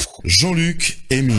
Jean-Luc Émile.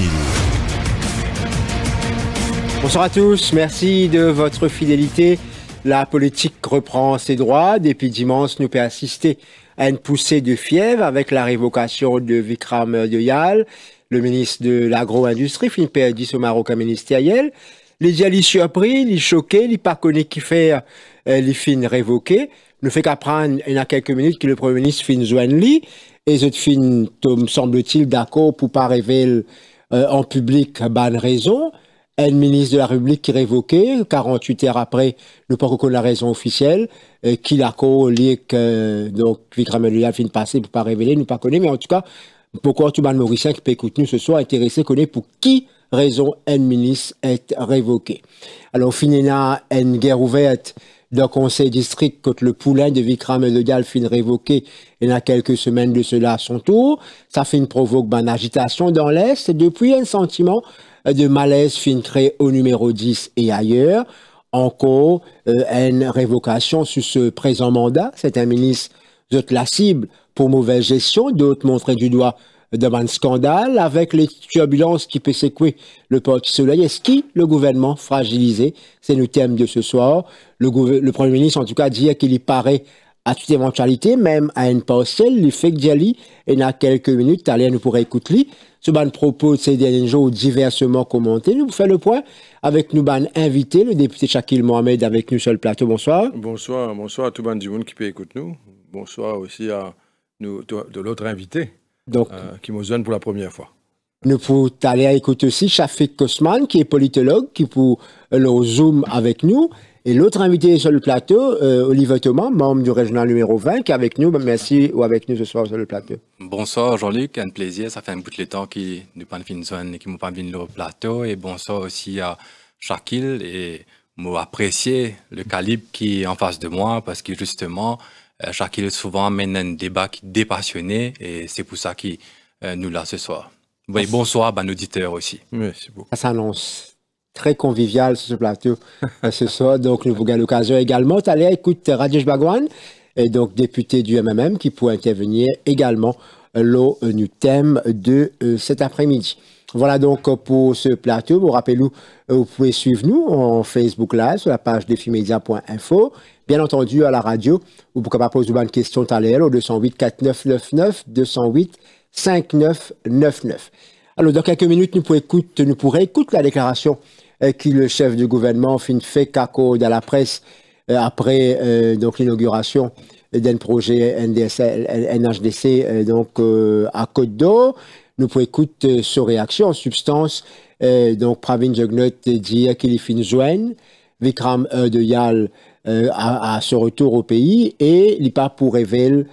Bonsoir à tous, merci de votre fidélité. La politique reprend ses droits. Depuis dimanche, nous peut assister à une poussée de fièvre avec la révocation de Vikram Dayal, le ministre de l'Agro-Industrie, fin perdu au Marocain ministériel. Les gens, les surpris, les choqués, les pas connus qui fait les fins révoqués. Nous fait qu'apprendre, il y a quelques minutes, que le Premier ministre fin joindre lui. Et cette fin, me semble-t-il, d'accord pour pas révéler en public bonne raison. Un ministre de la République qui révoqué, 48 heures après, nous pas reconnaître la raison officielle, qui l'a lié que, donc, Vikram Dayal fin passé pour pas révéler, nous pas connaître, mais en tout cas, pourquoi tout le monde mauricien qui peut écouter nous ce soir, intéressé, connaît pour qui raison un ministre est révoqué. Alors, finalement, une guerre ouverte d'un conseil district contre le poulain de Vikram Dayal fin révoqué, il y a quelques semaines de cela à son tour. Ça fait une provoque une agitation dans l'Est, depuis un sentiment de malaise fin créé au numéro 10 et ailleurs. Encore une révocation sur ce présent mandat. C'est un ministre de la cible pour mauvaise gestion, d'autres montrent du doigt devant un scandale avec les turbulences qui peut secouer le Parti Soleil. Est-ce que le gouvernement fragilisé? C'est le thème de ce soir. Le Premier ministre, en tout cas, dit qu'il y paraît à toute éventualité, même à une parcelle, il fait que Djali, il y a quelques minutes, allez, nous pourrons écouter ce ban propos de ces derniers jours diversement commentés. Nous faisons le point avec nous ban invité, le député Shakil Mohamed avec nous sur le plateau. Bonsoir. Bonsoir à tout le monde du monde qui peut écouter nous. Bonsoir aussi à nous, de l'autre invité donc, qui nous donne pour la première fois. Nous pouvons aller écouter aussi Shafik Kosman, qui est politologue, qui peut le Zoom avec nous. Et l'autre invité sur le plateau, Olivier Thomas, membre du régional numéro 20, qui est avec nous. Merci ou avec nous ce soir sur le plateau. Bonsoir Jean-Luc, un plaisir. Ça fait un bout de temps qui nous pas une zone et qui m'ont pas vu le plateau. Et bonsoir aussi à Shakil. Et moi apprécier le calibre qui est en face de moi parce que justement, Shakil souvent mène un débat qui est dépassionné et c'est pour ça qu'il nous l'a ce soir. Oui, bonsoir à nos auditeurs aussi. Merci beaucoup. Ça s'annonce très convivial sur ce plateau ce soir. Donc, nous vous avons l'occasion également d'aller écouter Rajesh Bhagwan, et donc député du MMM, qui pourrait intervenir également au thème de cet après-midi. Voilà donc pour ce plateau. Vous rappelez-vous, vous pouvez suivre nous en Facebook Live sur la page defimedia.info. Bien entendu, à la radio, vous pouvez poser une question à l'heure au 208 4999 208 5999. Alors, dans quelques minutes, nous pourrons écouter la déclaration qui le chef du gouvernement fait caco dans la presse après donc l'inauguration d'un projet NHDC donc à Côte d'Or. Nous pourrons écouter sa réaction en substance. Donc Pravin Jugnauth dit qu'il fin joindre Vikram Dayal à ce retour au pays et il pas pour révéler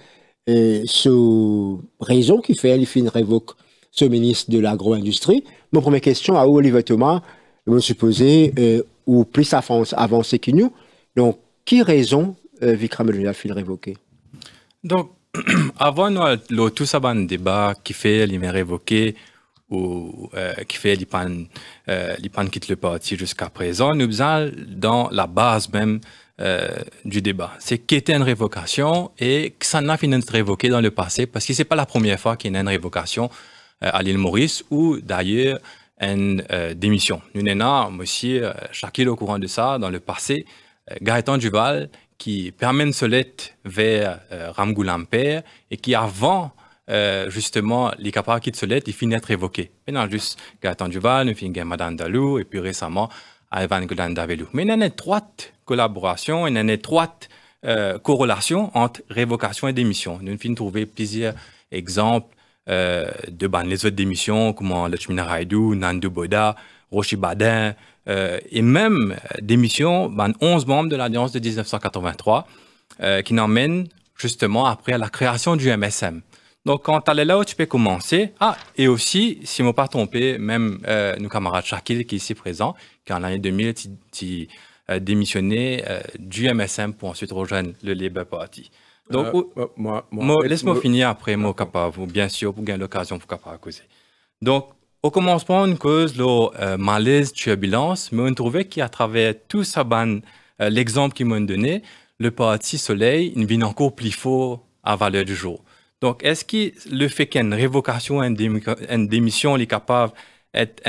ce raison qui fait il fin révoque ce ministre de l'Agro-Industrie. Mon première question à Olivier Thomas, je me suis posé, ou plus avancé que nous. Donc, qui raison Vikram Dayal fin révoqué? Donc, avant nous, tout ça, un débat qui fait les révoqué ou qui fait les pan quitte le parti jusqu'à présent, nous sommes dans la base même du débat. C'est qu'était une révocation et que ça n'a fini de révoquer dans le passé parce que c'est pas la première fois qu'il y a une révocation à l'île Maurice ou d'ailleurs une démission. Nous avons aussi, Shakil au courant de ça, dans le passé, Gaëtan Duval qui permet de se lettre vers Ramgoulamper et qui avant justement les capables qui se lettre, il finit d'être révoqué. Maintenant juste Gaëtan Duval, nous finissons Madame Dalou et puis récemment Ivan Golandavelou. Mais il y a une étroite collaboration, il y a une étroite corrélation entre révocation et démission. Nous finissons trouver plusieurs exemples de les autres démissions comme Lachmina Raidou, Nando Boda, Rochi Badin et même démissions 11 membres de l'Alliance de 1983 qui n'emmènent justement après à la création du MSM. Donc quand tu es là où tu peux commencer, et aussi, si je ne pas trompé, même nos camarades Shakil qui est ici présent, qui en l'année 2000 a démissionné du MSM pour ensuite rejoindre le Labour Party. Donc, laisse-moi finir après, moi, capable, bien sûr, pour gagner l'occasion pour capable causer. Donc, au commencement, on cause le malaise, turbulence, mais on trouvait qu'à travers tout ça, l'exemple qu'ils m'ont donné, le Parti Soleil, il vient encore plus fort à valeur du jour. Donc, est-ce que le fait qu'il y ait une révocation, une démission, est capable d'être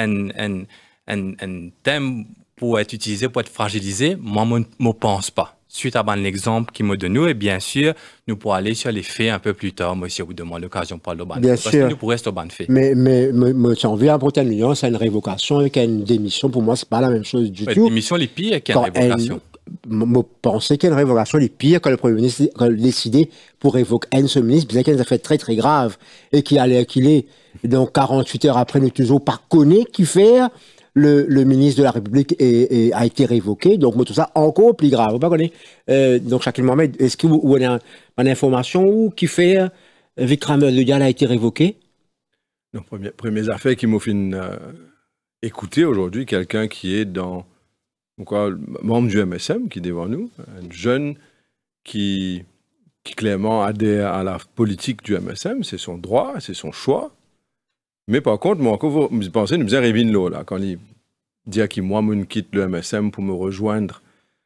un thème pour être utilisé, pour être fragilisé? Moi, je ne pense pas. Suite à l'exemple qu'il m'a donné, et bien sûr, nous pourrons aller sur les faits un peu plus tard. Moi, si vous demandez l'occasion de parler de bien parce que nous pourrons rester au ban de faits. Mais j'en viens à porter une nuance à une révocation et qu'à une démission. Pour moi, ce n'est pas la même chose du tout. Une démission est pire qu'une révocation. Je pensais qu'une révocation est pire quand le Premier ministre a décidé pour révoquer un seul ministre, bien qu'il ait fait très très grave et qu'il est. Donc 48 heures après, nous toujours pas connaît qui fait. Le ministre de la République a été révoqué, donc tout ça encore plus grave. Vous pas connaître. Donc Shakil Mohamed, est-ce que vous avez une information qui fait Vikram Dial a été révoqué? Non, première affaire qui m'a fait écouter aujourd'hui, quelqu'un qui est membre du MSM, qui est devant nous, un jeune qui clairement adhère à la politique du MSM, c'est son droit, c'est son choix. Mais par contre, moi, quand vous pensez, nous faisons Révin Lo, là, quand il dit que moi, je quitte le MSM pour me rejoindre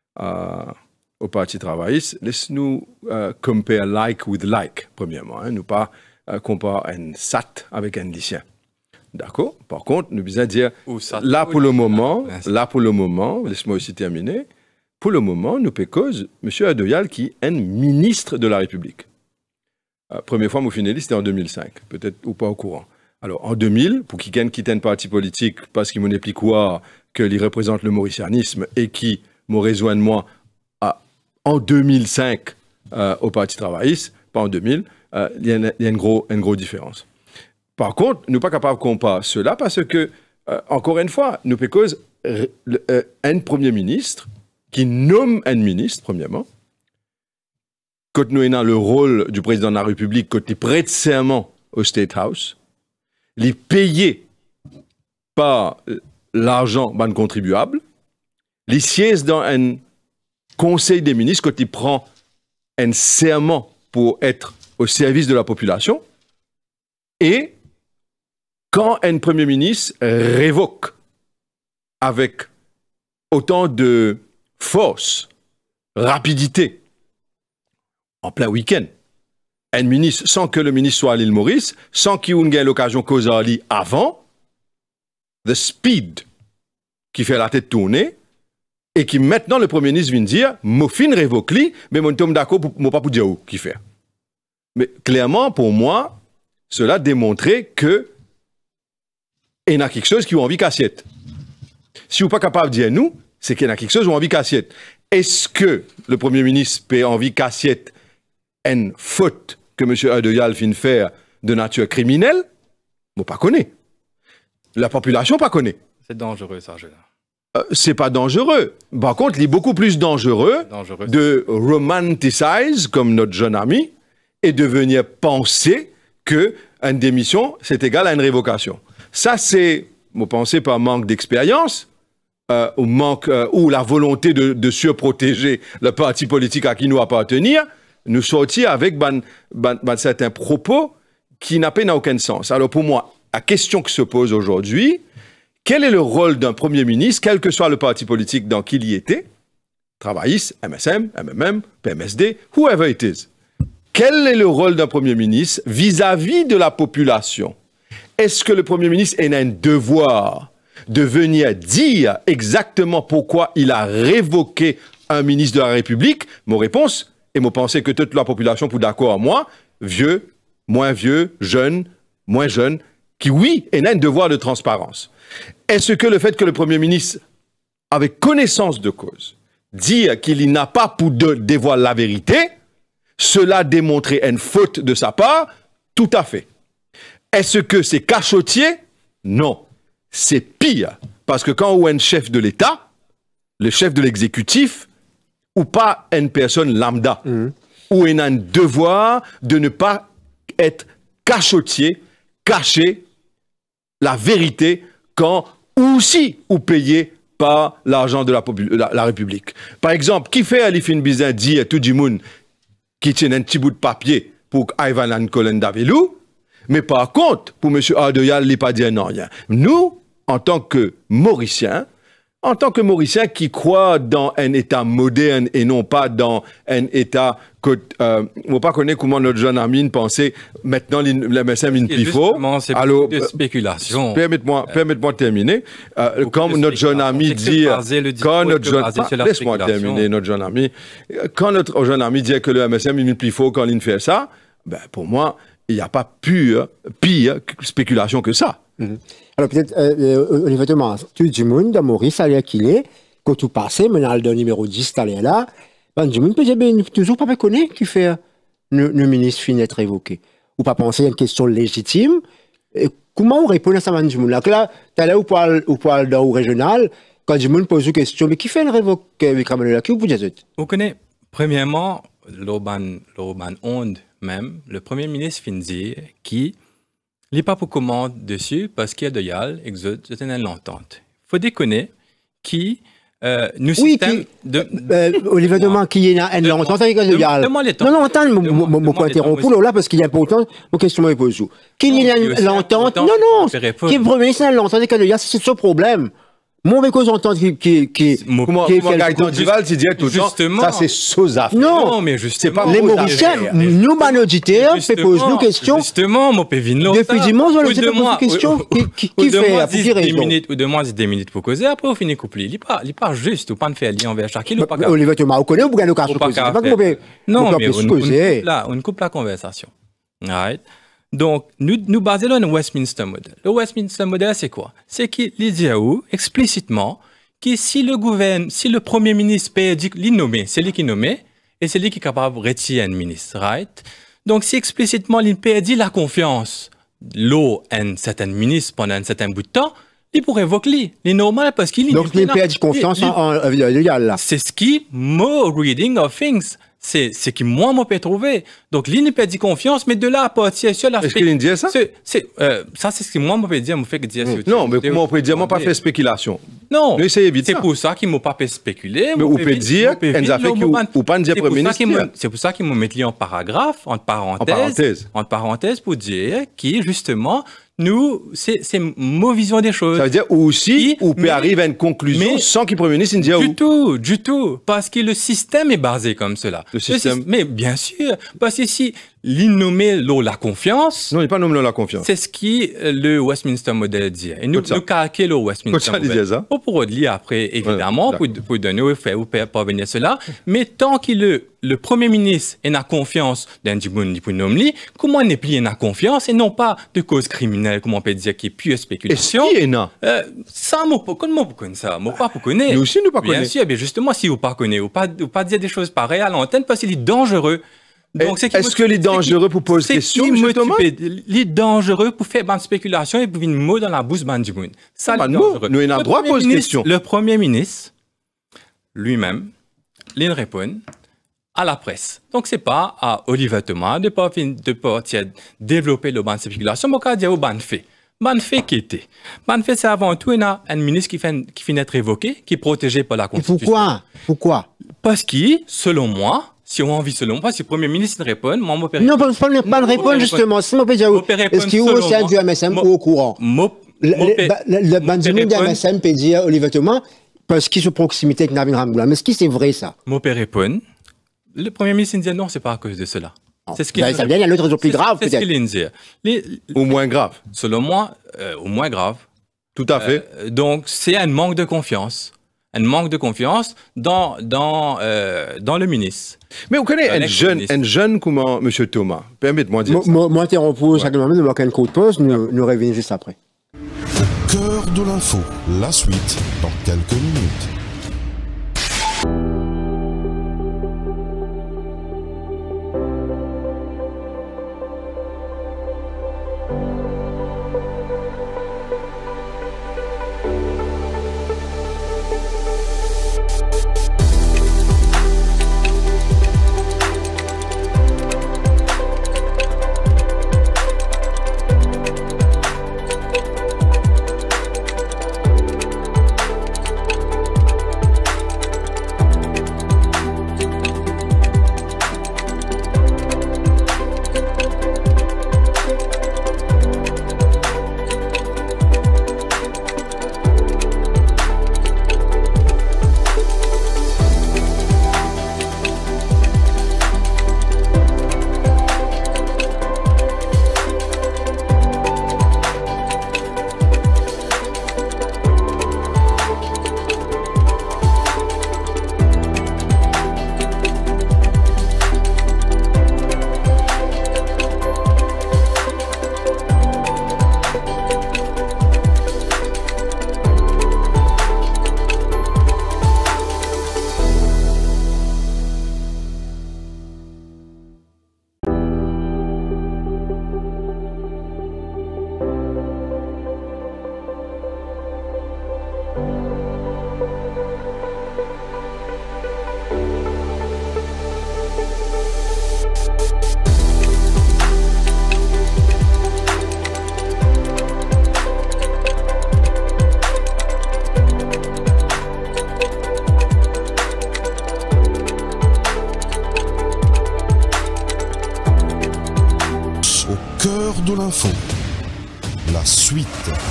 au Parti travailliste, laisse-nous compare like with like, premièrement. Nous pas comparer un SAT avec un lycéen. D'accord? Par contre, nous devons dire, là pour le moment, laisse-moi aussi terminer, pour le moment, nous pécose M. Adoyal qui est un ministre de la République. Première fois, mon finaliste, c'était en 2005, peut-être ou pas au courant. Alors, en 2000, pour qu'il quitte un parti politique parce qu'il m'explique quoi, qu'il représente le mauricianisme et qui me rejoint moi en 2005 au Parti travailliste, pas en 2000, il y a une grosse différence. Par contre, nous ne sommes pas capables de comparer cela parce que, encore une fois, nous pécons un Premier ministre qui nomme un ministre, premièrement, quand nous avons le rôle du président de la République, quand il prête serment au State House, les payés par l'argent d'un contribuable, les sièges dans un conseil des ministres quand il prend un serment pour être au service de la population, et quand un premier ministre révoque avec autant de force, rapidité, en plein week-end, un ministre, sans que le ministre soit à l'île Maurice, sans qu'il ait l'occasion de causer à lui avant, the speed qui fait la tête tourner, et qui maintenant le Premier ministre vient dire, je fin révoque lui, mais je suis d'accord pour ne pas dire où qui fait. Mais clairement, pour moi, cela démontrait que il y a quelque chose qui a envie qu'assiette. Si vous n'êtes pas capable de dire nous, c'est qu'il y a quelque chose qui a envie qu'assiette. Est-ce que le Premier ministre peut envie qu'assiette une faute que M. Adoyal vient faire de nature criminelle? Moi, pas connaît. La population pas connaît. C'est dangereux, ça, je c'est pas dangereux. Par contre, il est beaucoup plus dangereux de romanticize, comme notre jeune ami, et de venir penser qu'une démission, c'est égal à une révocation. Ça, c'est, vous pensez, par manque d'expérience, ou la volonté de surprotéger le parti politique à qui nous appartenir, nous sortir avec certains propos qui n'a aucun sens. Alors pour moi, la question qui se pose aujourd'hui, quel est le rôle d'un Premier ministre, quel que soit le parti politique dans qui il y était, travailliste, MSM, MMM, PMSD, whoever it is. Quel est le rôle d'un Premier ministre vis-à-vis de la population? Est-ce que le Premier ministre a un devoir de venir dire exactement pourquoi il a révoqué un ministre de la République? Mon réponse, et mon pensée que toute la population peut d'accord à moi, vieux, moins vieux, jeune, moins jeune, qui oui, a un devoir de transparence. Est-ce que le fait que le Premier ministre, avec connaissance de cause, dit qu'il n'a pas pour dévoiler la vérité, cela démontrait une faute de sa part? Tout à fait. Est-ce que c'est cachotier? Non. C'est pire. Parce que quand on est un chef de l'État, le chef de l'exécutif, ou pas une personne lambda, où il a un devoir de ne pas être cachotier, cacher la vérité quand aussi ou payé par l'argent de la République. Par exemple, qui fait Alifine Bizin dire à tout le monde qui tient un petit bout de papier pour Ivan Colin Davelou, mais par contre, pour M. Adoyal, il n'a pas dit non rien. Nous, en tant que Mauriciens qui croient dans un État moderne et non pas dans un État ne pas connaître comment notre jeune ami pensait maintenant l'MSM in pifo. C'est beaucoup de spéculation. Permettez-moi de terminer. Quand notre jeune ami dit, laisse-moi terminer, notre jeune ami. Quand notre jeune ami dit que le MSM in pifo quand il fait ça, ben pour moi, il n'y a pas pire spéculation que ça. Alors peut-être, Olivier Thomas, tu dis monde dans Maurice, allez qu'il est, quand tu passes, maintenant le numéro 10, t'allais là, ben du monde peut dire, ben toujours pas connaître qui fait le ministre finit d'être évoqué. Ou pas penser à une question légitime. Et comment on répond à ça, du monde là? Là, t'as là où parle dans le régional, quand du monde pose une question, mais qui fait le révoque Vikram là? Qui vous dit? On connaît, premièrement, l'Urban Onde même, le premier ministre finit qui il n'est pas pour commande dessus parce qu'il y a de Yal, Exode, c'est une l'entente. Il faut déconner qui nous système de... Olivier Thomas, qui est une l'entente avec de Yal. Non, attends, mon point interrompu là parce qu'il est important, mon question me pose. Qui est l'entente? Non, qui est le premier ministre l'entente avec de Yal, c'est ce problème. Mon cause entente comment Gaëtan Duval tu dis tout le temps ça c'est sous affaire. Non, mais justement les Mauriciens nous ban auditeurs fait pose nous questions. Justement mon pévin depuis dimanche on les pose questions qui fait à dire 10 minutes ou de moins 10 minutes pour causer après on finit couplé. Il pas juste ou pas de faire lien envers chacun ou pas. Olivier Thomas, on connaît ou gagne le cas non mais on coupe la conversation. Right? Donc, nous basons sur le Westminster Model. Le Westminster Model, c'est quoi? C'est qu'il dit explicitement que si le Premier ministre peut nommer, c'est lui qui nomme, et c'est lui qui est capable de retirer un ministre, right? Donc, si explicitement il peut dire la confiance, l'eau un certain ministre pendant un certain bout de temps, il pourrait évoquer lui. C'est normal parce qu'il... Donc, il peut dire confiance en là. C'est ce qui, more reading of things. C'est ce qui, moi, peux trouver. Donc, l'île ne peut dire confiance, mais de là à partir sur l'aspect... Est-ce qu'il dit ça? Ça, c'est ce que moi, peux dire, Non, mais comment on peut dire, moi, pas fait spéculation. Non, c'est pour ça qu'il m'a pas fait spéculer. Mais on peut dire, ou pas dire Premier ministre. C'est pour ça qu'il m'a mis en paragraphe, entre parenthèses, pour dire qui, justement, nous, c'est ma vision des choses. Ça veut dire aussi, ou peut arriver à une conclusion sans qu'il Premier ministre dise où. Du tout. Parce que le système est basé comme cela. Le système. Mais bien sûr. Parce que si l'innommé la confiance. Non, il n'est pas nommé la confiance. C'est ce qui le Westminster Model dit. Et nous calquons le Westminster Model. On pourra le lire après, évidemment, pour donner ou parvenir à cela. Mais tant que le Premier ministre est en confiance d'un Djibouni pour nommer, comment n'est plus en confiance et non pas de cause criminelle, comment on peut dire, qui est pure spéculation. Est-ce qu'il est là? Ça, comment vous connaissez ça? Moi, pas vous connaissez. Nous aussi, nous pas connaissons. Bien sûr, mais justement, si vous pas connaissez, ou pas dire des choses pareilles à l'antenne parce qu'il est dangereux. Est-ce que les dangereux pour poser des questions, M. Thomas? Les dangereux pour faire une spéculation et pour une mot dans la bouche du monde. Ça, pas nous. Nous, il a le droit de poser des questions. Le Premier ministre, lui-même, il répond à la presse. Donc, c'est pas à Olivier Thomas de développer le ban de spéculation, mais qu'à dire au ban fait. Ban fait qui était. Ban fait, c'est avant tout un ministre qui finit d'être évoqué, qui est protégé par la Constitution. Pourquoi? Parce que, selon moi, si on a envie selon moi, si le Premier ministre répond, moi, mon père... Non, pas de répondre, justement. Si mon père est-ce qu'il y a au sein du MSM ou au courant? Le Benjamin du MSM peut dire, Olivier Thomas, parce qu'il est sur proximité avec Navin Ramboula. Mais est-ce que c'est vrai, ça? Mon père répond. Le Premier ministre dit non, c'est pas à cause de cela. C'est ce qu'il ça vient, il y a l'autre raison plus grave, peut-être. C'est ce qu'il dit. Au moins grave. Selon moi, au moins grave. Tout à fait. Donc, c'est un manque de confiance. Un manque de confiance dans le ministre. Mais vous connaissez un jeune comme M. Thomas. Permettez-moi de dire ça. Moi, interrompu chaque moment de marquer une courte pause. Nous revenons juste après. Cœur de l'info. La suite dans quelques minutes. l'info, la suite.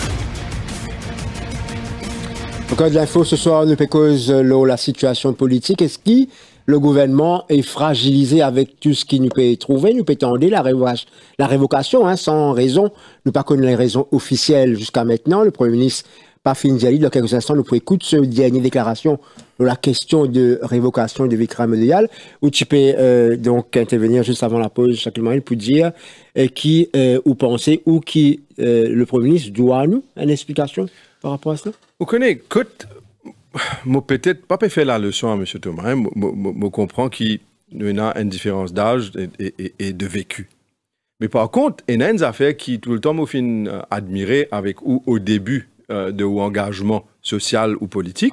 Au cas de l'info, ce soir, nous cause la situation politique. Est-ce que le gouvernement est fragilisé avec tout ce qui nous peut trouver, nous peut tendre la révocation, hein, sans raison. Nous pas connu les raisons officielles jusqu'à maintenant. Le Premier ministre Parfin Djali, dans quelques instants, nous pourrons écouter cette dernière déclaration sur la question de révocation de Vikram Dayal, où tu peux donc intervenir juste avant la pause, chaque moment, pour dire qui ou penser ou qui le Premier ministre doit nous une explication par rapport à cela. Vous connaissez, écoute, moi peut-être pas faire la leçon à M. Thomas, je comprends qu'il y a une différence d'âge et de vécu. Mais par contre, il y a une affaire qui tout le temps m'a fait admirer avec ou au début de ou engagement social ou politique.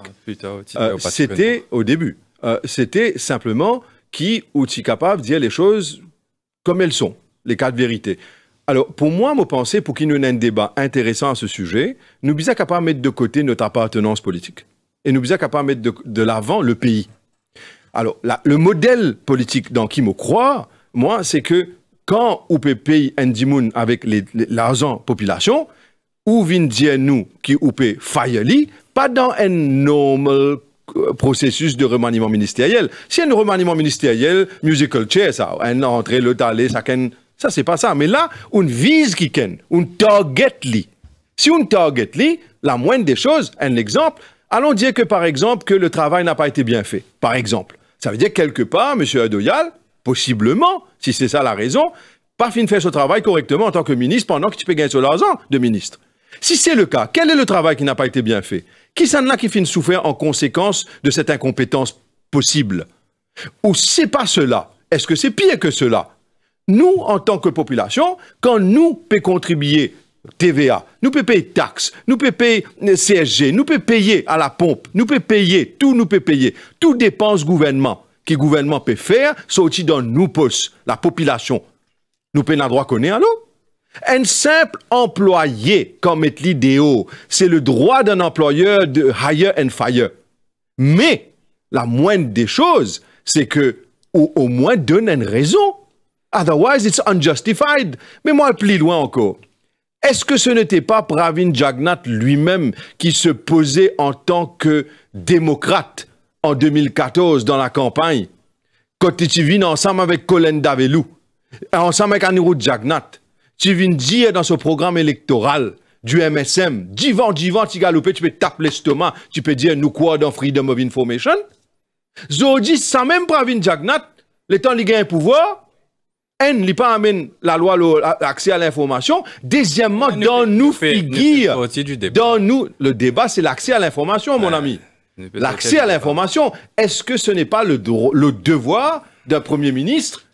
C'était au début. C'était simplement qui ou tu es capable de dire les choses comme elles sont, les cas de vérité. Alors, pour moi, je pense pour qu'il y ait un débat intéressant à ce sujet, nous sommes capables de mettre de côté notre appartenance politique. Et nous sommes capables de mettre de l'avant le pays. Alors, le modèle politique dans qui je crois, moi, c'est que quand on peut payer un dimoun avec l'argent population, ou vient dire nous qui on peut faire pas dans un normal processus de remaniement ministériel. Si un remaniement ministériel, musical chair, ça, un entrée, l'autre aller, ça c'est pas ça. Mais là, on vise qui ken, on target li. Si on target li, la moindre des choses, un exemple, allons dire que par exemple que le travail n'a pas été bien fait. Par exemple, ça veut dire quelque part, M. Adoyal, possiblement, si c'est ça la raison, pas fin de faire ce travail correctement en tant que ministre pendant que tu peux gagner sur l'argent de ministre. Si c'est le cas, quel est le travail qui n'a pas été bien fait? Qui s'en a qui finit souffrir en conséquence de cette incompétence possible? Ou c'est pas cela? Est-ce que c'est pire que cela? Nous, en tant que population, quand nous pouvons contribuer TVA, nous pouvons payer taxes, nous pouvons payer CSG, nous pouvons payer à la pompe, nous pouvons payer, tout nous pouvons payer, tout dépense gouvernement, que le gouvernement peut faire, sorti dans nous postes, la population. Nous pouvons droit qu'on est à l'eau. Un simple employé, comme est l'idéal, c'est le droit d'un employeur de hire and fire. Mais, la moindre des choses, c'est que, au moins, donne une raison. Otherwise, it's unjustified. Mais moi, plus loin encore. Est-ce que ce n'était pas Pravin Jagnnath lui-même qui se posait en tant que démocrate en 2014 dans la campagne, quand tu viens ensemble avec Colin Davelou, ensemble avec Anirudh Jagnnath, tu viens dire dans ce programme électoral du MSM, divan, tu galopes, tu peux taper l'estomac, tu peux dire nous quoi dans Freedom of Information. Zodi, ça même Pravin Jagnnath, le temps qu'il gagne un pouvoir, il pas amène la loi l'accès à l'information. Deuxièmement, dans nous figure, dans nous, le débat c'est l'accès à l'information, mon ami. L'accès à l'information, est-ce que ce n'est pas le devoir d'un Premier ministre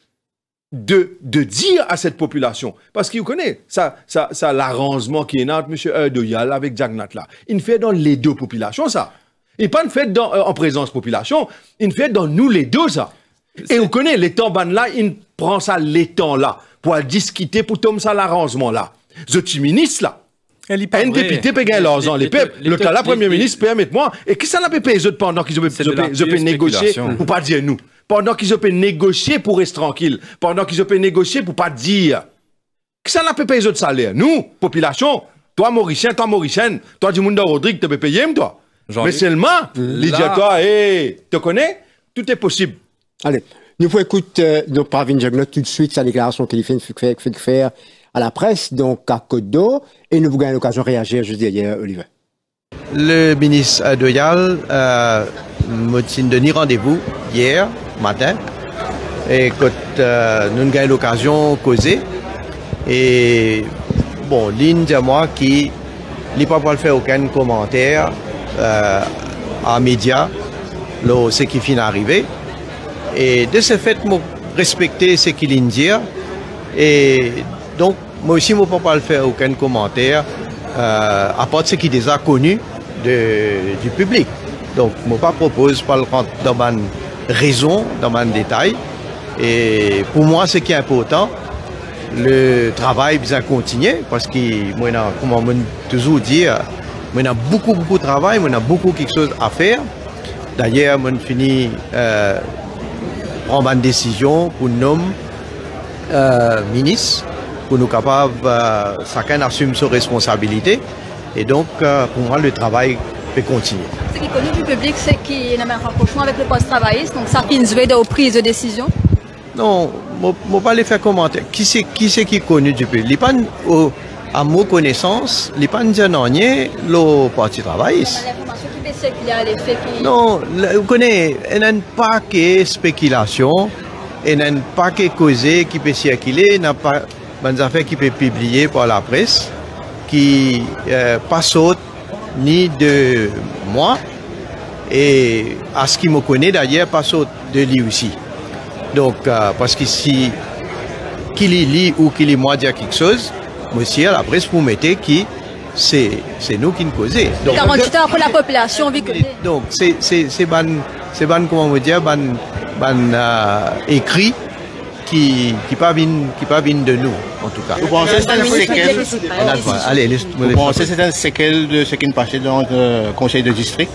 de dire à cette population, parce qu'il connaît ça l'arrangement qui est là entre M. Adoyal avec Jagnnath là. Il fait dans les deux populations ça. Il pas fait en présence population, il fait dans nous les deux ça. Et vous connaissez les temps là, il prend ça les temps là pour discuter pour tomber ça l'arrangement là. The ministre là. Un député peut gagner l'argent, les peuples, le cas là, Premier ministre, permettez-moi, et qui ça n'a pas payé pendant qu'ils ont négocier pour pas dire nous, pendant qu'ils ont négocier pour rester tranquille, pendant qu'ils ont négocier pour pas dire, qui ça n'a pas payé de salaire, nous, population, toi Mauricien, toi du monde de Rodrigue, tu peux payer, toi. Mais seulement, l'idée toi, tu connais, tout est possible. Allez, nous pouvons écouter Pravin Jagnnath tout de suite, sa déclaration qu'il fait faire à la presse, donc à Côte d'Or, et nous vous gagnons l'occasion de réagir juste derrière Olivier. Le ministre Adoyal m'a donné rendez-vous hier matin, et quand nous avons eu l'occasion de causer, et bon, ligne de moi qui n'a pas faire aucun commentaire en médias, ce qui finit d'arriver, et de ce fait, je respecter ce qu'il vient de dire, et donc, moi aussi, je ne peux pas faire aucun commentaire à part ce qui est déjà connu du public. Donc, je ne propose pas de rentrer dans ma raison, dans mon détail. Et pour moi, ce qui est important, le travail bien continuer parce que, comme on toujours dit, on a beaucoup de travail, on a beaucoup quelque chose à faire. D'ailleurs, on finit prendre une décision pour nommer ministre pour nous capables, chacun assume ses responsabilités. Et donc, pour moi, le travail peut continuer. Ce qui est connu du public, c'est qu'il y a un rapprochement avec le poste travailliste, donc ça finit aux prises de décision. Non, je ne vais pas les faire commenter. Qui c'est qui est connu du public? À ma connaissance, il n'y a pas le parti travailliste. L'information qui est qu'il y a l'effet qui... Non, vous connaissez, il n'y a pas que spéculation, il n'y a pas que causé qui peut circuler, il n'y a pas des affaires qui peuvent publier par la presse, qui pas saute ni de moi, et à ce qui me connaît d'ailleurs, pas saute de lui aussi. Donc, parce que si qu'il lit ou qu'il lit moi dire quelque chose, monsieur, la presse pour mettre qui c'est nous qui nous causons. 48 heures après la population vit que... Donc, c'est ban comment on dire, écrit qui pas viennent de nous, en tout cas. Vous pensez que c'est un séquelle Vous pensez que c'est un séquelle de ce qui est passé dans le conseil de district?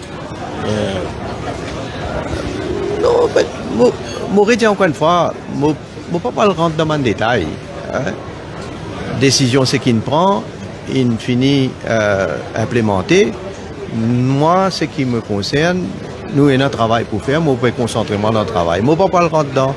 Non, mais je dit encore une fois, je ne peux pas rentrer dans le détail. Hein. Décision, c'est qu'il prend, il finit implémenter. Moi, ce qui me concerne, nous avons un travail pour faire, je peux concentrer dans le travail. Je ne peux pas rentrer dans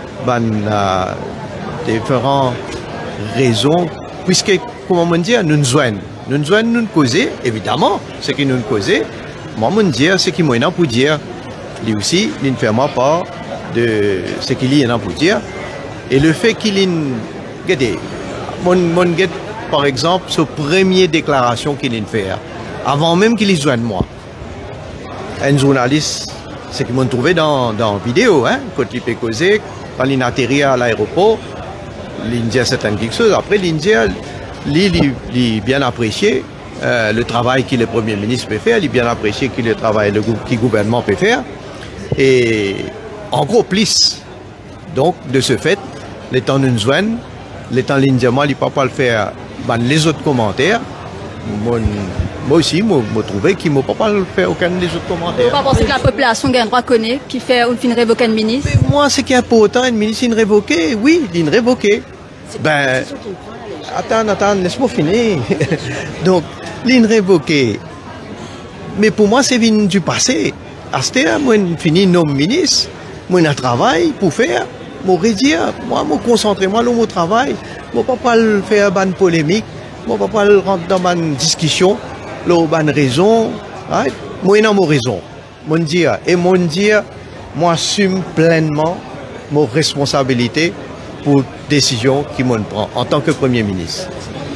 différentes raisons, puisque, comment on dit, nous nous joignons. Nous nous joignons, nous causer, évidemment, ce qui nous cause. Moi, je dire ce qui m'a pour dire, lui aussi, il ne fait pas de ce qu'il y a pour dire. Et le fait qu'il y ait, par exemple, sa première déclaration qu'il a fait, avant même qu'il y joigne moi, un journaliste, ce qu'il m'a trouvé dans la vidéo, hein, quand il peut causer, quand il atterrit à l'aéroport, l'Indien certaines quelque chose. Après, l'Indien, il bien apprécié le travail que le Premier ministre peut faire, il bien apprécié que le travail que le gouvernement peut faire. Et en gros, plus. Donc, de ce fait, les temps nous joignent, les temps l'Indien, moi, il ne peut pas le faire. Ben, les autres commentaires, moi aussi, je trouvais qu'il ne peut pas le faire aucun des autres commentaires. Vous ne pas penser que la population a un droit connaît qui fait une révoquer un ministre? Mais moi, ce qui est important, un ministre, il révoqué, oui, il révoqué. Ben, attends, laisse-moi finir. Donc, il révoqué. Mais pour moi, c'est venu du passé. À ce temps, moi, je finis nom ministre, moi, j'ai un travail pour faire. Je dire, moi, je me concentrer moi, mon travail. Je ne peux pas faire une polémique. Je ne peux pas rentrer dans une discussion. Une raison. Right? Moi, j'ai une raison. Mon dire, moi, assume pleinement mes responsabilités pour décision qui me prend en tant que Premier ministre.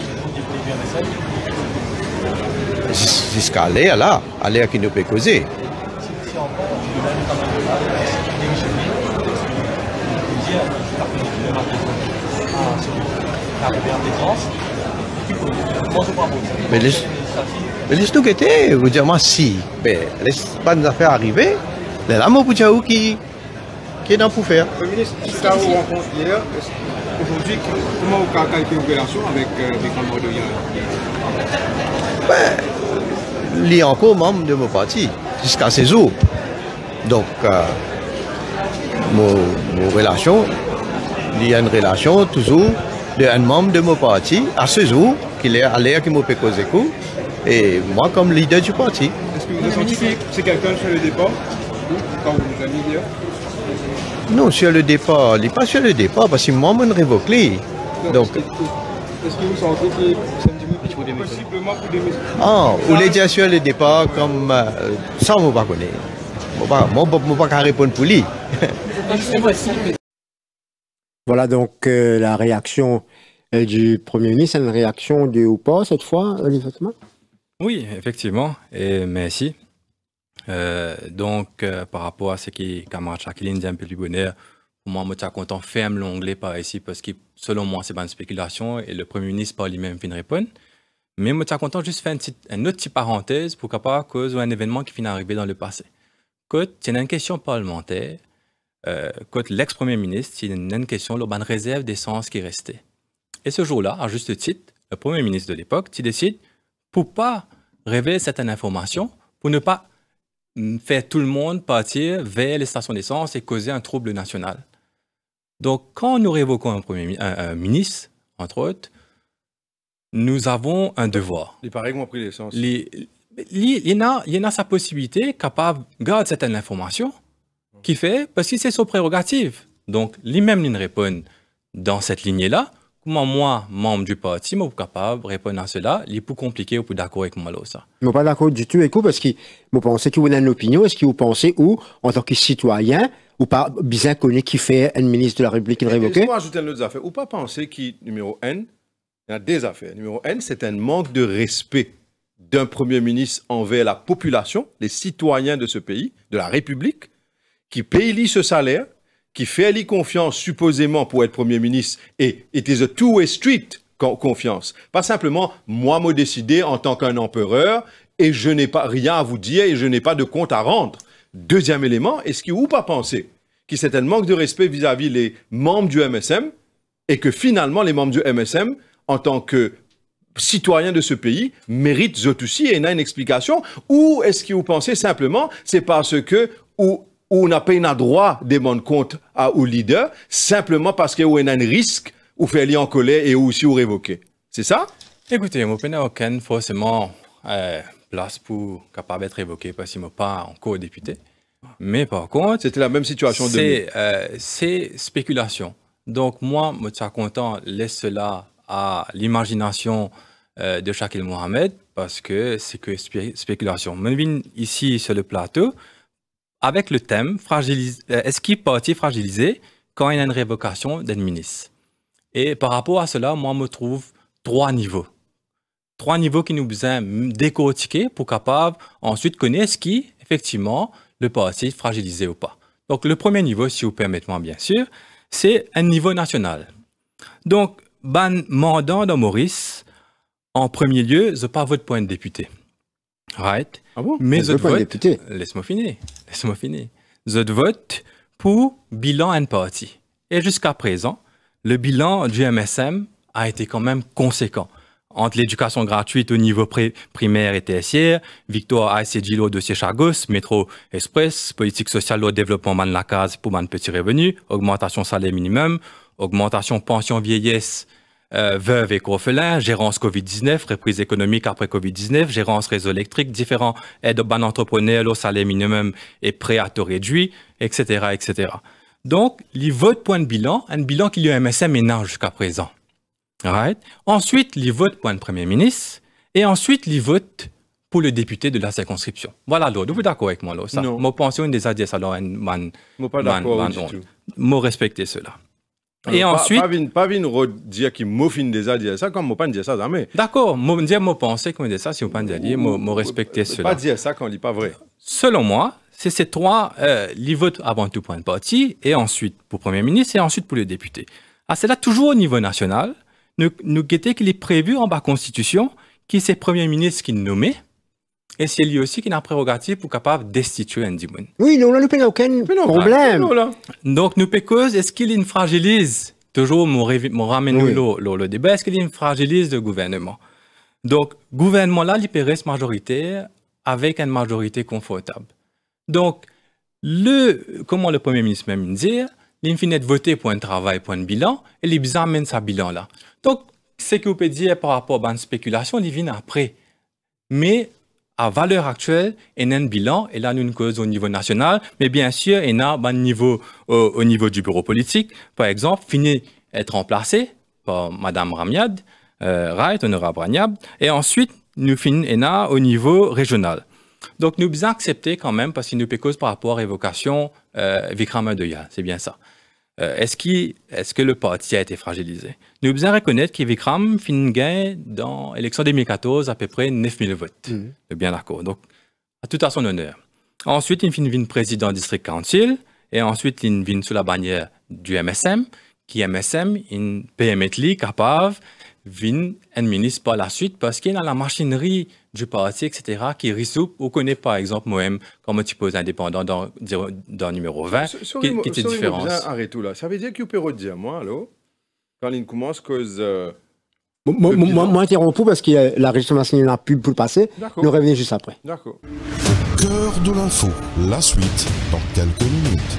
Jusqu'à aller qui nous peut causer. Mais laisse-nous quitter, vous dire moi si, mais laisse pas nous faire arriver, là moi pour dire qui est dans pour faire. Le ministre, jusqu'à vous rencontre hier, aujourd'hui, comment vous qualifiez vos relations avec Vikram Doyal? Ben, il est encore membre de mon parti, jusqu'à ces jours. Donc, mon relation, il y a une relation toujours d'un membre de mon parti, à ce jour, qu'il est à l'air qui m'a fait causer coup, et moi comme leader du parti. Est-ce que vous avez senti que c'est quelqu'un sur le départ, quand vous nous avez dit hier? Non, sur le départ, il n'est pas sur le départ, parce que moi, je me révoque. Donc, est-ce que vous sentez que c'est possiblement pour démissionner? Ah, vous voulez dire sur le départ, comme ça, je ne pas connaître. Moi, je ne peux pas répondre pour lui. Voilà donc la réaction du Premier ministre, une réaction de ou pas cette fois, Olivier Fatma? Oui, effectivement, et merci. Donc, par rapport à ce qui camarade Jacqueline dit un peu du bonheur, pour moi, je suis content ferme l'onglet par ici parce que selon moi, c'est pas une spéculation et le Premier ministre par lui-même vient répondre. Mais je suis content juste faire une autre petite parenthèse pour qu'à cause d'un événement qui finit d'arriver dans le passé. Quand c'est une question parlementaire, quand l'ex-premier ministre, c'est une question, il y a une réserve d'essence qui restait. Et ce jour-là, à juste titre, le premier ministre de l'époque, il décide pour ne pas révéler certaines informations, pour ne pas faire tout le monde partir vers les stations d'essence et causer un trouble national. Donc, quand nous révoquons un ministre entre autres, nous avons un devoir. Les pareils ont pris l'essence. Il y a sa possibilité capable de garder certaines informations qui fait, parce que c'est son prérogative. Donc, lui-même, il répond dans cette lignée-là. Comment moi, membre du parti, je suis capable de répondre à cela, il est plus compliqué ou plus d'accord avec moi là, ça. Je ne suis pas d'accord du tout avec vous parce que vous pensez que vous avez une opinion. Est-ce que vous pensez, ou en tant que citoyen, ou pas bien connu qui fait un ministre de la République révoqué? Laisse-moi ajouter une autre affaire. Ou pas penser que numéro N, il y a des affaires. Numéro N, c'est un manque de respect d'un premier ministre envers la population, les citoyens de ce pays, de la République, qui paye ce salaire, qui fait lui confiance supposément pour être Premier ministre, et it is a two-way street confiance. Pas simplement, moi, me décider en tant qu'un empereur, et je n'ai pas rien à vous dire, et je n'ai pas de compte à rendre. Deuxième élément, est-ce qu'il ou pas penser que c'est un manque de respect vis-à-vis les membres du MSM, et que finalement, les membres du MSM, en tant que citoyens de ce pays, méritent eux aussi, et il y a une explication, ou est-ce que vous pensez simplement, c'est parce que, ou on n'a pas un droit de demander compte au leader, simplement parce qu'il y a un risque, ou faire aller en colère et aussi ou révoquer. C'est ça? Écoutez, je n'ai aucune forcément place pour capable d'être révoqué parce qu'il n'est pas encore député. Mais par contre, c'était la même situation de c'est spéculation. Donc moi, je suis content, laisse cela à l'imagination de Shakil Mohamed parce que c'est que spéculation. Je viens ici sur le plateau avec le thème est-ce qu'il est parti fragilisé quand il y a une révocation d'un ministre? Et par rapport à cela, moi, je me trouve 3 niveaux. 3 niveaux qui nous besoin décortiquer pour capable ensuite connaître ce qui, effectivement, le parti est fragilisé ou pas. Donc, le premier niveau, si vous permettez-moi, bien sûr, c'est un niveau national. Donc, ban mandat de Maurice, en premier lieu, je pas votre point de député. Right? Ah bon? Mais je vote, laisse-moi finir. Je vote pour bilan and party. Et jusqu'à présent, le bilan du MSM a été quand même conséquent. Entre l'éducation gratuite au niveau primaire et tertiaire, victoire ICG au dossier Chagos, métro express, politique sociale au développement de la case pour man petits revenus, augmentation salaire minimum, augmentation pension vieillesse, veuve et orphelin, gérance COVID-19, reprise économique après COVID-19, gérance réseau électrique, différents aides aux entrepreneurs au salaire minimum et prêt à taux réduit, etc., etc. Donc, les votes point de bilan, un bilan qu'il y a un MSM maintenant jusqu'à présent. Right? Ensuite, les votes point de premier ministre, et ensuite, les votes pour le député de la circonscription. Voilà, l'autre. Vous êtes d'accord avec moi, là? Ça. Non. Moi, pension des dit ça, alors, je pas d'accord du tout. Moi, respecter cela. Alors, et ensuite... Pas venir dire qu'il m'a fin déjà dire ça, comme moi pas dire ça jamais. D'accord, moi dire moi penser qu'on dit ça, si vous pas dire, moi respecter cela. Pas dire ça quand il n'est pas vrai. Selon moi, c'est ces 3 les votes avant tout point de parti, et ensuite pour Premier ministre, et ensuite pour le député. Ah, c'est là toujours au niveau national, nous guettons qu'il est prévu en bas Constitution, qui c'est Premier ministre qui nommé, et c'est lui aussi qui a prérogative pour capable destituer un dimon. Oui, non, là, nous n'avons aucun problème. Donc, nous pécose, est-ce qu'il fragilise, toujours, mon ramène le débat, est-ce qu'il fragilise le gouvernement? Donc, gouvernement là, il reste majoritaire avec une majorité confortable. Donc, comment le Premier ministre même dit, il finit de voter pour un travail, pour un bilan, et il amène sa bilan là. Donc, ce que vous pouvez dire par rapport à une spéculation, il vient après. Mais, à valeur actuelle, il y a un bilan, et là, nous une cause au niveau national, mais bien sûr, il y a un niveau, au niveau du bureau politique, par exemple, finit être remplacé par Mme Ramiad, Right, honorable Ramiad, et ensuite, nous finissons au niveau régional. Donc, nous devons accepter quand même, parce qu'il nous cause par rapport à l'évocation Vikram Adoyal, c'est bien ça. Est-ce que le parti a été fragilisé? Nous devons reconnaître que Vikram finit gain dans l'élection 2014 à peu près 9000 votes. Bien d'accord. Donc, tout à son honneur. Ensuite, il finit président district council et ensuite, il vient sous la bannière du MSM, qui MSM, une PME capable, vient un ministre par la suite parce qu'il y a la machinerie du parti, etc., qui risque, on connaît par exemple, moi-même, comme tu poses indépendant dans numéro 20, qui est différent. Arrête tout là. Ça veut dire que vous pouvez redire, moi, alors, quand il commence, cause. Moi, interrompu parce que la région nationale n'a plus pour le passer. Nous revenons juste après. D'accord. Au cœur de l'info, la suite dans quelques minutes.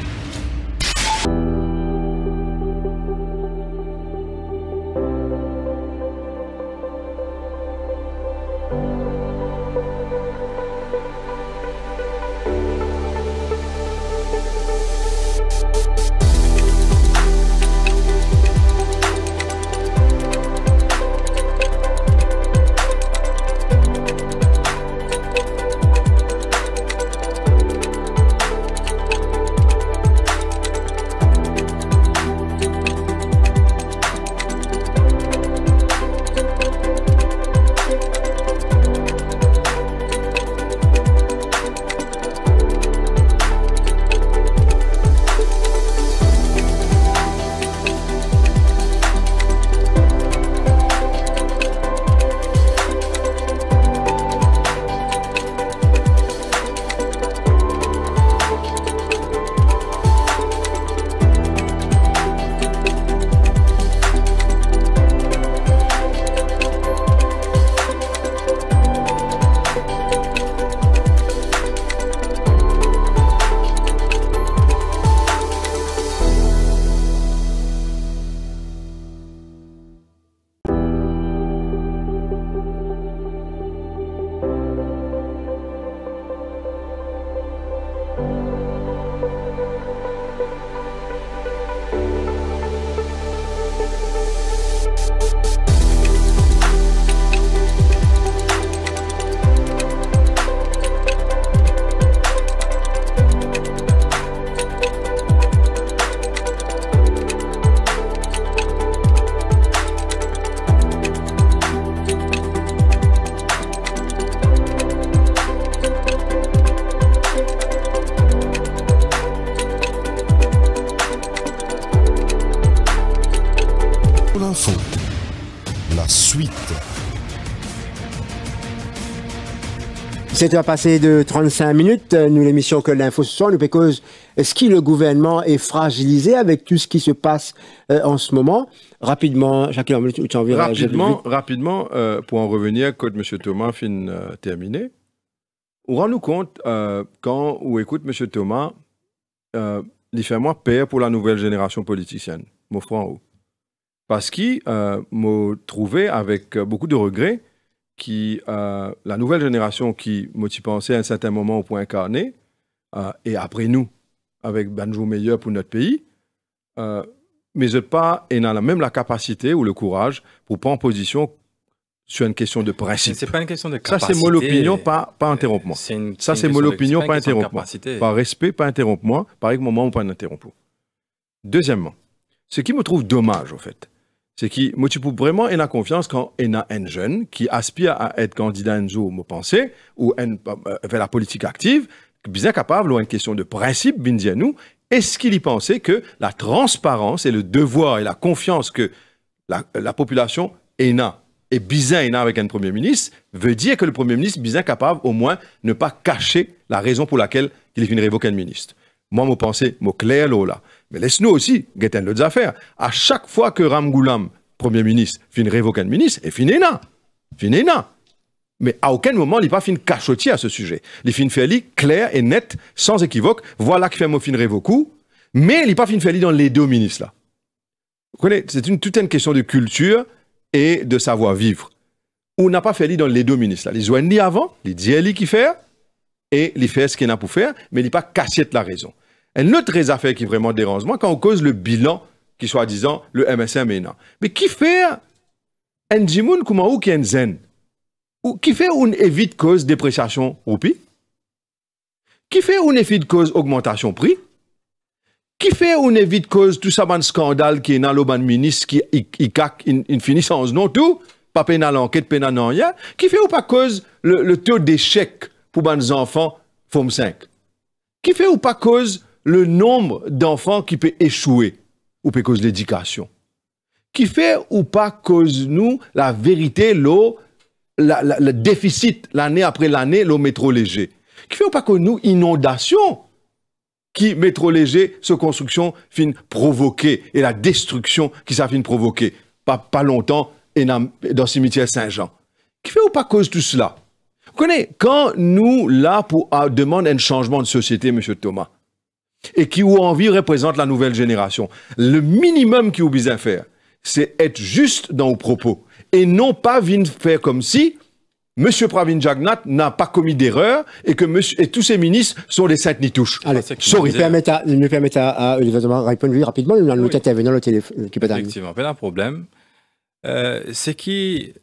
C'est à passer de 35 minutes. Nous, l'émission Que l'info ce soir, nous cause est-ce que le gouvernement est fragilisé avec tout ce qui se passe en ce moment? Rapidement, chacun en minute, tu en verras. Rapidement, pour en revenir, quand M. Thomas fin terminé, on rend nous compte, quand on écoute M. Thomas, il fait moi peur pour la nouvelle génération politicienne, mon frère. Parce qu'il m'a trouvé avec beaucoup de regrets la nouvelle génération qui m'a pensé à un certain moment au point incarné, et après nous, avec Banjou meilleur pour notre pays, mais pas et n'a même la capacité ou le courage pour prendre position sur une question de principe. C'est pas une question de capacité. Ça, c'est mon opinion, pas interrompre-moi. Ça, c'est mon opinion, pas interrompre-moi. Par respect, pas interrompre-moi. Par moment, ou pas interrompre. Deuxièmement, ce qui me trouve dommage, au fait, c'est que moi, tu peux vraiment avoir confiance quand il y a un jeune qui aspire à être candidat un jour, me penser, ou vers la politique active, bien capable, ou une question de principe, bien dire nous, est-ce qu'il y pensait que la transparence et le devoir et la confiance que la population est bien avec un Premier ministre, veut dire que le Premier ministre est bien capable, au moins, ne pas cacher la raison pour laquelle il finit révoquer un ministre. Moi, je pense, je clair là. Mais laisse-nous aussi, guetter d'autres affaires. À chaque fois que Ram Goulam, Premier ministre, finit révoquer un ministre, et finit là. Mais à aucun moment, il n'a pas fait cachotier à ce sujet. Il finit fait clair et net, sans équivoque. Voilà qui fait mon fin révoque, mais il n'a pas fait dans les deux ministres là. Vous connaissez, c'est toute une question de culture et de savoir-vivre. On n'a pas fait dans les deux ministres là. Les ont avant, les dit qui fait, et il fait ce qu'il a pour faire, mais il n'a pas caché la raison. Une autre affaire qui vraiment dérange moi, quand on cause le bilan qui soit disant le MSM est non. Mais qui fait un Jimoun Koumaou qui est un zen? Ou qui fait une évite cause dépréciation roupie? Qui fait une évite cause augmentation prix? Qui fait une évite cause tout ça un scandale qui est dans l'oban ministre qui finit sans nom tout? Pas pénal enquête, pénal non rien. Qui fait ou pas cause le taux d'échec pour les enfants forme 5? Qui fait ou pas cause le nombre d'enfants qui peut échouer ou peut cause l'éducation? Qui fait ou pas cause nous la vérité, le déficit l'année après l'année, le métro léger? Qui fait ou pas que nous inondation qui métro léger, ce construction fin provoquer et la destruction qui ça fin provoquer pas longtemps et dans le cimetière Saint-Jean? Qui fait ou pas cause tout cela? Vous connaissez, quand nous, là, pour demander un changement de société, M. Thomas, et qui ou envie représente la nouvelle génération, le minimum qu'il a besoin de faire, c'est être juste dans vos propos. Et non pas venir faire comme si M. Pravin Jagnnath n'a pas commis d'erreur et que et tous ses ministres sont des saintes nitouches. Allez, sorry. Me permettre à Olivier Thomas répondre rapidement. Nous allons intervenir le téléphone. Effectivement, pas de problème. C'est qui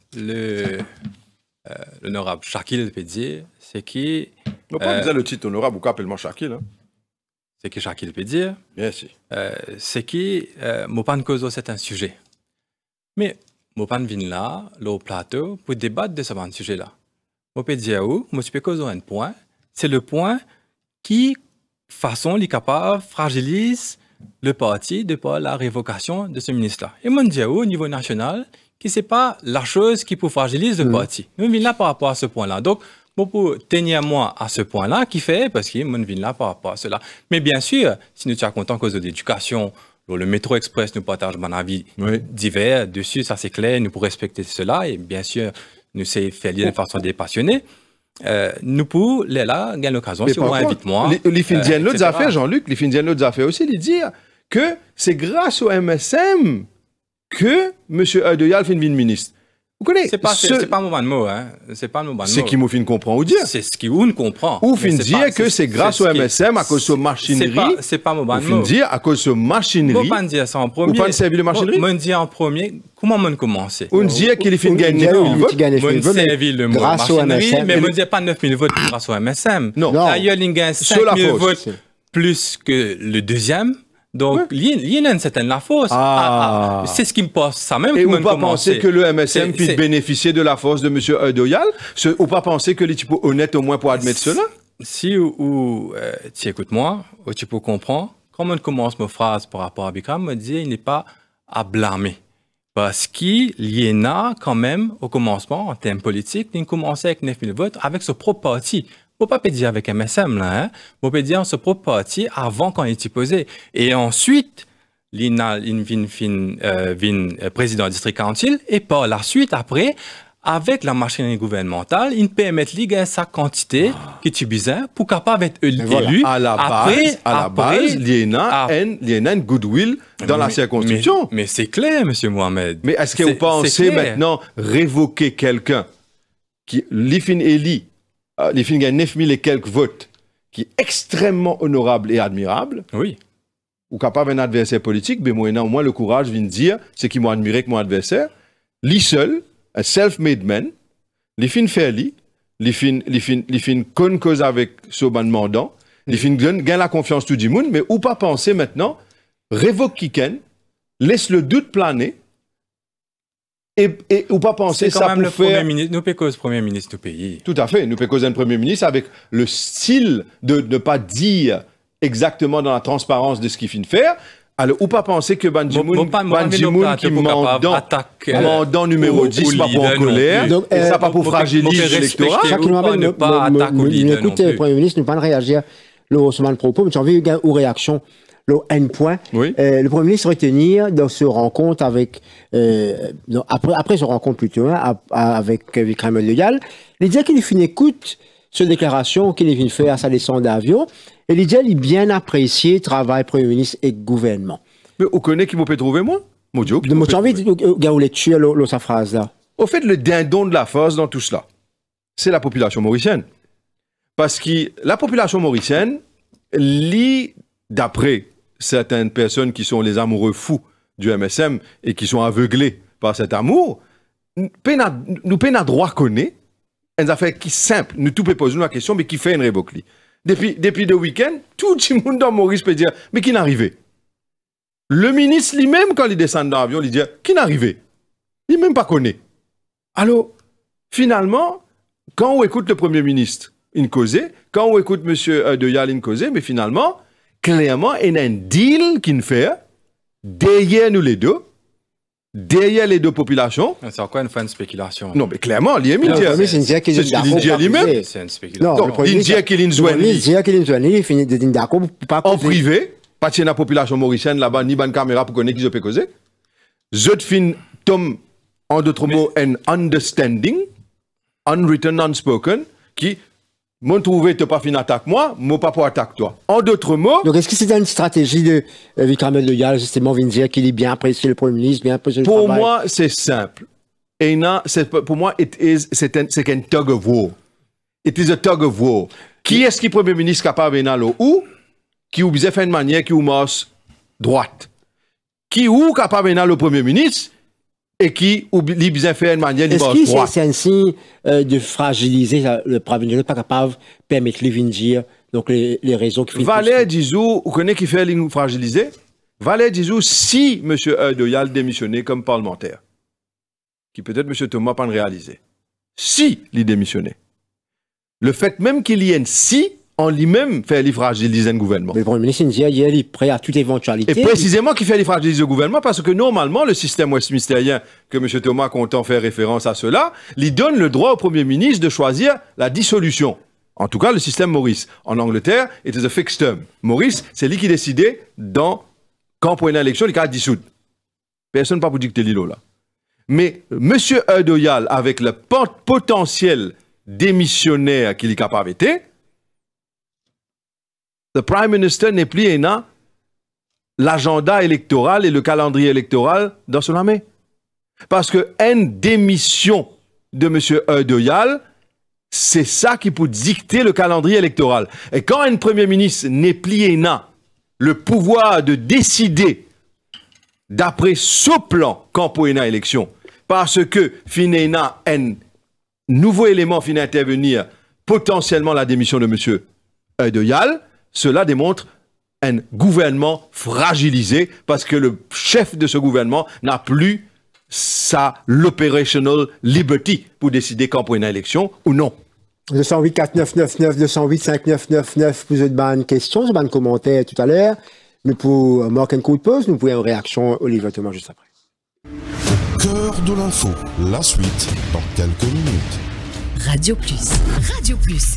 l'honorable Shakil peut dire, c'est qui... Non, pas besoin le titre honorable, ou appelle-moi Shakil. Hein. C'est qui Shakil peut dire. Merci. C'est qui, Mopan Kozo, c'est un sujet. Mais Mopan vient là, au plateau, pour débattre de ce sujet-là. Moi, je peux dire où, moi, je peux causer un point. C'est le point qui, façon, les capables, fragilise le parti de par la révocation de ce ministre-là. Et moi, je dis au niveau national, que ce n'est pas la chose qui peut fragiliser le parti. Nous venons là par rapport à ce point-là. Donc, pour tenir moi à ce point-là, qui fait, parce que nous venons là par rapport à cela. Mais bien sûr, si nous sommes contents cause de l'éducation, le métro express nous partage mon avis divers dessus, ça c'est clair, nous pouvons respecter cela, et bien sûr, nous savons faire de façon dépassionnée. Nous pouvons, là, gagner l'occasion, si vous invitez-moi. Les Findiennes, l'autre affaire, Jean-Luc, les Findiennes, l'autre affaire aussi, ils disent que c'est grâce au MSM que M. Adoyal fait une ministre. Vous connaissez? C'est pas un moment de mot, hein. C'est pas un moment de mot. C'est qui m'a fait comprendre ou dire? C'est ce qui on comprend. Ou fin dire que c'est grâce au MSM à cause de machinerie. C'est pas un moment de mot. Ou fin dire à cause de machinerie. Vous pas dire ça en premier. Ou pas servir de machinerie? Moi dire en premier, comment on commence? On dit qu'il fait gagner 9000 votes. Moi servir le mot machinerie, mais moi dire pas 9000 votes grâce au MSM. Non. D'ailleurs, il gagne 5000 votes plus que le deuxième. Donc, il y a une certaine la force. C'est ce qui me passe ça même. Et vous pas penser que le MSM puisse bénéficier de la force de M. Adoyal? Ou pas penser que les types honnêtes au moins pour admettre cela? Si tu écoutes moi, ou tu peux comprendre, quand on commence ma phrase par rapport à Bikram, me dit il n'est pas à blâmer. Parce qu'il y en a quand même, au commencement, en termes politiques, il commençait avec 9000 votes avec ce propre parti. Faut pas dire avec MSM, là, hein. Faut pas dire ce propre parti avant qu'on ait été posé. Et ensuite, il vient président district council et par la suite, après, avec la machinerie gouvernementale, il permet de lier sa quantité qui est bizarre pour capable être élu. À la base, il y a une goodwill dans la circonscription. Mais c'est clair, M. Mohamed. Mais est-ce que vous pensez maintenant révoquer quelqu'un qui, l'IFIN élit, l'IFIN gagne 9000 et quelques votes, qui est extrêmement honorable et admirable? Oui. Ou capable d'un adversaire politique, mais moi, au moins le courage vient de dire, c'est qui m'a admiré que mon adversaire, lui seul, un self-made man, les fin faire les fin conne cause avec ce ban demandant, les fin gagne la confiance tout le monde, mais ou pas penser maintenant, révoque Kiken, laisse le doute planer, et ou pas penser ça pour faire... Nous pécons premier ministre du pays. Tout à fait, nous pécons un premier ministre avec le style de ne pas dire exactement dans la transparence de ce qu'il finit de faire. Alors, ou pas penser que Banjimoun qui mandant numéro 10, pas pour en colère, et ça pas pour fragiliser l'électorat. Ça qui nous amène, écoutez, le Premier ministre, nous pas réagir sur le propos, mais j'ai envie de une réaction. Un point. Oui. Le Premier ministre retenir dans ce rencontre avec, après ce rencontre plutôt, avec Vikram Loyal, il disait qu'il finit écoute cette déclaration qu'il vient faire à sa descente d'avion, et il disait qu'il a bien apprécié le travail Premier ministre et gouvernement. Mais vous connaissez qui m'a fait trouver moi? Mon Dieu. J'ai envie de tuer sa phrase là. Au fait, le dindon de la force dans tout cela, c'est la population mauricienne. Parce que la population mauricienne lit, d'après certaines personnes qui sont les amoureux fous du MSM et qui sont aveuglés par cet amour, nous peine droit connaître une affaire qui est simple. Nous tout peut poser la question, mais qui fait une révoque. Depuis le week-end, tout le monde dans Maurice peut dire, mais qui n'est arrivé? Le ministre lui-même, quand il descend dans l'avion, il dit, qui n'est arrivé? Il même pas connaît. Alors, finalement, quand on écoute le Premier ministre, il cause, quand on écoute M. Doyal, il cause, mais finalement, clairement, il y a un deal qu'il fait derrière nous les deux, derrière les deux populations. C'est encore une fois une spéculation. Non, mais clairement, il y a mis dire. C'est ce qu'il dit lui-même. C'est une spéculation. Non, il dit qu'il il finit de dire d'accord pour pas en privé, pas de la population mauricienne là-bas, ni bonne caméra pour connaître qui je peux causer. Zot fin tom, en d'autres mots, un understanding, unwritten, unspoken, qui m'ont trouvé te pas fin attaque moi pas pour attaque toi. En d'autres mots. Donc est-ce que c'est une stratégie de Vikram Loyal justement vient dire qu'il est bien apprécié le Premier ministre, bien apprécié le travail? Pour moi, c'est simple. Et non, pour moi, c'est un tug of war. It is a tug of war. Qui est-ce qui est Premier ministre capable de aller où? Qui ou bien fait une manière qui ou masse droite? Qui ou capable de aller au Premier ministre? Et qui oublie bien faire une manière de droite. Est-ce que c'est un signe de fragiliser le Premier ministre, pas capable de permettre lui de dire donc les raisons qui... Valère Dizou, vous connaissez qui fait nous fragiliser? Valère Dizou, si M. Doyal démissionné comme parlementaire, qui peut-être M. Thomas pas réalisé, si il démissionné, le fait même qu'il y ait un si, en lui-même fait les fragiliser un gouvernement. Mais le Premier ministre dit qu'il est prêt à toute éventualité. Et précisément qu'il fait les fragiliser le gouvernement parce que normalement, le système westminsterien, que M. Thomas compte faire référence à cela, lui donne le droit au Premier ministre de choisir la dissolution. En tout cas, le système Maurice. En Angleterre, it is a fixed term. Maurice, c'est lui qui décidait dans, quand pour une élection, il a dissoudre. Personne n'a pas dicter l'îlot là. Mais M. Doyal, avec le potentiel démissionnaire qu'il est capable d'être, le Prime Minister n'est plus l'agenda électoral et le calendrier électoral dans son main. Parce que une démission de M. Doyal, c'est ça qui peut dicter le calendrier électoral. Et quand un Premier ministre n'est plus le pouvoir de décider d'après ce plan quand pour une élection, parce que finalement un nouveau élément finit intervenir potentiellement la démission de M. Doyal, cela démontre un gouvernement fragilisé parce que le chef de ce gouvernement n'a plus l'operational liberty pour décider quand pour une élection ou non. 208 4999, 208 5999, vous avez une question, vous avez un commentaire tout à l'heure. Mais pour marquer un coup de pause, nous pouvons une réaction, Olivier Thomas, juste après. cœur de l'info, la suite dans quelques minutes. Radio Plus. Radio Plus.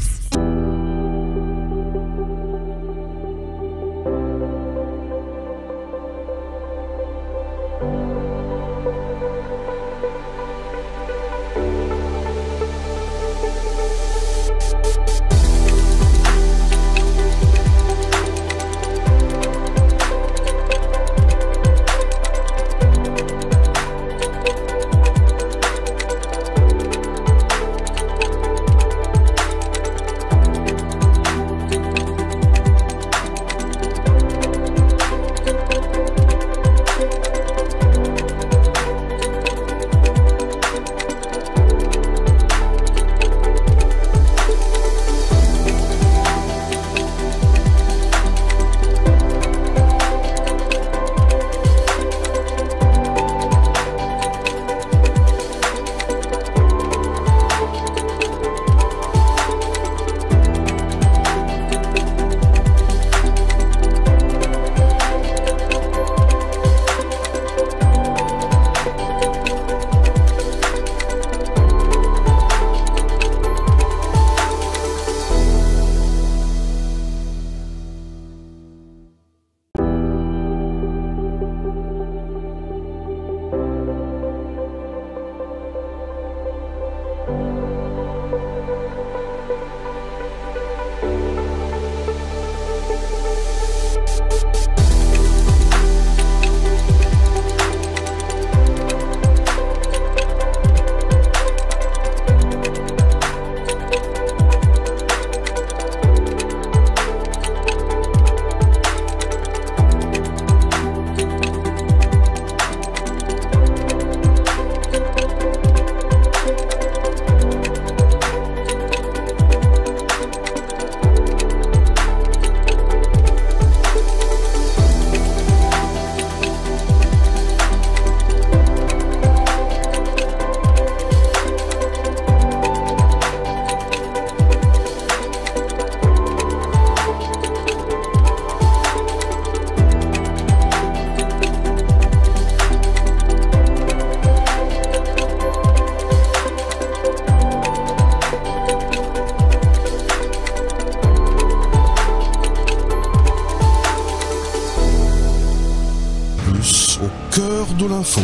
de l'info.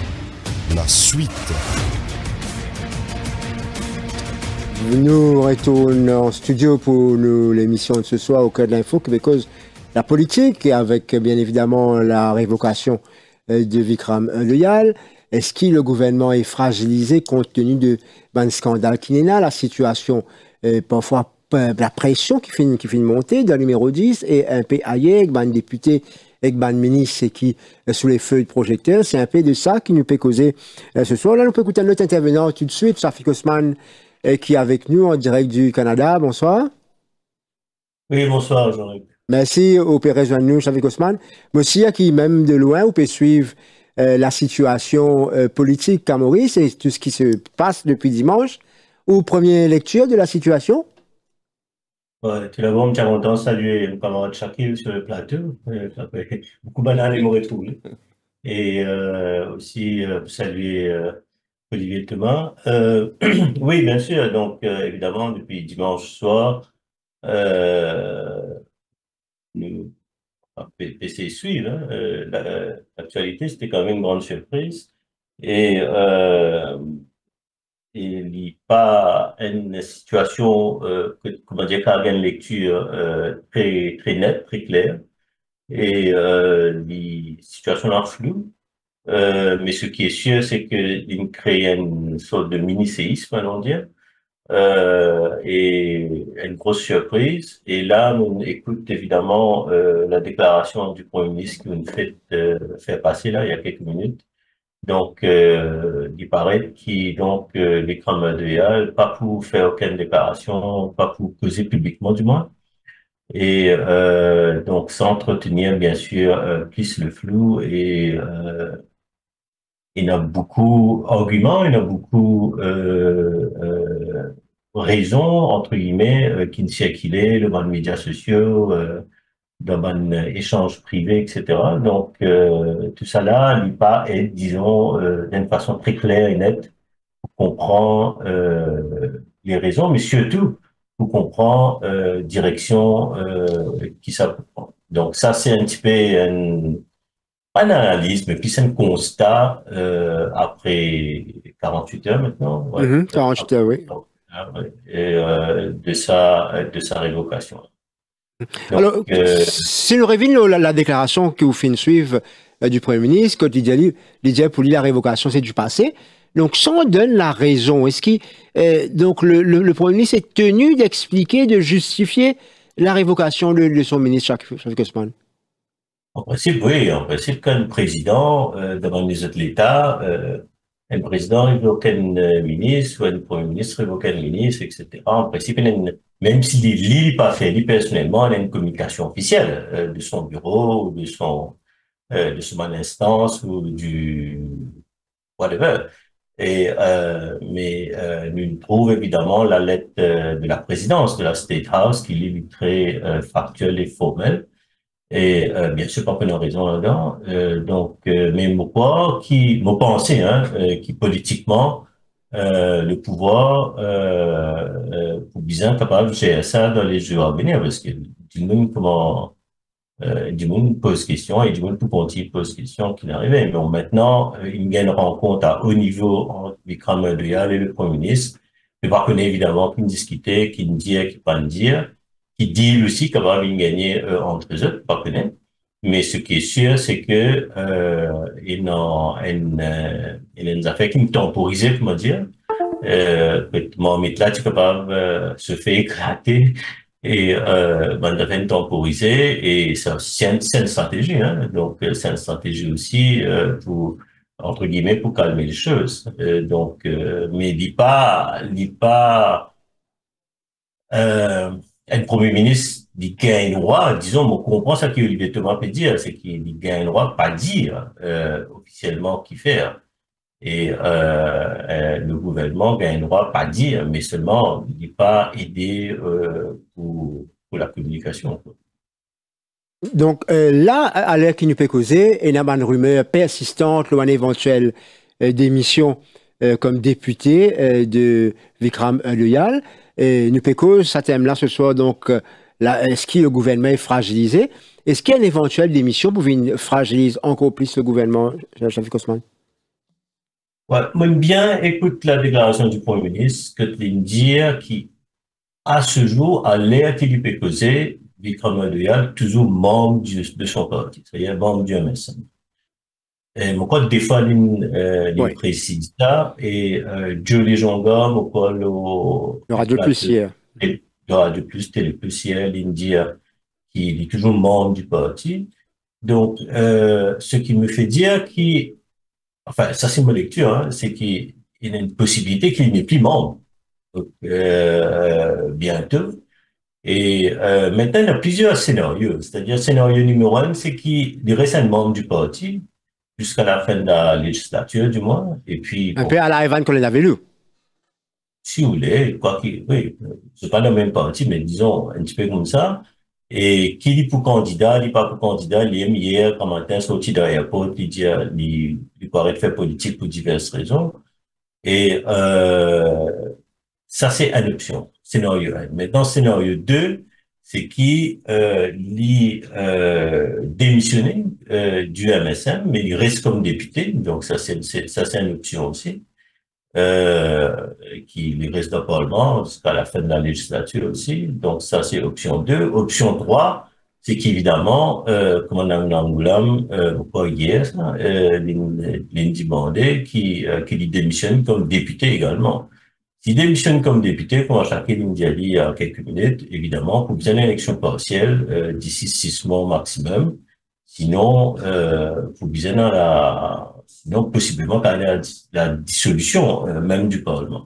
La suite. Nous retournons en studio pour l'émission de ce soir au cœur de l'info québécoise. La politique, avec bien évidemment la révocation de Vikram Dayal. Est-ce que le gouvernement est fragilisé compte tenu de scandale qui est là, la situation, parfois la pression qui finit de monter dans le numéro 10 et un peu ailleurs, avec un député, avec un ministre qui sous les feux de projecteur. C'est un peu de ça qui nous peut causer ce soir. Là, nous pouvons écouter notre intervenant tout de suite, Shafik Osman, qui est avec nous en direct du Canada. Bonsoir. Oui, bonsoir, Jean-Luc. Merci au Pérez Joannou, Shafik Osman. Monsieur, qui même de loin, vous pouvez suivre la situation politique à Maurice et tout ce qui se passe depuis dimanche. Ou première lecture de la situation? Ouais, tout d'abord, je suis content de saluer mon camarade Shakil sur le plateau. Ça fait beaucoup banal et me retrouver. Et aussi saluer Olivier Thomas. Oui, bien sûr. Donc, évidemment, depuis dimanche soir, nous PC suivre l'actualité, c'était quand même une grande surprise. Et il n'y a pas une situation, comment dire, qui a une lecture très, très nette, très claire. Et les situations sont floues. Mais ce qui est sûr, c'est qu'il crée une sorte de mini-séisme, allons dire. Et une grosse surprise. Et là, on écoute évidemment la déclaration du Premier ministre qui nous fait faire passer là il y a quelques minutes. Donc, il paraît Vikram Dayal, pas pour faire aucune déclaration, pas pour causer publiquement du moins. Et donc, s'entretenir bien sûr plus le flou et il y a beaucoup d'arguments, il y a beaucoup raisons, entre guillemets, qui ne circulaient dans les médias sociaux, dans un échange privé, etc. Donc, tout ça là, n'est pas être, disons, d'une façon très claire et nette, pour comprendre les raisons, mais surtout pour comprendre direction qui ça peut prendre. Donc, ça, c'est un petit peu pas une analyse, mais plus un constat après 48 heures maintenant. Ouais, 48 heures, oui. Et, de sa révocation. Donc, alors, si nous revenons la déclaration que vous faites suivre du Premier ministre, quand il dit pour lui la révocation c'est du passé, donc si on donne la raison, est-ce qu'il donc le Premier ministre est tenu d'expliquer, de justifier la révocation de son ministre Shafik Osman? En principe, oui. En principe, qu'un président, devant les autres l'État, un président révoque un ministre ou un premier ministre révoque un ministre, etc. En principe, même s'il n'est pas fait, lui personnellement, il a une communication officielle de son bureau ou de son instance ou du whatever. Mais nous trouvons évidemment la lettre de la présidence de la State House qui est très factuelle et formelle. Et bien sûr, pas qu'on a raison là-dedans. Mais mon pensée, qui politiquement le pouvoir pour bien capable de gérer ça dans les jours à venir, parce que du monde pose question et du monde tout entier pose question qui n'arrivait. Mais bon, maintenant, il y a une rencontre à haut niveau entre Vikram Duyal et le Premier ministre. Je ne connais évidemment qui discuter, qui ne dire, qui ne pas dire. Qui dit aussi qu'on va gagner entre eux autres, pas connaître. Mais ce qui est sûr, c'est que il y a une affaire qui me temporisait, comment dire. Mohamed là, tu es capable se faire éclater et ben temporisé et c'est une stratégie, hein. Donc c'est une stratégie aussi pour entre guillemets pour calmer les choses. Mais il pas un premier ministre dit gagne droit, disons, on comprend ça que Olivier Thomas peut dire, c'est qu'il gagne droit pas dire officiellement qui faire. Et le gouvernement gagne droit pas dire, mais seulement il n'est pas aidé pour la communication. Donc là, à l'heure qui nous peut causer, il y a une rumeur persistante, une éventuelle démission comme député de Vikram Duyal. Et nous pécons, ça thème là ce soir, donc, est-ce que le gouvernement est fragilisé? Est-ce qu'il y a une éventuelle démission pour fragiliser encore plus le gouvernement, Shafik Osman? Ouais, moi, bien, écoute la déclaration du Premier ministre, que tu dire qui, à ce jour, à l'ère qu'il peut causer, Vikram Duyal, toujours membre de son parti, c'est-à-dire membre du MSM. Et mon code des fois, il précise ça, et Jolie Jonga, mon code, le Radio Plus hier. Le Radio Plus, Télé Plus hier, il dit qu'il est toujours membre du parti. Donc, ce qui me fait dire enfin, ça c'est ma lecture, hein, c'est qu'il y a une possibilité qu'il n'est plus membre. Donc, bientôt. Et maintenant, il y a plusieurs scénarios. C'est-à-dire, scénario numéro 1, c'est qu'il reste un membre du parti, jusqu'à la fin de la législature, du moins. Et puis, un peu à la Evan qu'on l'avait lu. Si vous voulez, oui, c'est pas le même parti, mais disons, un petit peu comme ça. Et qui dit pour candidat, il dit pas pour candidat, il aime hier, quand matin, sorti de l'aéroport, il dit, il paraît de faire politique pour diverses raisons. Et, ça, c'est une option. Scénario 1. Maintenant, scénario 2, c'est qui démissionné du MSM, mais il reste comme député, donc ça c'est une option aussi, qui reste dans le Parlement jusqu'à la fin de la législature aussi, donc ça c'est option 2. Option 3, c'est qu'évidemment, comme on a un Angoulam, pas hier, Lindy Bandé, qui démissionne comme député également. S'il démissionne comme député, comme à chacun nous a dit il y a quelques minutes, évidemment, pour bien une élection partielle d'ici 6 mois maximum. Sinon, pour bien sinon possiblement la dissolution même du Parlement.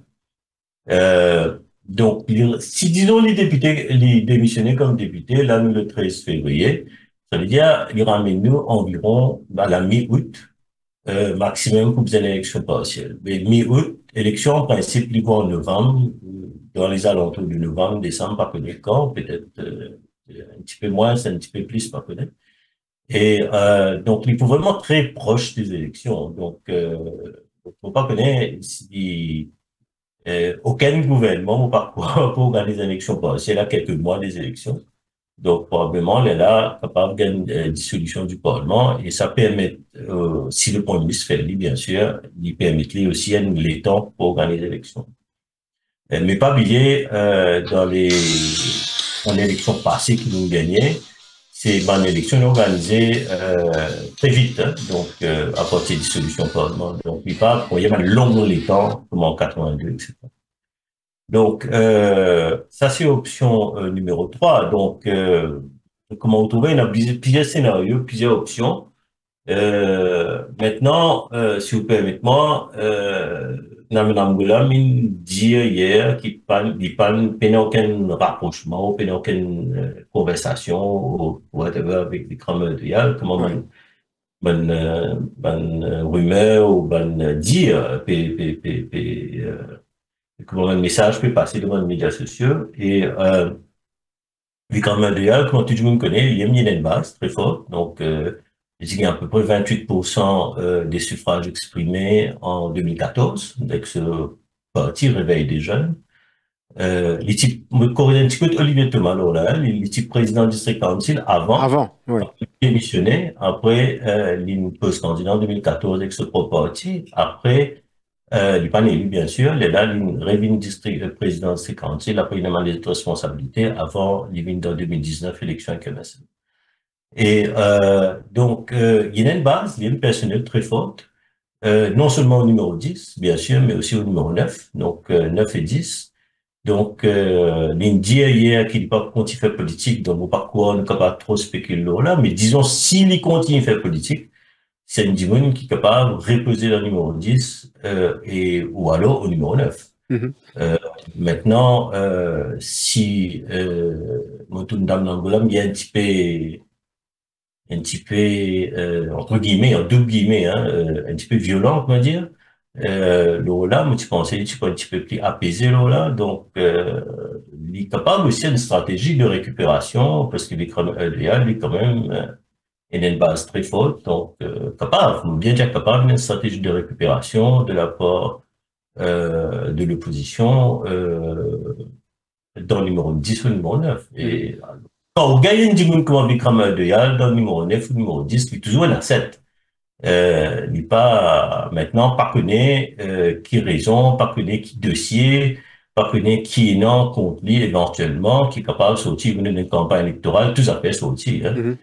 Donc, si disons les députés, les démissionner comme députés, là nous le 13 février, ça veut dire il ramène nous environ à la mi-août. Maximum pour une élection partielle. Mais mi-août, élection en principe, il va en novembre, dans les alentours de novembre, décembre, pas que quand, peut-être un petit peu moins, c'est un petit peu plus, pas connaître. Et donc, il faut vraiment très proche des élections. Donc, faut pas connaître si aucun gouvernement pour organiser une élection partielle à quelques mois des élections. Donc, probablement, elle est là, capable de dissolution du Parlement, et ça permet, si le Premier ministre fait lui, bien sûr, il permet aussi les temps pour organiser l'élection. Mais pas oublier, dans l'élection passée qu'ils ont gagné, c'est une élection organisée, très vite, hein, donc, à partir de dissolution du Parlement. Donc, il y a un long temps, comme en 82, etc. Donc, ça c'est option numéro 3. Donc, comment vous trouvez? Il y a plusieurs scénarios, plusieurs options. Maintenant, si vous permettez-moi, Naminamgula m'a dit hier qu'il n'y a aucun rapprochement, aucune conversation ou whatever avec les grands médias, comment rumeur ou dire, comment un message peut passer devant les médias sociaux. Et les grands médias, comme tout le monde connaît, il y a une base très forte. Donc, il y a à peu près 28% des suffrages exprimés en 2014, avec ce parti Réveil des jeunes. Les types, un petit peu Olivier Thomas, là, les types président du district council avant, démissionné, après, il pose candidat en 2014 avec ce propre parti, après, il pas élu, bien sûr, il est là, il revient district président du district council, après il a demandé de responsabilité, avant, il vient dans 2019, élection avec MSM. Et donc, il y a une base, il y a une personnel très forte, non seulement au numéro 10, bien sûr, mais aussi au numéro 9, donc 9 et 10. Donc, il dit hier qu'il n'est pas continue faire politique, donc au parcours, on ne peut pas trop spéculer là, mais disons, s'il continue faire politique, c'est une dimension qui est capable de reposer le numéro 10 ou alors au numéro 9. Maintenant, si Motundam Nangolam, il y a un petit peu entre guillemets, en double guillemets, hein, un petit peu violent, on va dire. Là, moi, tu pensais, tu peux un petit peu plus apaiser là, donc il est capable aussi d'une stratégie de récupération parce qu'il est quand même il a une base très forte, donc capable, faut bien dire capable d'une stratégie de récupération de la part de l'opposition dans le numéro 10 ou le numéro 9. Et quand on gagne une dimension comme Vikram Adoyal dans le numéro 9 ou le numéro 10, il est toujours un asset. Il n'est pas maintenant pas connaît qui raison, pas connaît qui dossier, pas connaît qui est non contre lui éventuellement, qui est capable de sortir d'une campagne électorale, tout ça fait sortir. Hein.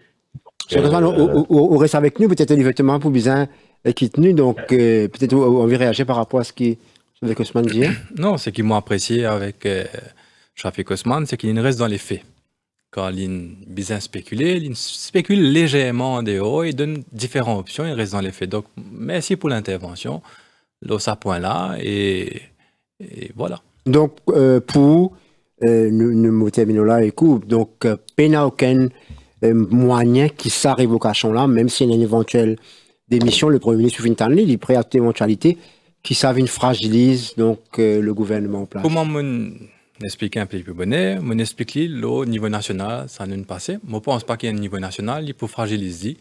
On reste avec nous, peut-être directement pour bien qui est tenu, donc peut-être on va réagir par rapport à ce qui avec Osman dit. Non, ce qu'ils m'ont apprécié avec Shafik Osman, c'est qu'il reste dans les faits. Quand il bien spéculer, il spécule légèrement en dehors, il donne différentes options, il reste dans les faits. Donc, merci pour l'intervention, là, ça point là, et voilà. Donc, pour nous terminons là, écoute, donc, pas aucun moyen qui sa révocation là, même s'il y a une éventuelle démission, le Premier ministre Fintanli, il est prêt à toute éventualité, qui savent fragilise donc le gouvernement en place. Comment expliquer un peu plus bonnet, mon explique au niveau national, ça ne passe. Moi, je pense pas qu'il y ait un niveau national, il peut fragiliser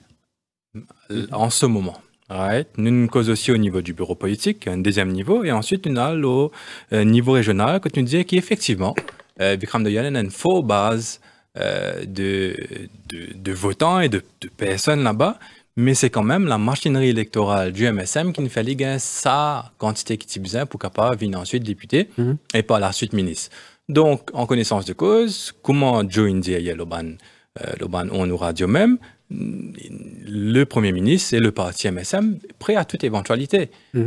en ce moment. Right? Nous cause aussi au niveau du bureau politique, un deuxième niveau, et ensuite nous avons au niveau régional, quand nous disons qu'effectivement, Vikram Adoyal a une fausse base de votants et de personnes là-bas, mais c'est quand même la machinerie électorale du MSM qui nous fait gagner sa quantité qui est besoin pour capable venir ensuite député et par la suite ministre. Donc, en connaissance de cause, comment Joe India et Loban on nous radio même, le Premier ministre et le parti MSM prêt à toute éventualité.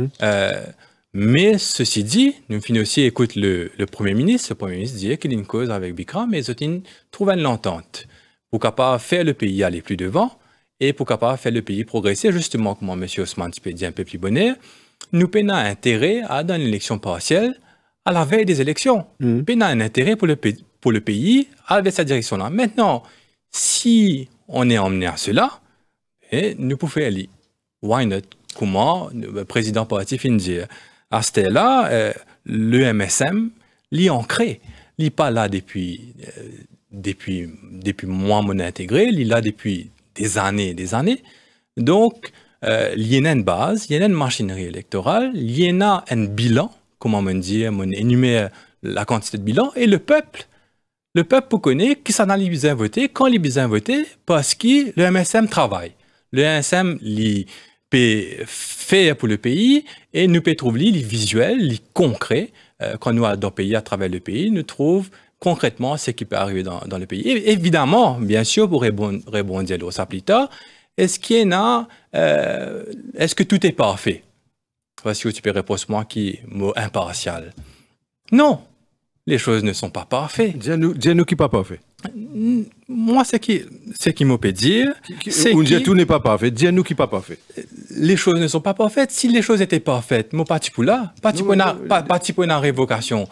Mais ceci dit, nous finissons aussi écoute le Premier ministre. Le Premier ministre dit qu'il y a une cause avec Bikram, mais ils trouvent une entente pour capable faire le pays aller plus devant et pour capable faire le pays progresser, justement, comme M. Osman dit un peu plus bonnet, nous avons intérêt à dans l'élection partielle à la veille des élections. Nous avons un intérêt pour le pays à avec cette direction-là. Maintenant, si on est emmené à cela, nous pouvons aller. Why not? Comment le président parti finit dire à ce là le MSM l'y ancré. Il n'est pas là depuis depuis moi, mon intégré, il est là depuis des années et des années. Donc, il y a une base, il y a une machinerie électorale, il y a un bilan, comment on dit, on énumère la quantité de bilan, et le peuple connaît qui s'en a les besoins voter, quand les besoins voter, parce que le MSM travaille. Le MSM, il fait pour le pays, et nous peut trouver les visuels, les concrets, quand nous allons dans le pays, à travers le pays, nous trouvons concrètement ce qui peut arriver dans le pays. Et évidemment, bien sûr, pour rebondir au ça plus tard, est-ce que tout est parfait? Parce que tu peux répondre moi qui est mot impartial. Non, les choses ne sont pas parfaites. Dis-nous qui n'est pas parfait. Moi, ce qui me peut dire, c'est que tout n'est pas parfait. Dis-nous qui n'est pas parfait. Les choses ne sont pas parfaites. Si les choses étaient parfaites, moi, pas pour là, pas pour une révocation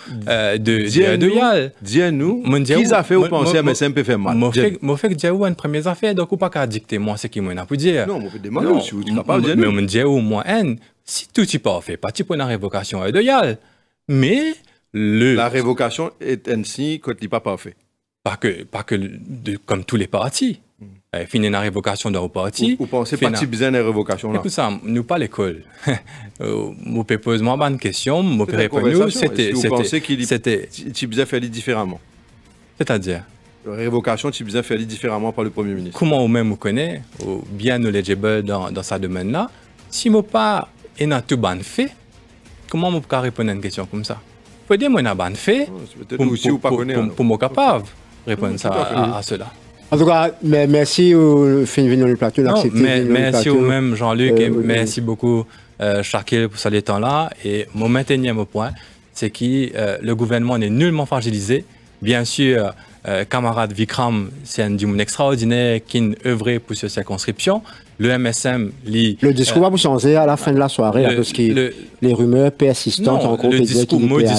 de YAL. Dis-nous qui a fait ou penser à MSM peut faire mal. Moi, fait que dis-nous une première affaire, donc, ou pas qu'à dicter moi ce qui m'a pour dire. Non, moi, je demande si vous êtes capable de dire. Mais on dis-nous, moi, si tout est parfait, pas pour une révocation de YAL. Mais la révocation est ainsi quand il n'est pas parfait. Pas que comme tous les partis. Finir une révocation d'un parti. Vous pensez pas que besoin de révocation là? Écoute ça, nous pas l'école. Vous pouvez poser moi une question, vous pouvez répondre. Vous pensez qu'il besoin faire différemment? C'est-à-dire? La révocation, tu besoin faire différemment par le Premier ministre. Comment vous-même vous connaissez, bien knowledgeable dans ce domaine-là, si vous pas un tout ban fait, comment vous pouvez répondre à une question comme ça? Vous pouvez dire moi un ban fait pour me capable répondre à cela. En tout cas, merci au fin de le plateau d'accepter. Merci au même Jean-Luc et merci beaucoup Shakil pour ce temps-là. Et mon dernier point, c'est que le gouvernement n'est nullement fragilisé. Bien sûr, camarade Vikram, c'est un homme extraordinaire qui a œuvré pour cette circonscription. Le MSM, le discours va vous changer à la fin de la soirée, parce que les rumeurs persistantes en gros, le discours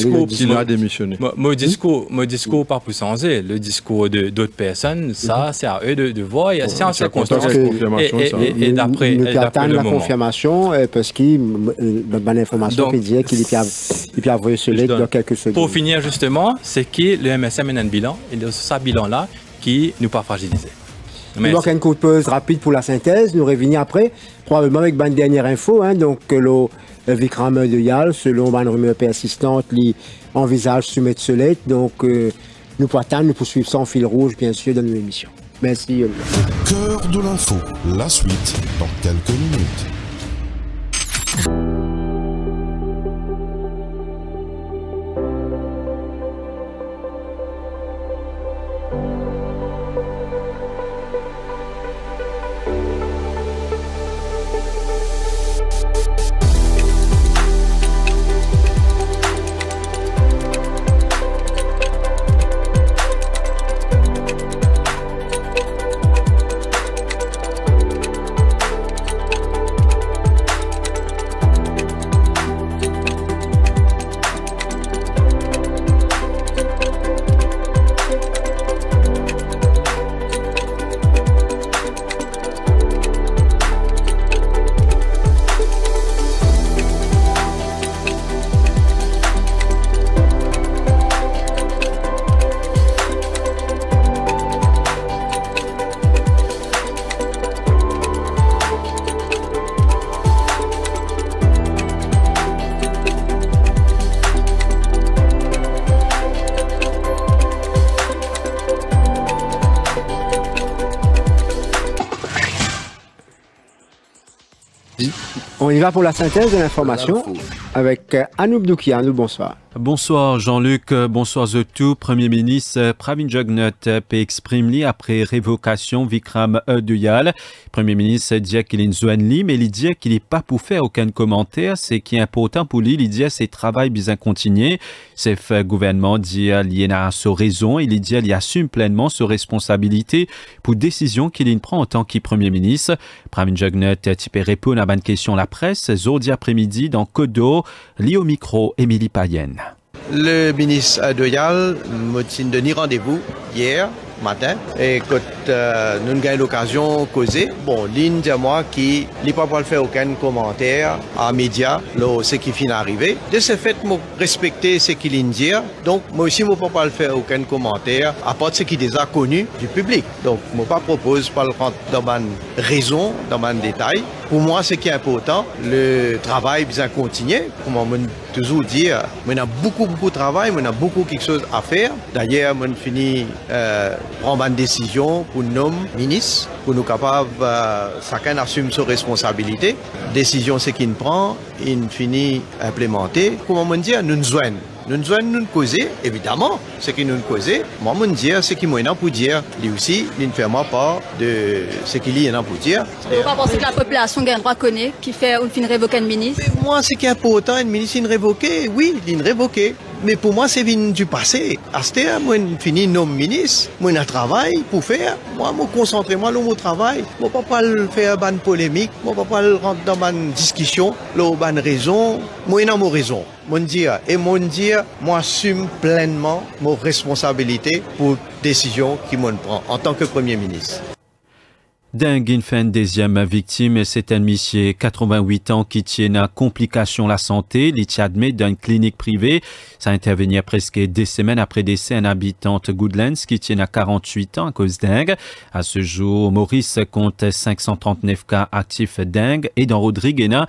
a démissionné. Mon discours pas pour changer. Le discours d'autres personnes, ça, c'est à eux de voir. C'est en circonstance. Et d'après la confirmation, parce que bonne information qui disait qu'il peut avoir ce lait dans quelques secondes. Pour finir, justement, c'est que le MSM a un bilan, et c'est ce bilan-là qui nous pas fragilisé. Donc, une courte pause rapide pour la synthèse. Nous revenons après, probablement avec une dernière info. Donc, le Vikram de YAL, selon une rumeur persistante, envisage soumettre ce lait. Donc, nous poursuivons ça en fil rouge, bien sûr, dans nos émissions. Merci. Cœur de l'info, la suite dans quelques minutes. On y va pour la synthèse de l'information avec Anouk Douki. Anouk, bonsoir. Bonsoir Jean-Luc, bonsoir à tous. Premier ministre Pravin Jugnauth peut exprimer après révocation Vikram de YAL. Premier ministre dit qu'il est une zone libre, mais il dit qu'il n'est pas pour faire aucun commentaire. C'est qui est important pour lui. Il dit c'est travail bien continué. C'est le gouvernement dit qu'il a sa raison. Il dit qu'il assume pleinement ses responsabilités pour décision qu'il prend en tant que Premier ministre. Pravin Jugnauth peut répondre à une question à la presse. Aujourd'hui après-midi dans Kodo, lié au micro, Émilie Payenne. Le ministre de YAL m'a donné rendez-vous hier matin. Et quand nous avons eu l'occasion de causer, bon, l'une de moi qui n'a pas fait aucun commentaire à médias, ce qui finit d'arriver. De ce fait, je respecte ce qu'il dit. Donc, moi aussi, je ne peux pas faire aucun commentaire à part ce qui est déjà connu du public. Donc, je ne propose pas de rentrer dans ma raison, dans mon détail. Pour moi, ce qui est important, le travail bien continuer. Pour moi, je toujours dire, on a beaucoup de travail, on a beaucoup quelque chose à faire. D'ailleurs, on finit prendre une décision pour nous, ministres, pour nous capables, chacun assume ses responsabilités. Décision, c'est qu'il prend, il finit implémenter. Comment on dit, nous joignons. Nous nous causer, évidemment, ce qui nous cause. Moi, je dis ce qui m'a pour dire, lui aussi, il ne fait pas de ce qu'il y a pour dire. Vous ne pas penser que la population a un droit connaît, qui fait une fin révoquer un ministre? Mais moi, ce qui est important, un ministre, il révoqué, oui, il révoqué. Mais pour moi, c'est du passé. À ce terme, moi, je finis nom ministre, moi, j'ai un travail pour faire. Moi, je me concentre sur mon travail. Je ne peux pas faire une polémique, je ne peux pas rentrer dans une discussion, une raison. Moi, j'ai mon raison. Moi, j'assume pleinement mes responsabilités pour les décisions que je prends en tant que Premier ministre. Dengue fin deuxième victime, c'est un monsieur 88 ans qui tient à complication la santé. Il est admis dans une clinique privée. Ça intervient presque 2 semaines après décès un habitant Goodlands qui tient à 48 ans à cause dengue. À ce jour, Maurice compte 539 cas actifs dengue et dans Rodriguena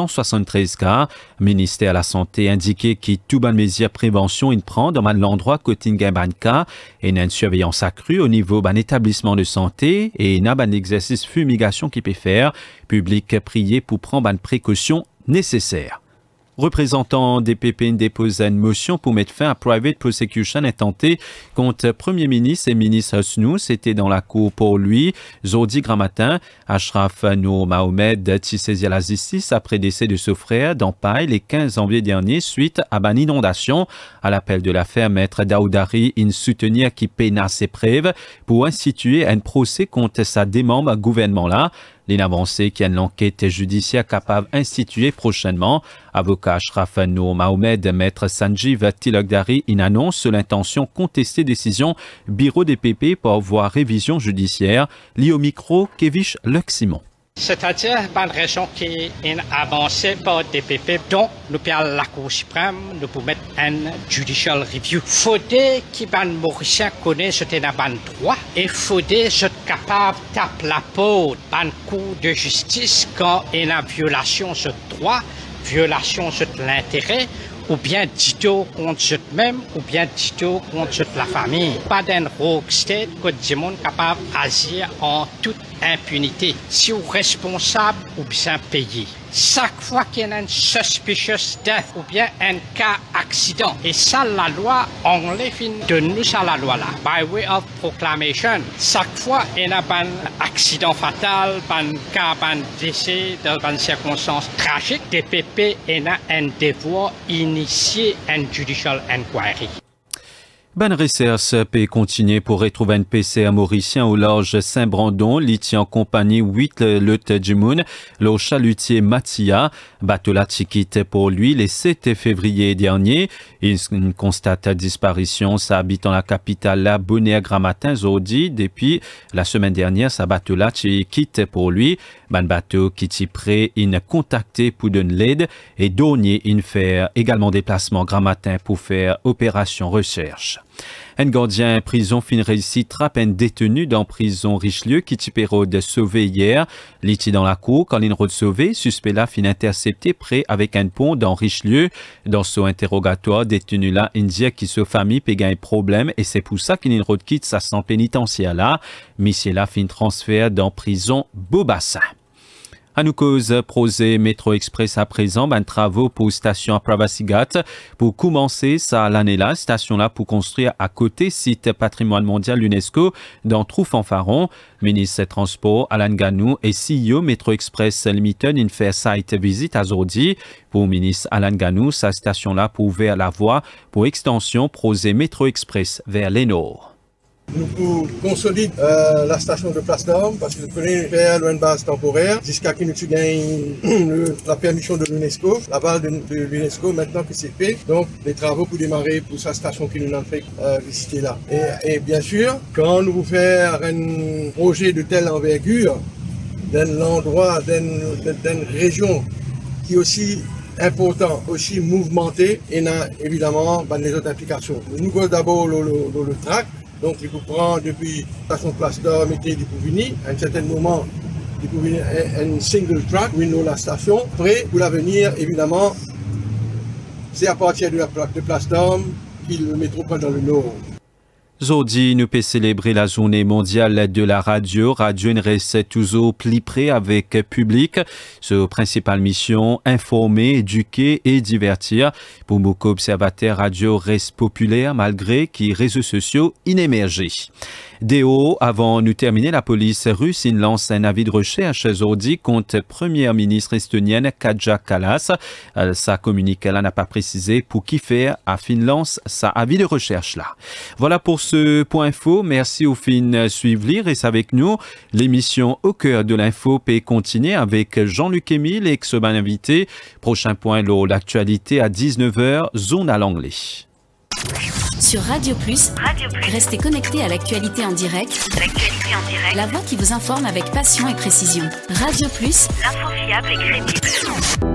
173 cas. Ministère de la Santé indiqué que tout bonne mesure prévention il prend dans l'endroit côté Banka et une surveillance accrue au niveau d'un établissement de santé et n'a un exercice fumigation qui peut faire. Public prié pour prendre une précaution nécessaire. Représentant des PP dépose une motion pour mettre fin à private prosecution intenté contre Premier ministre et ministre Snou. C'était dans la cour pour lui. Zodi Gramatin, Ashraf Nour Mohamed qui saisit la justice après décès de son frère dans Paille le 15 janvier dernier suite à une inondation. À l'appel de l'affaire, maître Daoudari, il soutenir qui peina ses preuves pour instituer un procès contre sa démembre gouvernement-là. L'inavancée qui a une enquête judiciaire capable d'instituer prochainement. Avocat Ashraf Nour Mohamed, maître Sanjiv Tilakdari, il annonce l'intention contester décision bureau des PP pour voir révision judiciaire. Lié au micro, Kevish Luc-Simon. C'est-à-dire, une raison qui est avancée par des PP, dont nous payons la Cour suprême, nous pouvons mettre un judicial review. Faudrait que Mauricien connaisse ce droit et faudrait être capable de taper la peau dans Cour de justice quand il y a une violation de ce droit, violation de l'intérêt, ou bien dito contre eux-mêmes, ou bien dito contre la famille. Pas d'un rogue state que du monde capable d'agir en toute impunité. Si vous êtes responsable ou bien payé. Chaque fois qu'il y a un suspicious death ou bien un cas accident, et ça la loi, on les fin de nous à la loi là, by way of proclamation. Chaque fois il y a un accident fatal, un cas, un décès dans une circonstance tragique, DPP a un devoir initier un judicial inquiry. Ben recherche peut continuer pour retrouver un PC mauricien au large Saint-Brandon, l'iti en compagnie 8 lutte du monde, le chalutier Matia, bateau la quitte pour lui le 7 février dernier. Il constate disparition, ça habite dans la capitale la Bonaire-Gramatin, Zodi, depuis la semaine dernière, sa bateau la quitte pour lui. Ben bateau qui t'y prêt, il contacté pour donner l'aide et donner il faire également déplacement Gramatin pour faire opération recherche. Un gardien prison fin réussi trappe un détenu dans prison Richelieu qui de sauvé hier. L'iti dans la cour, quand il sauvé, suspect là fin intercepté près avec un pont dans Richelieu. Dans son interrogatoire, détenu là, indien qui se famille péga un problème et c'est pour ça qu'il quitte sa centre pénitentiaire là. Monsieur là fin transfert dans prison Beaubassin. À nous cause projet Métro Express à présent, travaux pour station à Pravasigat. Pour commencer ça l'année là, station là pour construire à côté site patrimoine mondial UNESCO dans Trou-Fanfaron. Ministre des Transports Alan Ganou et CEO Métro Express Limited in fait site visite à Zodi. Pour ministre Alan Ganou, sa station là pour ouvrir la voie pour extension projet Métro Express vers les nord. Nous consolidons la station de Place d'Orme parce que nous prenons faire une base temporaire jusqu'à ce que nous gagnons la permission de l'UNESCO, la base de l'UNESCO maintenant que c'est fait. Donc les travaux pour démarrer pour sa station qui nous a fait visiter là. Et bien sûr, quand nous faisons un projet de telle envergure, d'un endroit, d'une région qui est aussi important, aussi mouvementé, et a évidemment les autres implications. Nous avons d'abord le track, donc il faut prendre depuis la station Place d'Orme et du Pouvini, à un certain moment, il faut venir un single track, où nous la station. Après, pour l'avenir, évidemment, c'est à partir de Place d'Orme qu'il le métro prend dans le nord. Aujourd'hui, nous peut célébrer la journée mondiale de la radio. Radio reste toujours plus près avec public. Sa principale mission, informer, éduquer et divertir. Pour beaucoup observateurs, radio reste populaire malgré que les réseaux sociaux inémergés. Déo, avant de terminer, la police russe lance un avis de recherche aujourd'hui contre première ministre estonienne Kaja Kallas. Sa communiqué là n'a pas précisé pour qui faire à Finlande sa avis de recherche là. Voilà pour ce point info. Merci au fin suivre. Reste avec nous. L'émission Au cœur de l'info peut continuer avec Jean-Luc Émile et son invité. Prochain point, l'actualité à 19h, zone à l'anglais. Sur Radio Plus, restez connectés à l'actualité en direct. La voix qui vous informe avec passion et précision. Radio Plus, l'info fiable et crédible.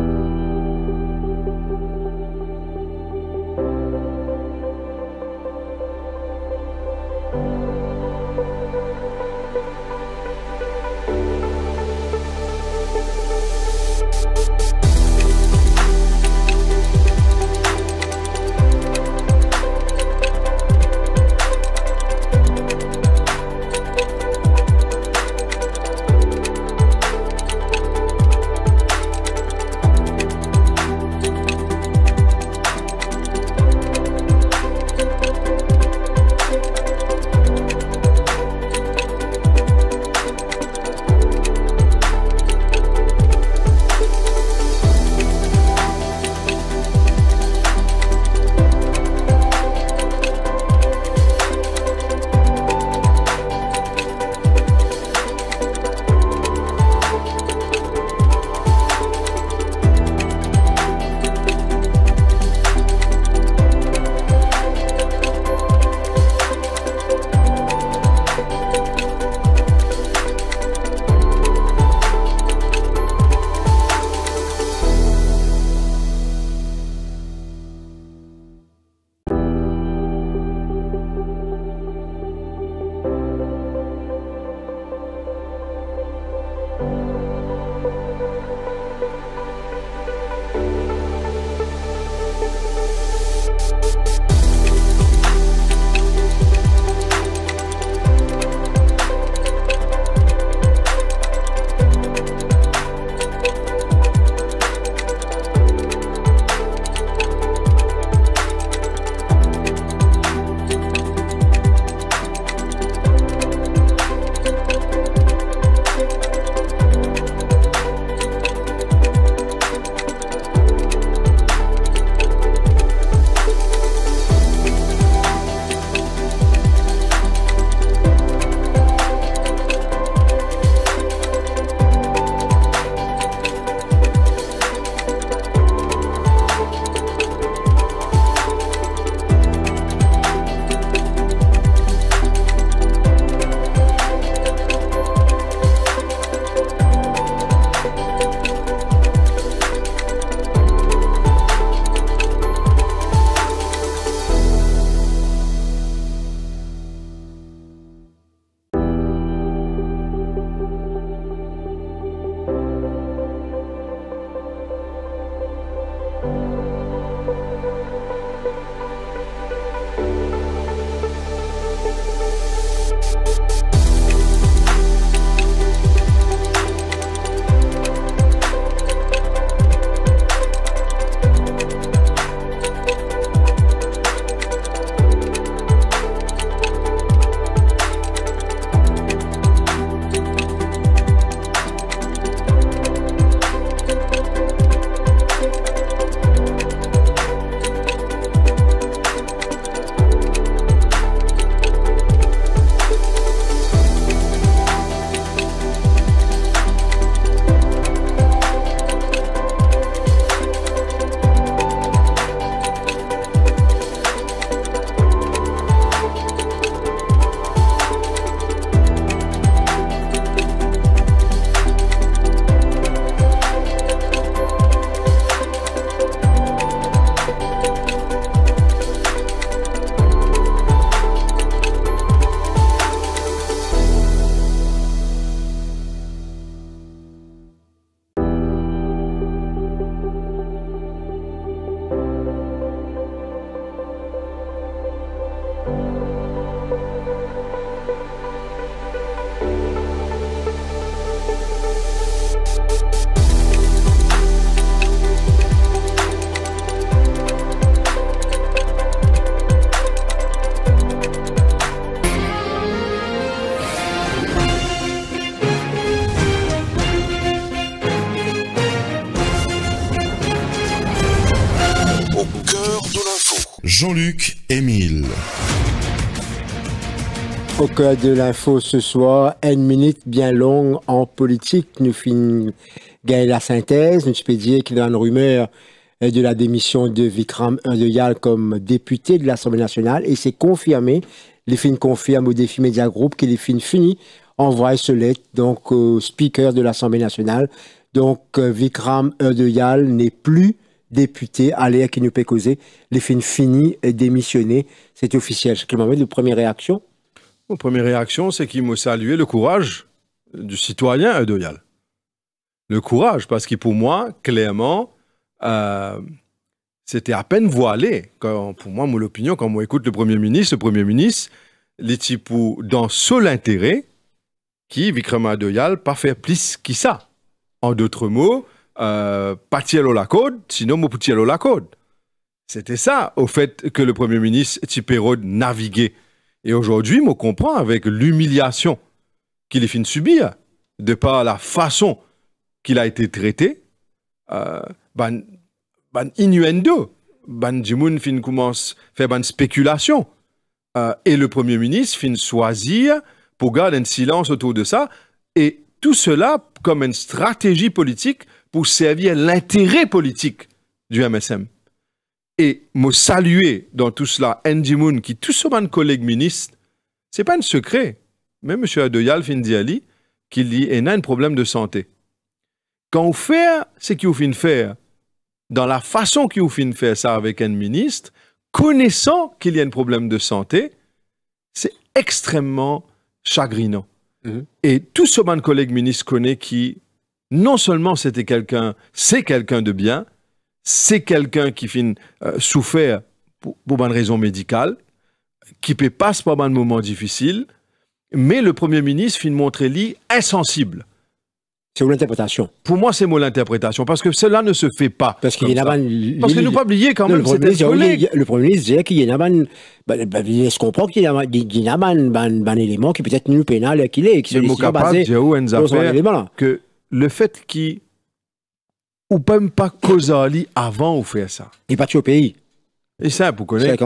Jean-Luc Émile. Au cœur de l'info ce soir, une minute bien longue en politique. Nous finissons gagner la synthèse. Nous peux dire qu'il y a une rumeur de la démission de Vikram Undeyal comme député de l'Assemblée nationale et c'est confirmé. Les fins confirment au Défi Média Group que les fins fini envoient ce lettre donc au speaker de l'Assemblée nationale. Donc Vikram Undeyal n'est plus député à l'air qui nous peut causer. Les fins fini démissionné. C'est officiel. Quel moment de première réaction? Mon première réaction, c'est qu'il m'a salué le courage du citoyen Undeyal. Le courage, parce que pour moi, clairement, c'était à peine voilé. Pour moi, mon opinion, quand on écoute le Premier ministre, les types dans seul intérêt, qui, Vikram Undeyal, pas faire plus que ça. En d'autres mots, pas tirer la code, sinon, moi, pour tirer la code. C'était ça, au fait que le Premier ministre Tipero naviguait. Et aujourd'hui, on comprend avec l'humiliation qu'il est fin de subir, de par la façon qu'il a été traité, ban innuendo, ban dimoun fin commence faire ban spéculation, et le Premier ministre fin choisir pour garder un silence autour de ça, et tout cela comme une stratégie politique pour servir l'intérêt politique du MSM. Et me saluer dans tout cela, Andy Moon, qui tout ce ban collègue ministre, c'est pas un secret. Même M. Undeyal fin dit qu'il y a un problème de santé. Quand on fait ce qu'il faut faire, dans la façon qu'il faut faire ça avec un ministre, connaissant qu'il y a un problème de santé, c'est extrêmement chagrinant. Et tout ce ban collègue ministre connaît qui, non seulement c'est quelqu'un de bien, c'est quelqu'un qui finit souffert pour une raison médicale, qui peut passer par un moment difficile, mais le Premier ministre finit montrer lui insensible. C'est mon interprétation. Pour moi, c'est mon interprétation, parce que cela ne se fait pas. Parce qu'il y a parce que nous pas oublier quand même, c'est un collègue. Le Premier ministre disait qu'il y a un je comprends qu'il y a un élément qui peut-être nous pénal qu'il est, qui se basé sur un élément que le fait qu'il ou même pas causer avant ou faire ça. Il n'est pas au pays. Et ça, vous connaissez.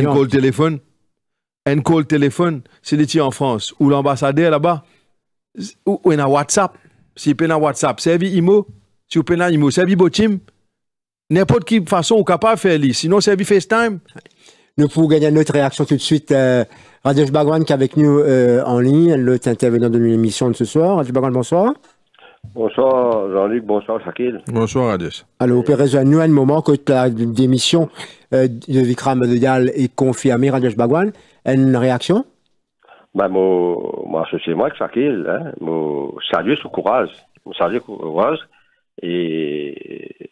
Un call téléphone, c'est les en France, ou l'ambassadeur là-bas, ou un WhatsApp. Si vous avez un WhatsApp, c'est un IMO. Si vous avez un IMO, c'est un Botim. N'importe quelle façon, vous êtes capable de faire ça. Sinon, c'est un FaceTime. Nous pouvons gagner notre réaction tout de suite. Rajesh Bhagwan qui est avec nous en ligne, l'autre intervenant de l'émission de ce soir. Rajesh Bhagwan, bonsoir. Bonsoir Jean-Luc, bonsoir Shakil. Bonsoir Rajesh. Alors, vous pouvez résoudre un moment que la démission de Vikram Undeyal est confirmée, Rajesh Bhagwan. Une réaction? Ben, moi, associé moi avec Shakil, hein, moi, saluer son courage. Moi, saluer son courage et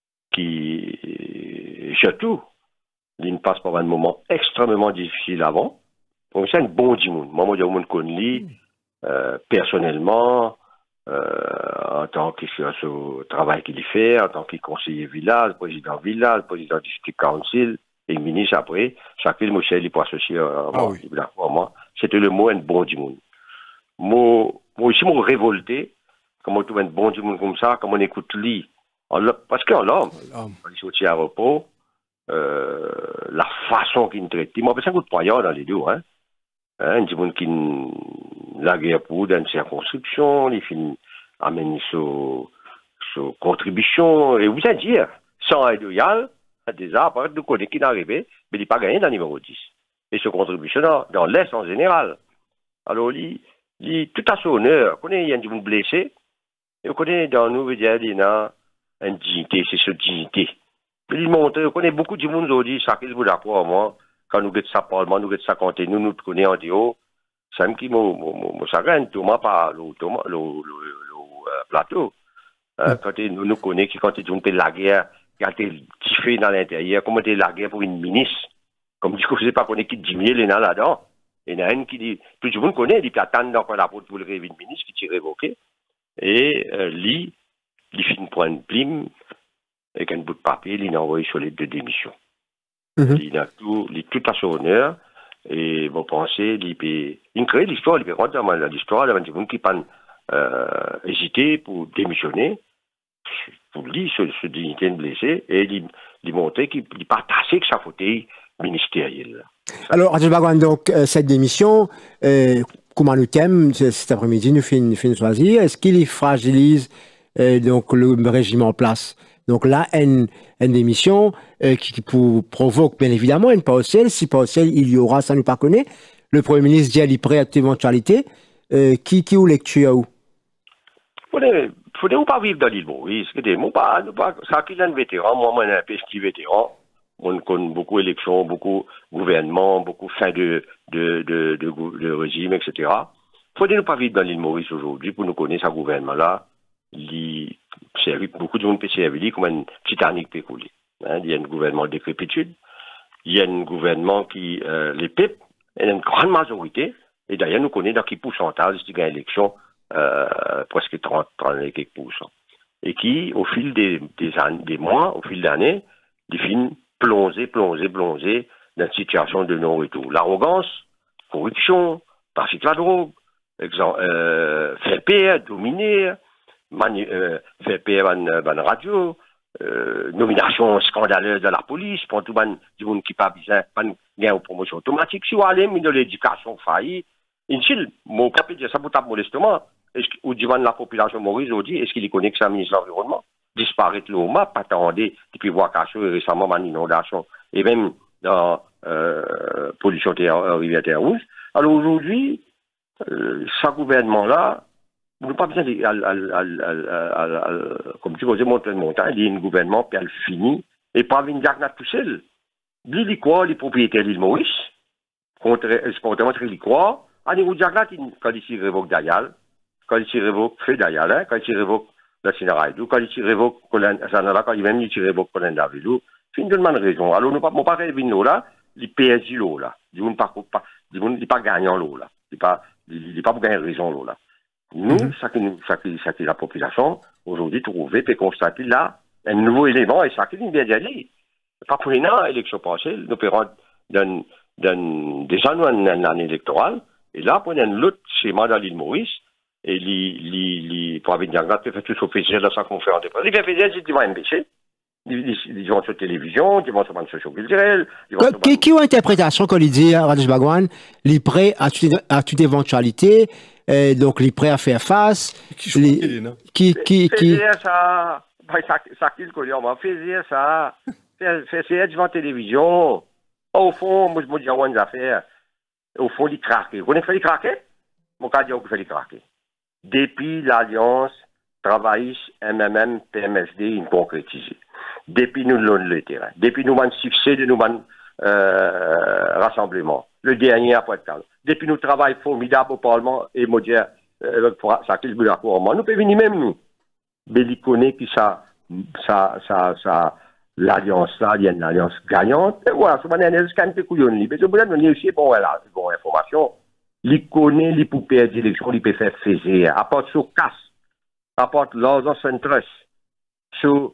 qui, surtout, il passe par un moment extrêmement difficile avant. Donc, c'est un bon dimoun. Moi, je me connais personnellement, en tant que sur ce travail qu'il fait, en tant que conseiller village, président district council, et ministre après, chaque ville, Michel, il peut associer moi. C'était le mot un bon du monde. Moi aussi, moi révolté, comme on trouve un bon du monde comme ça, comme on écoute lui. Parce qu'en l'homme, il sortit à repos, la façon qu'il traite. Moi, c'est un coup de poignard dans les deux, hein. Un du monde qui la guerre pour dans une circonscription, il finit amène sa contribution, et vous allez dire, sans Undeyal, déjà, après, nous connaissons qui est arrivé, mais il n'a pas gagné dans le numéro 10. Et sa contribution dans l'Est en général. Alors, tout à son honneur, il y a un monde blessé, et on connaît dans nous, il y a une dignité, c'est cette dignité. Il montre, on connaît beaucoup de monde aujourd'hui, chacun vous d'accord, moi, quand nous guettons ça parlement, nous guettons ça compter, nous connaissons en déo, c'est un qui m'a chagrin, Thomas par le plateau. Quand nous connaissons, quand il dit la guerre, quand il fait dans l'intérieur, comment il la guerre pour une ministre, comme dit que je ne sais pas qu'on est qui diminuer les nains là-dedans. Il y en a une qui dit, tout le monde connaît, il peut attendre dans la porte pour le réveiller une ministre qui est révoqué, et lui, il finit pour une plume, avec un bout de papier, il a envoyé sur les deux démissions. Il a tout à son honneur, et vous pensez, il crée l'histoire, il peut rentrer dans l'histoire, il y a des gens qui peuvent hésiter pour démissionner, pour lui, ce dignité de blessé, et il montrait qu'il partagé que sa fauteuil, ministériel. Alors, Rajesh Bhagwan, donc, cette démission, comment le thème, cet après-midi, nous finissons choisir, est-ce qu'il fragilise donc, le régime en place? Donc là, une démission qui provoque bien évidemment une partielle. Si partielle il y aura, ça nous pas connaît. Le Premier ministre dit qu'il est prêt à toute éventualité. Qui ou lecture où? Faudrait pas vivre dans l'île Maurice. Ça qui est un vétéran, moi, un petit vétéran. On connaît beaucoup d'élections, beaucoup de gouvernements, beaucoup de fin de régime, etc. Faudrait pas vivre dans l'île Maurice aujourd'hui pour nous connaître ce gouvernement-là. Beaucoup de gens peuvent servir comme un Titanic peut couler. Il y a un gouvernement de décrépitude. Il y a un gouvernement qui, les PIP, il y a une grande majorité. Et d'ailleurs, nous connaissons dans quel pourcentage il y a une élection, presque 30%. Et qui, au fil des mois, au fil d'années, ils finissent plongés dans une situation de non-retour. L'arrogance, corruption, trafic de la drogue, faire payer, dominer, faire payer la radio, nomination scandaleuse de la police, pour tout le monde qui n'a pas de promotion automatique. Si vous allez dans l'éducation faillie, mon papa dit ça pour taper molestement. Ou devant la population maurice aujourd'hui, est-ce qu'il connaît que ça ministre de l'Environnement? Disparaître le map, pas attendez, depuis voir caché récemment une inondation, et même dans pollution rivière Terre Rouge. Alors aujourd'hui, ce gouvernement-là, on n'a pas besoin comme tu disais, monter une montagne, il y a un gouvernement, puis elle finit, et pas une diagnose tout seul. Il dit quoi, les propriétaires de l'île Maurice, spontanément, il dit quoi, à niveau diagnose, quand il révoque Dayal, quand il révoque Feu Dayal, quand il révoque la Sénaraïdou, quand il révoque Colin Sanala, quand il même il révoque Colin Davidou, c'est une demande de raison. Alors, nous ne pas rêver là, il PSG l'eau là. Il n'est pas gagnant l'eau là. Il n'est pas pour gagner raison l'eau là. Nous, ça qui la population, aujourd'hui, trouver, puis constater là, un nouveau élément, et ça qui est bien dit. Pas pour une élection passée, nous payons déjà une année électorale, et là, pour un autre schéma dans l'île Maurice, et pour avoir une fait tout officiel dans sa conférence de presse. Les FDS, ils vont MBC, ils vont sur télévision, ils vont sur une socio-culturelle. Qui ont interprétation, quand il dit, Rajesh Bhagwan, il est prêt à toute éventualité, donc il est prêt à faire face. Qui faisait ça, ça qu'il connaît, on va faire ça, faire devant télévision. Au fond, moi, je me dis, on a une affaire. Au fond, il craque. Vous connaissez les craquer? Mon cas dit qu'on fait les craquer. Depuis l'alliance travailliste MMM PMSD, ils concrétisé. Depuis nous le terrain. Depuis nous avons succès de nous rassemblement. Le dernier après le temps. Depuis nous travail formidable au Parlement et moderne, ça qu'il veut la nous pouvons venir même nous. Mais il connaît que l'alliance là, il y a une alliance gagnante. Et voilà, c'est une analyse quand même couillonne. Mais je voulais donner aussi bon information. Il connaît les poupées d'élection, il peut faire faire. Apporte sur casse, apporte l'argent centriste, sur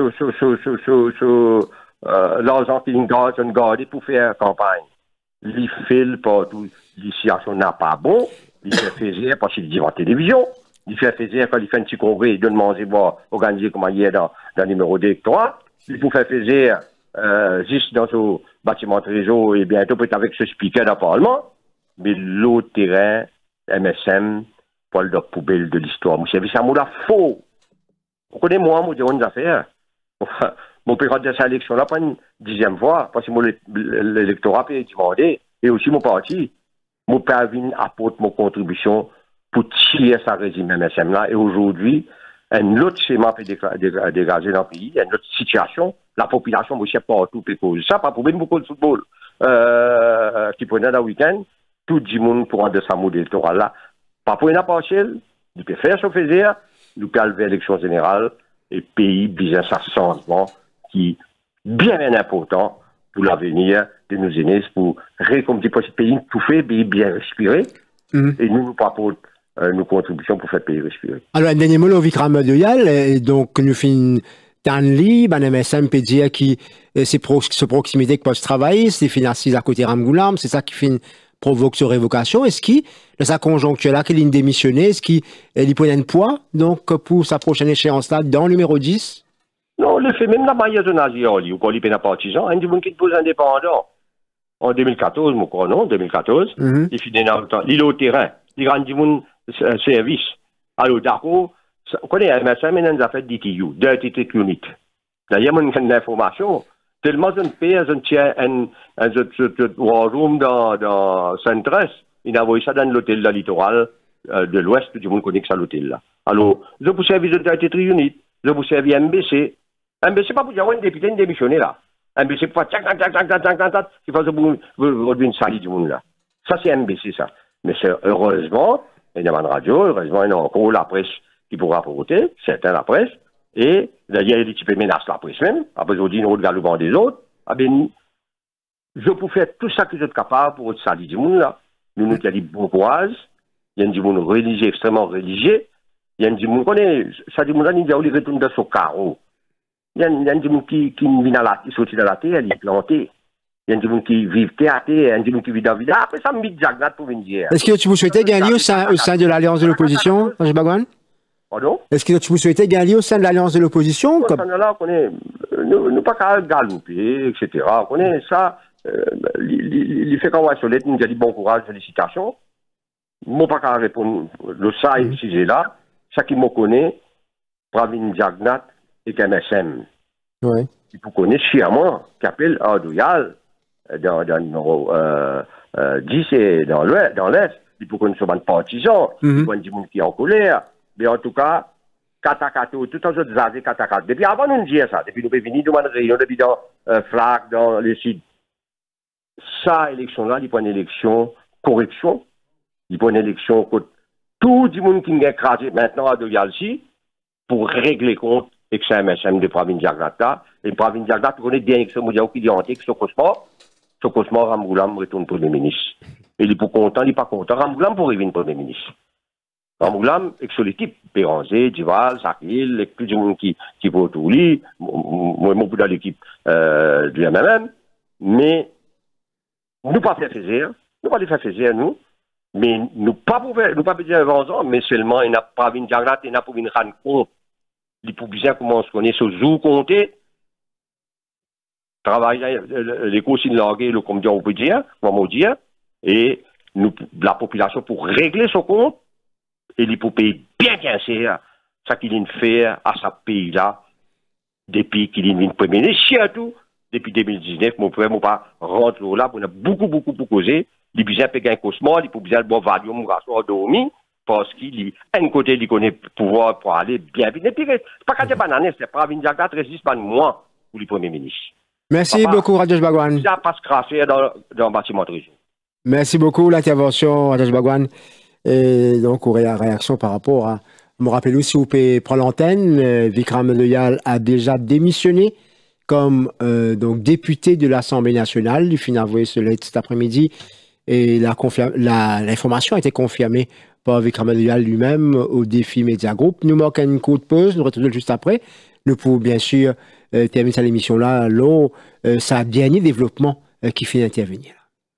l'argent qu'il garde pour faire campagne. Il fait partout, l'initiation n'a pas bon, il fait faire parce qu'il dit en télévision, il fait faire quand il fait un petit congrès, il donne manger, boire, organiser comme hier dans le numéro d'électorat, il peut faire faire juste dans ce bâtiment de réseau et bientôt peut-être avec ce speaker dans le Parlement. Mais l'autre terrain, MSM, poil de poubelle de l'histoire. Vous savez, ça m'a faux. Vous connaissez moi, moi, des affaires. Mon père de cette élection-là, pas une 10e fois, parce que l'électorat peut demander, et aussi mon parti. Mon père apporte mon contribution pour tirer sa régime MSM-là. Et aujourd'hui, un autre schéma peut dégager dans le pays, une autre situation. La population, moi, je sais pas partout, peut causer ça, pas pour beaucoup de football, qui prenait le week-end. Tout le monde pour de sa mode électorale là. Pas pour une partielle, il peut faire ce faire, nous peut lever l'élection générale et pays besoin un changement qui est bien important pour l'avenir de nos aînés, pour comme dit ce pays tout fait, bien respirer. Et nous apportons nos contributions pour faire le pays respirer. Alors, un dernier mot, le Vikram Dayal, donc nous finissons Tanli, MSM peut dire que c'est proximité que poste travail, c'est financé à côté Ramgoulam, c'est ça qui provoque cette révocation. Est-ce qu'il, dans sa conjoncture-là, qu'il est démissionné, est-ce qu'il prend un poids, donc, pour sa prochaine échéance-là, dans le numéro 10? Non, le fait même la manière de nazi, ou quand il est partisan, il y a des gens qui posent indépendant. en 2014, mon crois, non, 2014, il finit dans le temps, il est au terrain, il rend du monde service. Alors, d'accord, on connaît MSM, il nous a fait DTU, Dirty Unit. D'ailleurs, on a une information, tellement je paye, je tiens un room dans Saint-Tress, il a envoyé ça dans l'hôtel de la littorale de l'Ouest, tout le monde connaît que ça l'hôtel là. Alors, je vous servis de Dirty Unit, je vous servis MBC. MBC, pas pour dire, on est député, une démissionné là. MBC, pour faire c'est pas vous une salle du monde là. Ça, c'est MBC, ça. Mais c'est heureusement, il y a une radio, heureusement, il y a encore la presse qui pourra rapporter, certains la presse, et d'ailleurs, il y a des types de menaces la presse même, après, aujourd'hui, ils regardent le banc des autres. Ah ben, je peux faire tout ça que je suis capable pour être salle du monde là. Nous, il y a des bourgeoises, il y a du monde religieux, extrêmement religieux, il y a du monde, ça du monde là, il y a des retournes de ce carreau. Il y a des gens qui sortent de la terre, ils sont plantés. Il y a des gens qui vivent théâtre, il y a des gens qui vivent dans la ville. Après, ça me met Jagnat pour venir. Est-ce que tu vous souhaitais gagner au sein de l'Alliance de l'opposition, Roger Bagwan? Pardon? Est-ce que tu vous souhaitais gagner au sein de l'Alliance de l'opposition? Nous pas qu'à galouper, etc. On connaît ça. Il fait qu'on va sur l'aide, nous a dit bon courage, félicitations. Moi, pas qu'à répondre. Le ça, si j'ai là, ça qui me connaît, Pravin Jagnat, et qu'MSM. Oui. Vous connaissez chèrement, qui appelle Ardouyal, dans le numéro 10 et dans l'Est. Il faut qu'on soit partisan, il faut des gens qui sont en colère. Mais en tout cas, Katakato, tout en autres années, Katakato. Depuis avant, nous disons ça. Depuis nous sommes venus dans une réunion, depuis dans FLAC, dans le site. Ça, élection-là, il faut une élection correction. Il faut une élection contre tout le monde qui est écrasé maintenant à Ardouyal-ci pour régler compte. Et que c'est un MSM de Pravin Jagnat. Et Pravin Jagnat, on connaît bien que ce modèle qui dit hanté, que ce Cosmo, Ramgoulam retourne Premier ministre. Et il est pour content, il n'est pas content. Ramgoulam pour revenir Premier ministre. Ramgoulam, avec sur l'équipe, Péranzé, Dival, Sakil, avec tout le monde qui vote au lit, moi, beaucoup dans l'équipe du MMM, mais nous pas faire plaisir, nous, mais nous pas dire un vent, mais seulement, il n'a pas Pravin Jagnat, il n'a pas une rendre compte. Il faut bien comment se connaît ce jour compté. Travailler les consignes larguées, le comme on peut dire, comment dire, et la population pour régler son compte, et il faut payer bien ça qu'il a fait à ce pays-là, depuis qu'il est venu premier ministre, surtout depuis 2019, mon frère, mon pas rentre là, on a beaucoup causé, il a besoin de payer un cosmo, il faut bien bon valium, mon garçon a dormi, parce qu'il a un côté, il connaît le pouvoir pour aller bien vite. Et puis, c'est pas qu'à des bananes, c'est pas Pravin Jagnat résiste pas de moi pour le Premier ministre. Merci beaucoup, Rajesh Bagwan. Ça passe crasser dans le bâtiment de région. Merci beaucoup, l'intervention, Rajesh Bagwan. Et donc, aurait une réaction par rapport à. Je me rappelle aussi, vous pouvez prendre l'antenne. Vikram Loyal a déjà démissionné comme donc député de l'Assemblée nationale. Il finit d'envoyer ce lettre cet après-midi. Et l'information a été confirmée par Vikram Loyal lui-même au Défi Média Group. Nous manquons une courte pause, nous retrouvons juste après. Nous pouvons bien sûr terminer cette émission-là. Ça a dernier développement qui fait intervenir.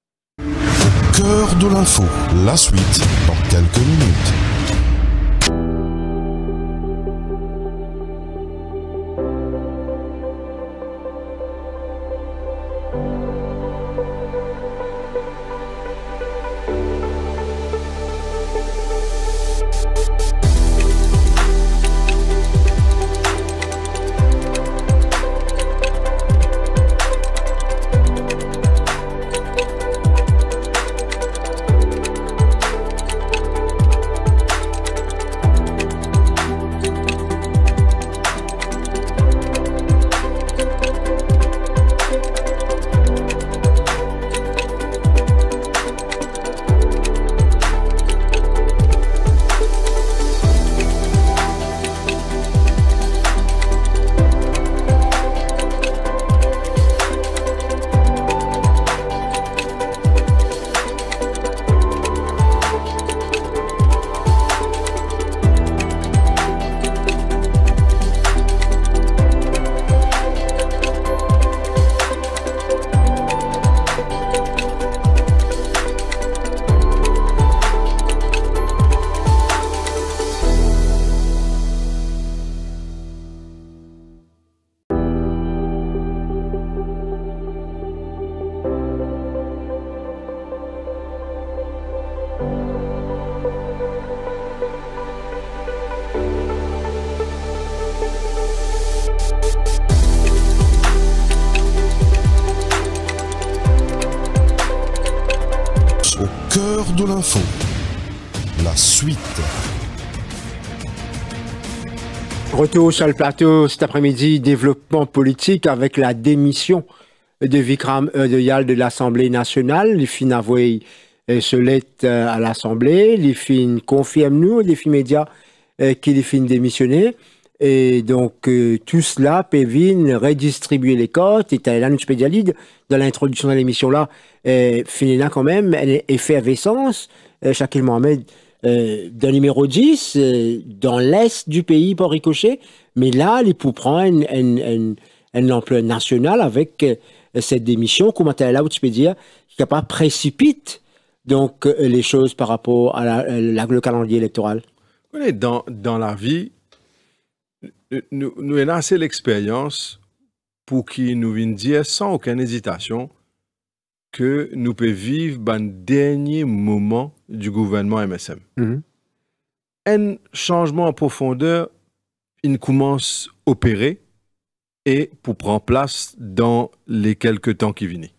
Cœur de l'info, la suite dans quelques minutes. de l'info, la suite. Retour sur le plateau cet après-midi, développement politique avec la démission de Vikram Dayal de l'Assemblée nationale. Les fins avouées se lettre à l'Assemblée, les fins confirment nous, les fins médias qui les fins démissionner. Et donc, tout cela peut venir redistribuer les cotes. Et là, nous spécialiste dans l'introduction de l'émission là, finira quand même, effervescence. Shakil Mohamed, dans le numéro 10, dans l'est du pays, pour ricochet. Mais là, il pour prendre un emploi national avec cette démission, comment elle là, où tu peux dire, qui n'a pas précipite donc les choses par rapport à le calendrier électoral. Dans la vie, nous avons assez l'expérience pour qu'il nous vienne dire sans aucune hésitation que nous pouvons vivre un dernier moment du gouvernement MSM. Un changement en profondeur, il commence à opérer et pour prendre place dans les quelques temps qui viennent.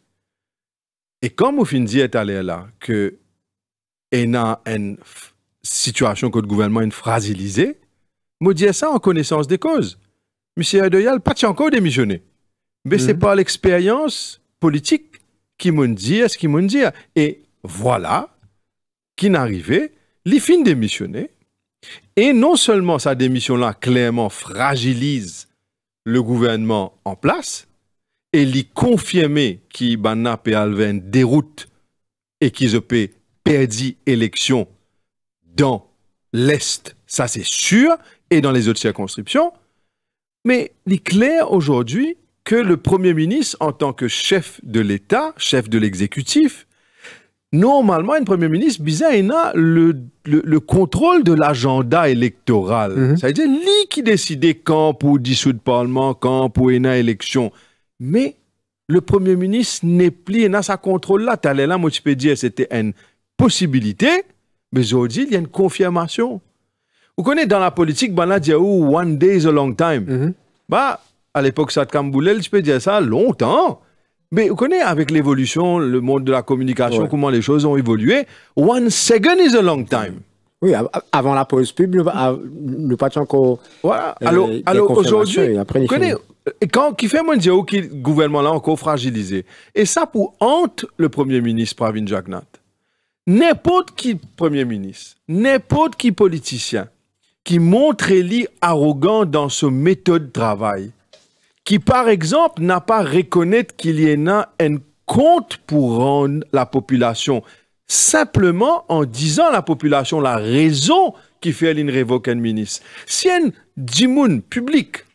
Et comme au fin dit est allé là, que il y a une situation que le gouvernement est fragilisé, je dis ça en connaissance des causes. M. Dayal n'a pas encore démissionné. Mais c'est pas l'expérience politique qui m'a dit ce qu'il m'a dit. Et voilà, qui n'arrivait, il fin démissionné. Et non seulement sa démission-là clairement fragilise le gouvernement en place, et il confirmé qu'il banna une déroute et qu'ils ont perdu l'élection dans l'Est, ça c'est sûr, et dans les autres circonscriptions. Mais il est clair aujourd'hui que le Premier ministre, en tant que chef de l'État, chef de l'exécutif, normalement, un Premier ministre, bizarre, il a le contrôle de l'agenda électoral. Ça veut dire, lui qui décide quand pour dissoudre le Parlement, quand pour une élection. Mais le Premier ministre n'est plus, il a sa contrôle là. Tu allais là, moi, tu peux dire, c'était une possibilité, mais aujourd'hui, il y a une confirmation. Vous connaissez dans la politique, ben là, dire one day is a long time. Bah, à l'époque, ça de Kamboulel, je peux dire ça longtemps. Mais vous connaissez, avec l'évolution, le monde de la communication, comment les choses ont évolué, one second is a long time. Oui, avant la pause pub, nous pas encore. Voilà. Alors aujourd'hui, vous connaissez, qui fait moins dire que le gouvernement là encore fragilisé. Et ça pour honte le Premier ministre Pravin Jagnnath. N'importe qui Premier ministre, n'importe qui politicien qui montre lui arrogant dans sa méthode de travail, qui par exemple n'a pas reconnaître qu'il y en a un compte pour rendre la population, simplement en disant à la population la raison qui fait une révoque un ministre. Si un dimoun public,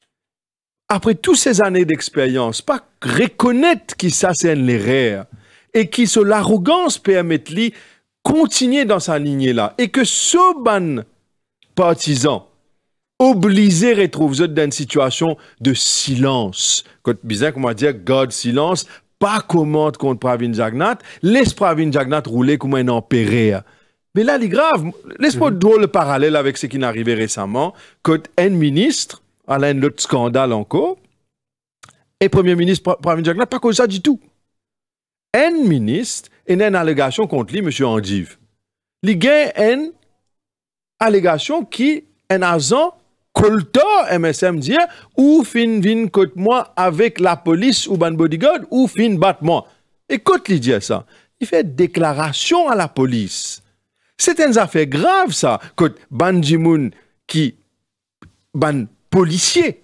après toutes ces années d'expérience, pas reconnaître que ça c'est une erreur, et qui sur l'arrogance permet de continuer dans sa lignée là, et que ce ban partisan obligé retrouve dans une situation de silence. Quand bizarre, comment dire, God silence, pas commande contre Pravin Jagnnath, laisse Pravin Jagnnath rouler comme un empereur. Mais là, il est grave. Laisse-moi drôle le parallèle avec ce qui est arrivé récemment, quand un ministre, à un autre scandale encore, et Premier ministre Pravin Jagnnath, pas comme ça du tout. Un ministre, il a une allégation contre lui, M. Andive. Il a une allégation qui, un agent, coltor MSM dire, ou fin vin côté moi avec la police ou ban bodyguard, ou fin bat moi. Écoute, il dit ça. Il fait déclaration à la police. C'est une affaire grave, ça. Quand ban Jimoun qui, ban policier,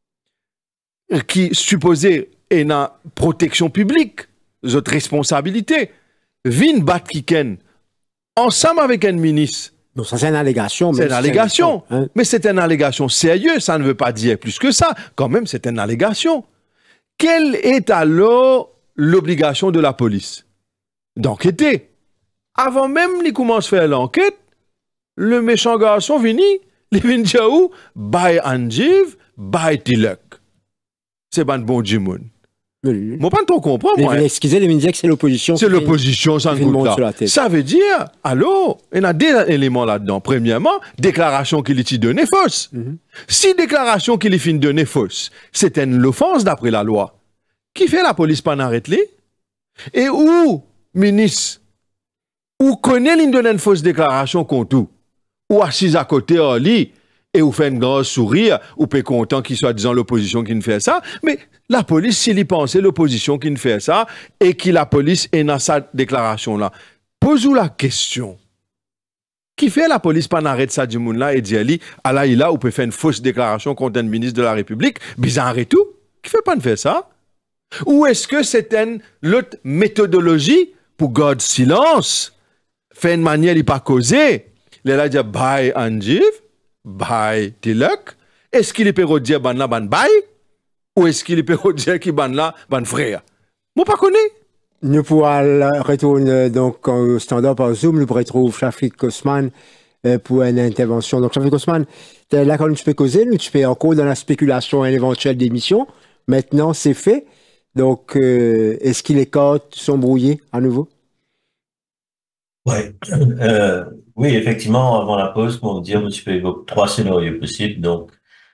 qui supposé est une protection publique, votre responsabilité, vin bat kiken, ensemble avec un ministre. Donc ça c'est une allégation. C'est une allégation. Mais c'est une allégation sérieuse, ça ne veut pas dire plus que ça. Quand même, c'est une allégation. Quelle est alors l'obligation de la police? D'enquêter. Avant même qu'il commence à faire l'enquête, le méchant garçon vini, il vient dire où? By Anjiv, by Tilak. C'est pas un bon Jimoun. Moi, pas trop comprendre, moi. Excusez, les médias que c'est l'opposition. C'est l'opposition, ça Ça veut dire, allô, il y a deux éléments là-dedans. Premièrement, déclaration qu'il est donnée fausse. Si déclaration qu'il est fin donnée fausse, c'est une offense d'après la loi. Qui fait la police pas n'arrête-les? Et où, ministre, ou connaît l'une donne une fausse déclaration contre tout, ou assis à côté en lit, et ou fait un grand sourire, ou peut content qu'il soit disant l'opposition qui ne fait ça, mais la police, s'il y pense, l'opposition qui ne fait ça, et que la police est dans sa déclaration-là. Pose-vous la question. Qui fait la police pas n'arrête ça du monde là et dit ali, à là, il a, ou peut faire une fausse déclaration contre un ministre de la République, bizarre et tout? Qui fait pas de faire ça? Ou est-ce que c'est une l'autre méthodologie pour garder silence, faire une manière de pas causer? Les là dire bye Anjiv, bye Tilak. Est-ce qu'il peut dire ban là ban bye? Ou est-ce qu'il peut dire qui ban là ban frère? Moi pas connais. Nous pourrons retourner donc au standard par Zoom, nous retrouvons Shafik Osman pour une intervention. Donc Shafik Osman, là quand tu peux causer, tu peux encore dans la spéculation et l'éventuelle démission. Maintenant c'est fait. Donc, est-ce que les côtes sont brouillées à nouveau? Ouais. Oui, effectivement, avant la pause, pour dire, je peux évoquer 3 scénarios possibles. Donc,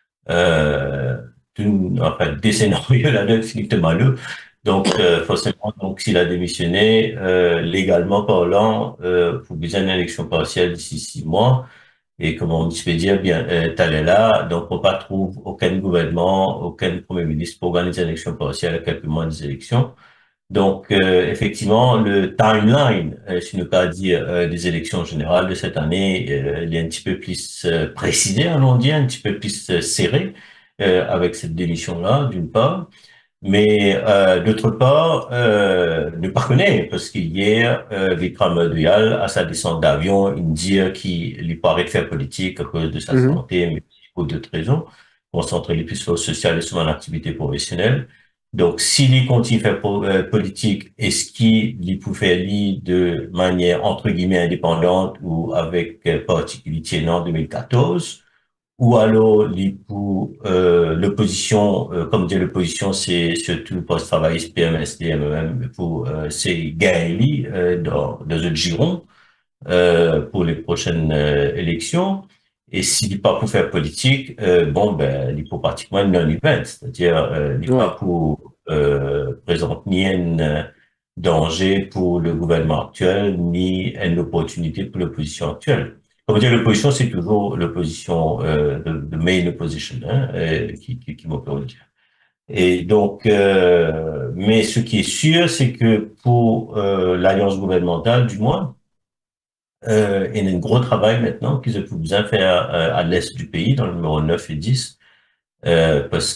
des scénarios là-dedans, Philippe Malou. Donc, forcément, donc, s'il a démissionné, légalement parlant, pour besoin d'une élection partielle d'ici 6 mois, et comme on peut dire, bien, là, donc on ne trouve aucun gouvernement, aucun premier ministre pour organiser une élection partielle à quelques mois des élections. Donc, effectivement, le timeline, si ne pas dire des élections générales de cette année, il est un petit peu plus précisé, allons dire, un petit peu plus serré avec cette démission-là, d'une part. Mais d'autre part, ne pas connaître, parce qu'hier, Vikram Duyal, à sa descente d'avion, il dit qu'il lui paraît de faire politique à cause de sa santé, mais pour d'autres raisons, concentrer les plus sur le social et sur son activité professionnelle. Donc, s'il continue à faire politique, est-ce qu'il peut faire lui de manière, entre guillemets, indépendante ou avec particularité en 2014? Ou alors, pour l'opposition, comme dit l'opposition, c'est surtout post-travailliste, PMSD, MMM, pour c'est Gaëli dans le giron pour les prochaines élections. Et s'il n'est pas pour faire politique, bon, ben, il faut pratiquement une non-event, c'est-à-dire il n'est pas pour présenter ni un danger pour le gouvernement actuel, ni une opportunité pour l'opposition actuelle. Comme dire, l'opposition, c'est toujours l'opposition de main opposition, hein, qui m'opère le dire. Et donc, mais ce qui est sûr, c'est que pour l'alliance gouvernementale, du moins, il y a un gros travail maintenant qu'ils ont besoin de faire à l'est du pays, dans le numéro 9 et 10, parce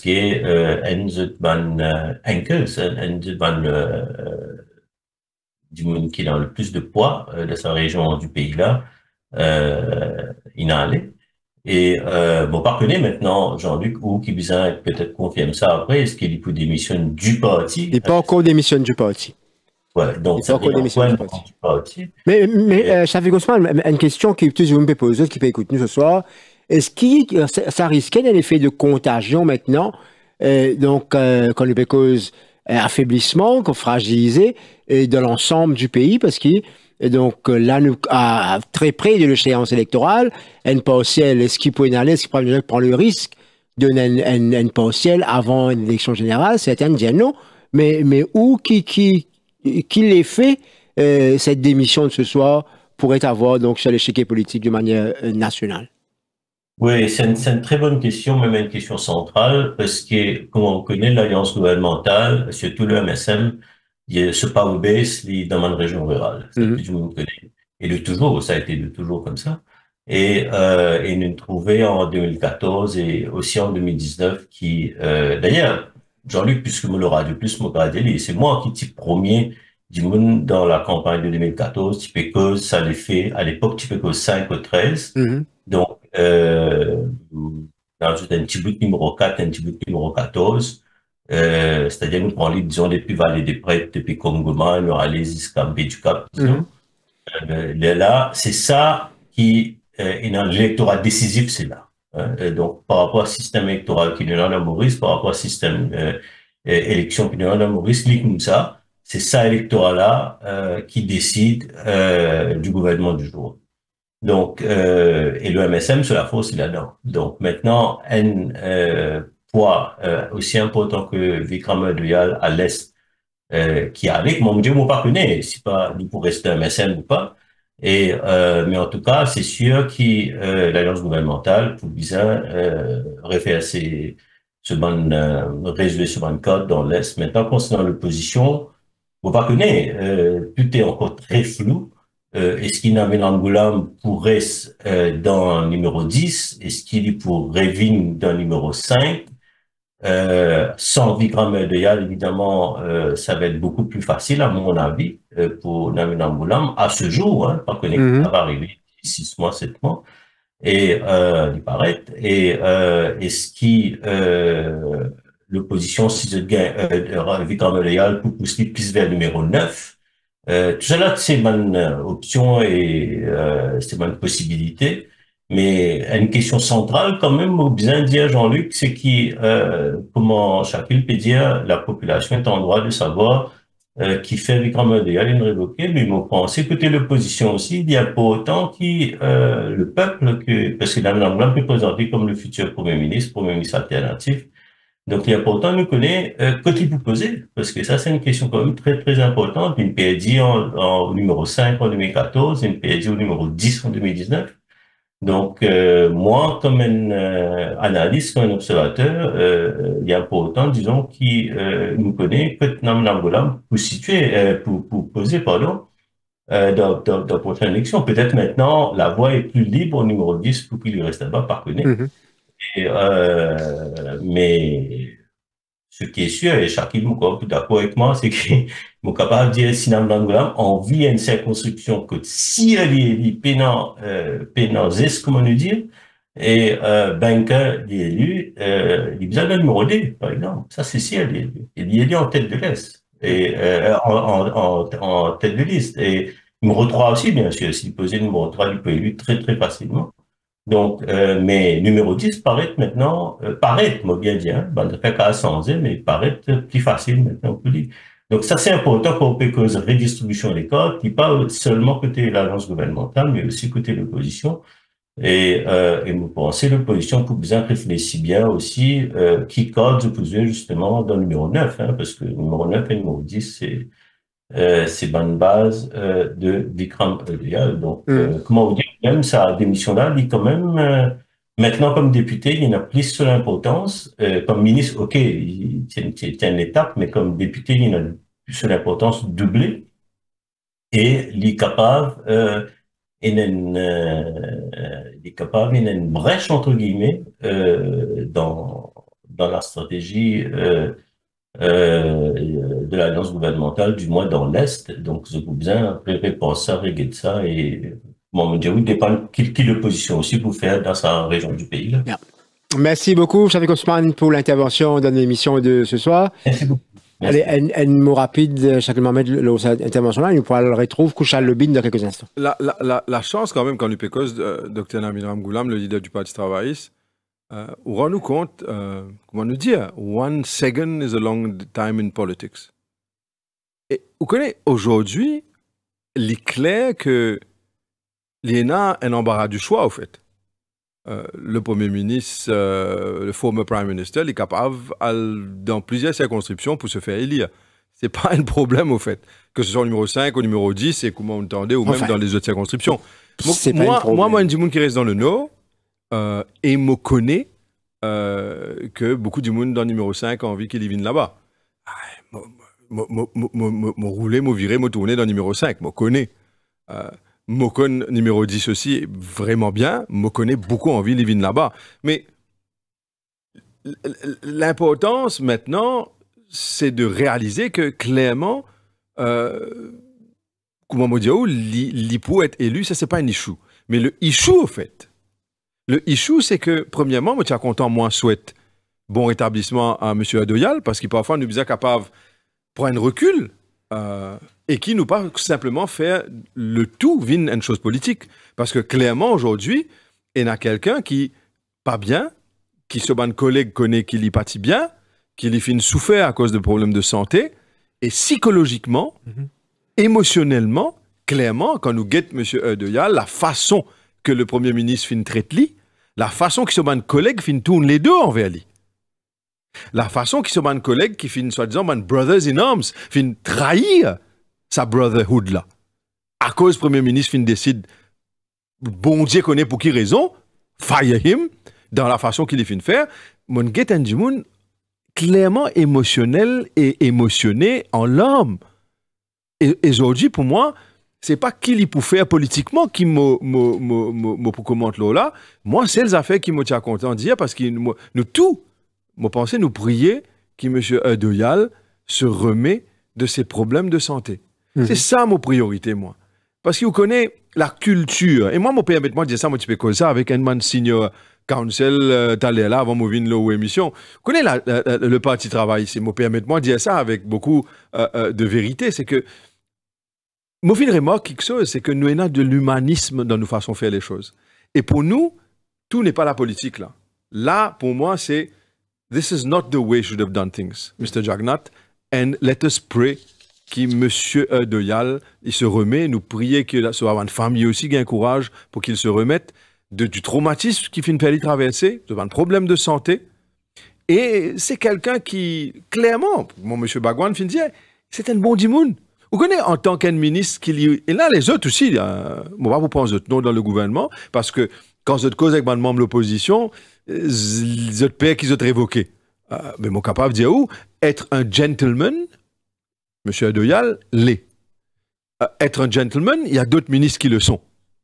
que du monde qui a le plus de poids de sa région du pays-là, il a allé. Et bon, par contre, maintenant, Jean-Luc, ou qui besoin peut-être confirme ça après, est-ce qu'il peut démissionner du parti? Il n'est pas encore démissionné du parti. Ouais, donc ça encore démissionné du parti. Mais Shafik Osman, une question qui peut me poser, qui peut écouter nous ce soir. Est-ce que ça risquait d'un effet de contagion maintenant, donc quand le cause affaiblissement, fragilisé de l'ensemble du pays, parce que donc là, nous, très près de l'échéance électorale, une partielle, est-ce qu'il peut y aller, est-ce qu'il prend le risque de une partielle avant une élection générale? Certains disent non, mais où qui l'ait fait cette démission de ce soir pourrait avoir donc sur l'échiquier politique de manière nationale? Oui, c'est une très bonne question, même une question centrale, parce que, comme on connaît l'alliance gouvernementale, surtout le MSM, ce power base, il est dans une région rurale. Tout le monde connaît. Et de toujours, ça a été de toujours comme ça. Et nous trouvé en 2014 et aussi en 2019 qui, d'ailleurs, Jean-Luc, puisque me l'aura de plus, c'est moi qui type premier du monde dans la campagne de 2014, type cause, ça l'est fait, à l'époque, type cause 5 ou 13. Donc, dans un petit bout numéro 4, un petit bout numéro 14, c'est-à-dire nous prenons, disons, depuis Vallée des Prêtres, depuis Congoman, nous allons jusqu'à Béducap, disons. Là, c'est ça qui est dans l'électorat décisif, c'est là. Donc, par rapport au système électoral qui nous donne à Maurice, par rapport au système élection qui nous donne à Maurice, comme ça, c'est ça électorat-là qui décide du gouvernement du jour. Donc, et le MSM, c'est la force, il là-dedans. Donc, maintenant, un poids aussi important que Vikram Duyal à l'Est, qui est avec, mon Dieu, moi, pas connaît, si pas, nous pour rester un MSM ou pas, Mais en tout cas, c'est sûr que l'alliance gouvernementale pour bien refaire ce bon résoluer ce bon code dans l'Est. Maintenant, concernant l'opposition, on va connaître, tout est encore très flou. Est-ce qu'il Namin Ramgoolam pourrait dans le numéro 10? Est-ce qu'il est pour Revin dans le numéro 5? Sans Vikram Erdeyal, évidemment, ça va être beaucoup plus facile, à mon avis, pour Namin Ramgoolam, à ce jour, hein, pas connaître ça va arriver 6 mois, 7 mois, et il paraît, est-ce que l'opposition, si je gagne Vikram Erdeyal, pour pousser plus vers le numéro 9, tout cela, c'est une option et c'est une possibilité. Mais une question centrale, quand même, au bien dire, Jean-Luc, c'est comment chacun peut dire, la population est en droit de savoir qui fait Vikram Erdeyal une révoquée, mais on pense côté l'opposition aussi, il y a pas autant le peuple parce que Namin Ramgoolam peut présenter comme le futur Premier ministre alternatif. Donc, il y a pas autant nous connaît côté vous poser, parce que ça, c'est une question quand même très, très importante. Une PAD en numéro 5 en 2014, une PAD au numéro 10 en 2019. Donc, moi, comme un analyste, comme un observateur, il y a pas autant, disons, qui nous connaît que Namin Ramgoolam pour situer, pour poser, pardon, dans la prochaine élection. Peut-être maintenant, la voie est plus libre au numéro 10 pour qu'il lui reste là-bas, par connaître. Mais ce qui est sûr, et chacun est d'accord avec moi, c'est qu'il est capable de dire si Namin Ramgoolam envie une circonscription que si elle est pénalisée, comme on nous dit, et banker est élu, il a besoin d'un numéro 2, par exemple. Ça, c'est si elle est élu. Il est élu en tête de l'Est, et en tête de liste. Et numéro 3 aussi, bien sûr, s'il posait le numéro 3, il peut élu très, très facilement. Donc, mais numéro 10 paraît maintenant, moi bien dit, hein, ben, fait qu'à 100 ans, mais paraît plus facile maintenant pour lui. Donc, ça, c'est important qu'on peut cause redistribution des codes, qui pas seulement côté l'agence gouvernementale, mais aussi côté l'opposition. Et vous pensez l'opposition pour bien réfléchir bien aussi, qui code je poser justement dans le numéro 9, hein, parce que le numéro 9 et le numéro 10, c'est bonne base de Vikram Erdeyal. Donc, comment vous dire, même sa démission-là, il quand même, maintenant comme député, il en a plus sur l'importance. Comme ministre, ok, c'est une étape, mais comme député, il en a sur l'importance doublée. Et il est capable, il a une brèche, entre guillemets, dans la stratégie de l'alliance gouvernementale, du moins dans l'Est. Donc, je vous bien penser à régler de ça et, bon, me dire, oui, dépend qui l'opposition aussi pour faire dans sa région du pays, là. Bien. Merci beaucoup, Shafiq Ousmane, pour l'intervention dans l'émission de ce soir. Merci beaucoup. Allez, un mot rapide, Shafiq Mohamed, l'intervention-là, il nous pourra le retrouver, Kouchal Lebin, dans quelques instants. La chance, quand même, quand nous pécose, Dr Namin Ramgoolam, le leader du Parti travailliste, on rend nous compte, comment nous dire, 1 second is a long time in politics. Et vous connaissez, aujourd'hui, il est clair que il y a un embarras du choix, au fait. Le Premier ministre, le former Prime Minister, il est capable, dans plusieurs circonscriptions, pour se faire élire. Ce n'est pas un problème, au fait. Que ce soit au numéro 5, au numéro 10, et comment on entendait, ou même dans les autres circonscriptions. Moi, un monde qui reste dans le Nord, et me connaît que beaucoup de monde dans le numéro 5 a envie qu'il vienne là-bas. Me rouler, me virer, me tourner dans le numéro 5, me connaît. Me connaît numéro 10 aussi, vraiment bien, me connaît beaucoup envie qu'il vienne là-bas. Mais l'importance maintenant, c'est de réaliser que clairement, comment me dire, l'IPO être élu, ça c'est pas un issue. Mais le issue, au fait, le issue, c'est que, premièrement, moi, je suis content, moi, souhaite bon rétablissement à M. Erdeyal, parce qu'il parfois nous est capable de prendre un recul et qui nous pas simplement faire le tout vine une chose politique. Parce que clairement, aujourd'hui, il y a quelqu'un qui pas bien, qui se ban collègue connaît qu'il y partit bien, qu'il y finit souffert à cause de problèmes de santé, et psychologiquement, émotionnellement, clairement, quand nous guettons M. Erdeyal, la façon que le Premier ministre fin traite lui, la façon que ce ban collègue fin tourne les deux envers lui. La façon que ce ban collègue qui fin soi-disant ban brothers in arms fin trahir sa brotherhood là. à cause Premier ministre fin décide, bon Dieu connaît pour qui raison, fire him, dans la façon qu'il est fin faire, mon get and Jimoun, clairement émotionnel et émotionné en l'homme. Et aujourd'hui, pour moi, c'est pas qui il pour faire politiquement qui me commente là. Moi, c'est les affaires qui me tient content de dire parce que nous tout, moi pensais nous prier que M. Doyal se remet de ses problèmes de santé. C'est ça ma priorité, moi. Parce que vous connaissez la culture. Et moi, mon père, permettez-moi de dire ça, moi, tu peux causer ça avec un man senior council, t'allais là avant de venir là aux émissions. Vous connaissez le Parti Travail ici. Mon père, permettez-moi de dire ça avec beaucoup de vérité. C'est que mon fin remarque quelque chose, c'est que nous avons de l'humanisme dans nos façons de faire les choses. Et pour nous, tout n'est pas la politique là. Là, pour moi, c'est this is not the way we should have done things, Mr. Jagannath, and let us pray que Monsieur Doyal, il se remet, nous prier que soit une famille aussi qui a un courage pour qu'il se remette du traumatisme qu'il finit par y traverser, de un problème de santé. Et c'est quelqu'un qui, clairement, mon Monsieur Bagwan finit dire, c'est un bon dimoun. Vous connaissez en tant qu'un ministre et là les autres aussi, on va vous prendre les autres noms dans le gouvernement, parce que quand vous êtes cause avec un membre de l'opposition, les autres pères qu'ils ont révoqués. Mais mon capable de dire où être un gentleman, M. Doyal l'est. Être un gentleman, il y a d'autres ministres qui le sont.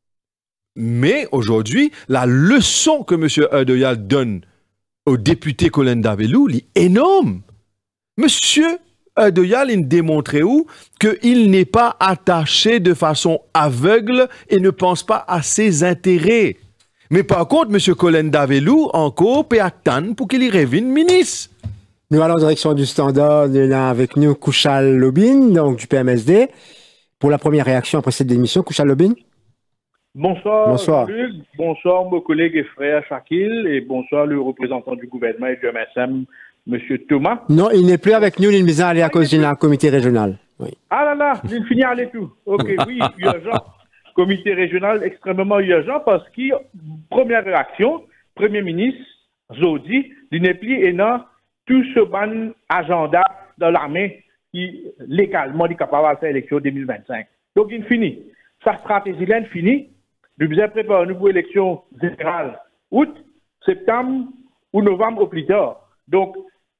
Mais aujourd'hui, la leçon que M. Doyal donne au député Colin Davelou est énorme. M. Doyal, il démontrait où qu'il n'est pas attaché de façon aveugle et ne pense pas à ses intérêts. Mais par contre, M. Colin Davelou, encore, peut attendre pour qu'il y revienne ministre. Nous allons en direction du Standard, là avec nous, Kouchal Lobin, donc du PMSD. Pour la première réaction après cette démission, Kouchal Lobin. Bonsoir, bonsoir. Luc. Bonsoir, mes collègues et frères Shakil, et bonsoir le représentant du gouvernement et du MSM, M. Thomas. Non, il n'est plus avec nous, il nous a allé à cause d'un comité régional. Oui. Ah là là, il finit à aller tout. Ok, oui, urgent. Comité régional extrêmement urgent parce que, première réaction, Premier ministre, Zodi, il n'est plus énorme tout ce ban agenda dans l'armée qui, légalement, est capable de faire l'élection 2025. Donc, il finit. Sa stratégie, là, finit. Nous devons préparer une nouvelle élection générale, août, septembre ou novembre au plus tard. Donc,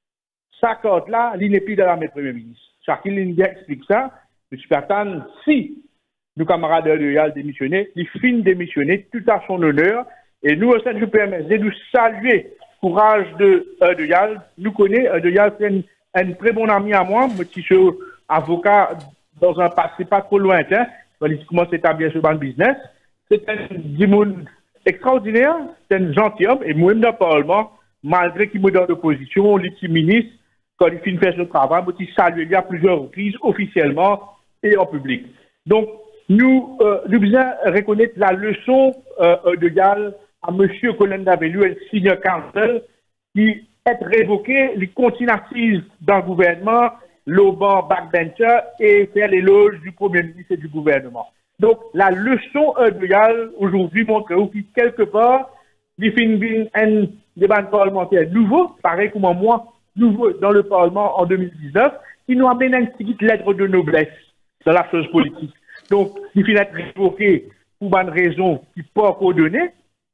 sa corde-là, il n'est plus dans l'armée Premier ministre. Chacun explique ça. Je suis attendre si nos camarades de Doyal démissionné, ils finissent démissionner tout à son honneur. Et nous, au sein du PMSD, nous saluer le courage de Doyal. Nous connaissons Doyal, c'est un très bon ami à moi, moi qui suis avocat dans un passé pas trop lointain. Il commence à établir ce ban business. C'est un dimoun extraordinaire, c'est un gentilhomme, et moi-même dans le Parlement, malgré qu'il me donne l'opposition, l'outil ministre, quand il finit de faire son travail, je salue lui à plusieurs reprises, officiellement et en public. Donc, nous devons reconnaître la leçon de Doyal à M. Colin Davelou, un senior counsel, qui est révoqué, il continue dans le gouvernement, l'auban backbencher et faire l'éloge du Premier ministre et du gouvernement. Donc, la leçon de Doyal aujourd'hui montre que quelque part, il finit un débat parlementaire nouveau, pareil comme moi, nouveau dans le Parlement en 2019, qui nous amène une petite lettre de noblesse dans la chose politique. Donc, il finit être révoqué pour une raison qui n'est pas coordonnée.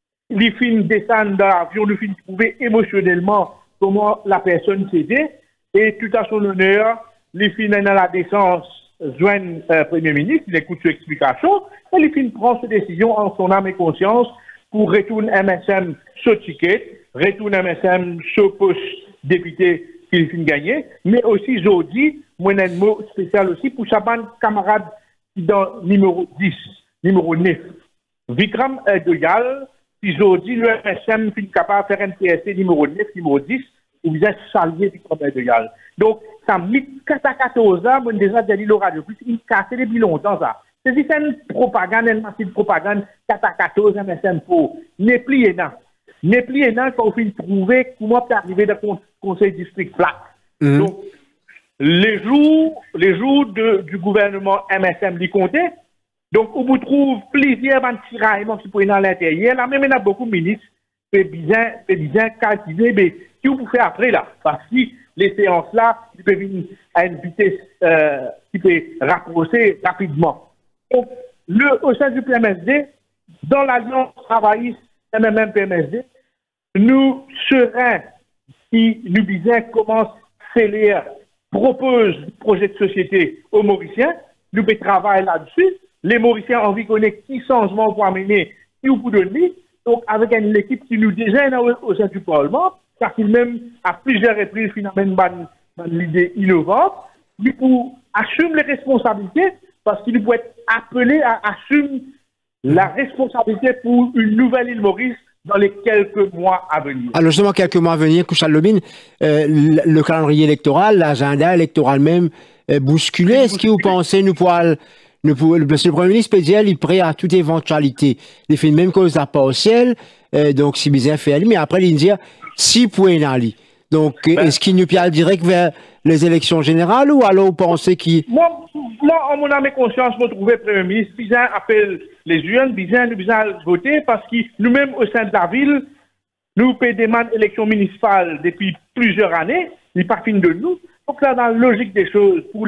Il finit descendre dans l'avion, il finit trouver émotionnellement comment la personne s'aidait. Et tout à son honneur, il finit dans la décence joindre Premier ministre, il écoute ses explications, et il finit prendre ses décisions en son âme et conscience pour retourner MSM ce ticket, retourner MSM ce poste député qu'il finit gagner, mais aussi, je dis, moi, un mot spécial aussi pour sa bande camarade dans numéro 10, numéro 9. Vikram Doyal, si je dis, le MSM finit capable de faire un PSC numéro 9, numéro 10, où vous êtes salué Vikram Doyal. Donc, ça me dit 14 ans, moi, déjà, j'ai dit le radio, plus il casse les bilons dans ça. C'est une propagande, une massive propagande, 14 MSM pour n'est plus énorme. N'est plus énorme quand on finit de trouver comment peut arriver dans le conseil district flat. Donc, les jours du gouvernement MSM, les comptaient. Donc, on vous trouve plusieurs tiraillements qui pourraient dans l'intérieur. Là, même, il y a beaucoup de ministres qui peuvent bien calculer, mais qui vous faire après, là. Parce que les séances-là, ils peuvent venir à une vitesse qui peut rapprocher rapidement. Donc, au sein du PMSD, dans l'Alliance travailliste MMM-PMSD, nous sereins qui nous disaient comment CLR propose un projet de société aux Mauriciens, nous travaillons là-dessus. Les Mauriciens ont envie de connaître qui changement pour amener, qui ou pour donner. Donc, avec une équipe qui nous déjeune au sein du Parlement, car qu'il même, à plusieurs reprises, finalement, une idée innovante, lui pour assumer les responsabilités, parce qu'il peut être appelé à assumer la responsabilité pour une nouvelle île Maurice dans les quelques mois à venir. Alors justement, quelques mois à venir, Kouchal Lobine, le calendrier électoral, l'agenda électoral même bousculé. Est-ce que vous pensez le Premier ministre peut dire qu'il est prêt à toute éventualité. Il fait même cause à partielle, donc si bien fait, mais après il dit si points aller. Donc est-ce qu'il nous peut direct vers les élections générales ou alors vous pensez qu'il... Moi, en mon âme et conscience, je me trouve Premier ministre, bizarre appelle les jeunes, bizarre voter parce que nous-mêmes au sein de la ville, nous demandons élection municipale depuis plusieurs années, il n'est pas fini de nous. Donc là, dans la logique des choses, pour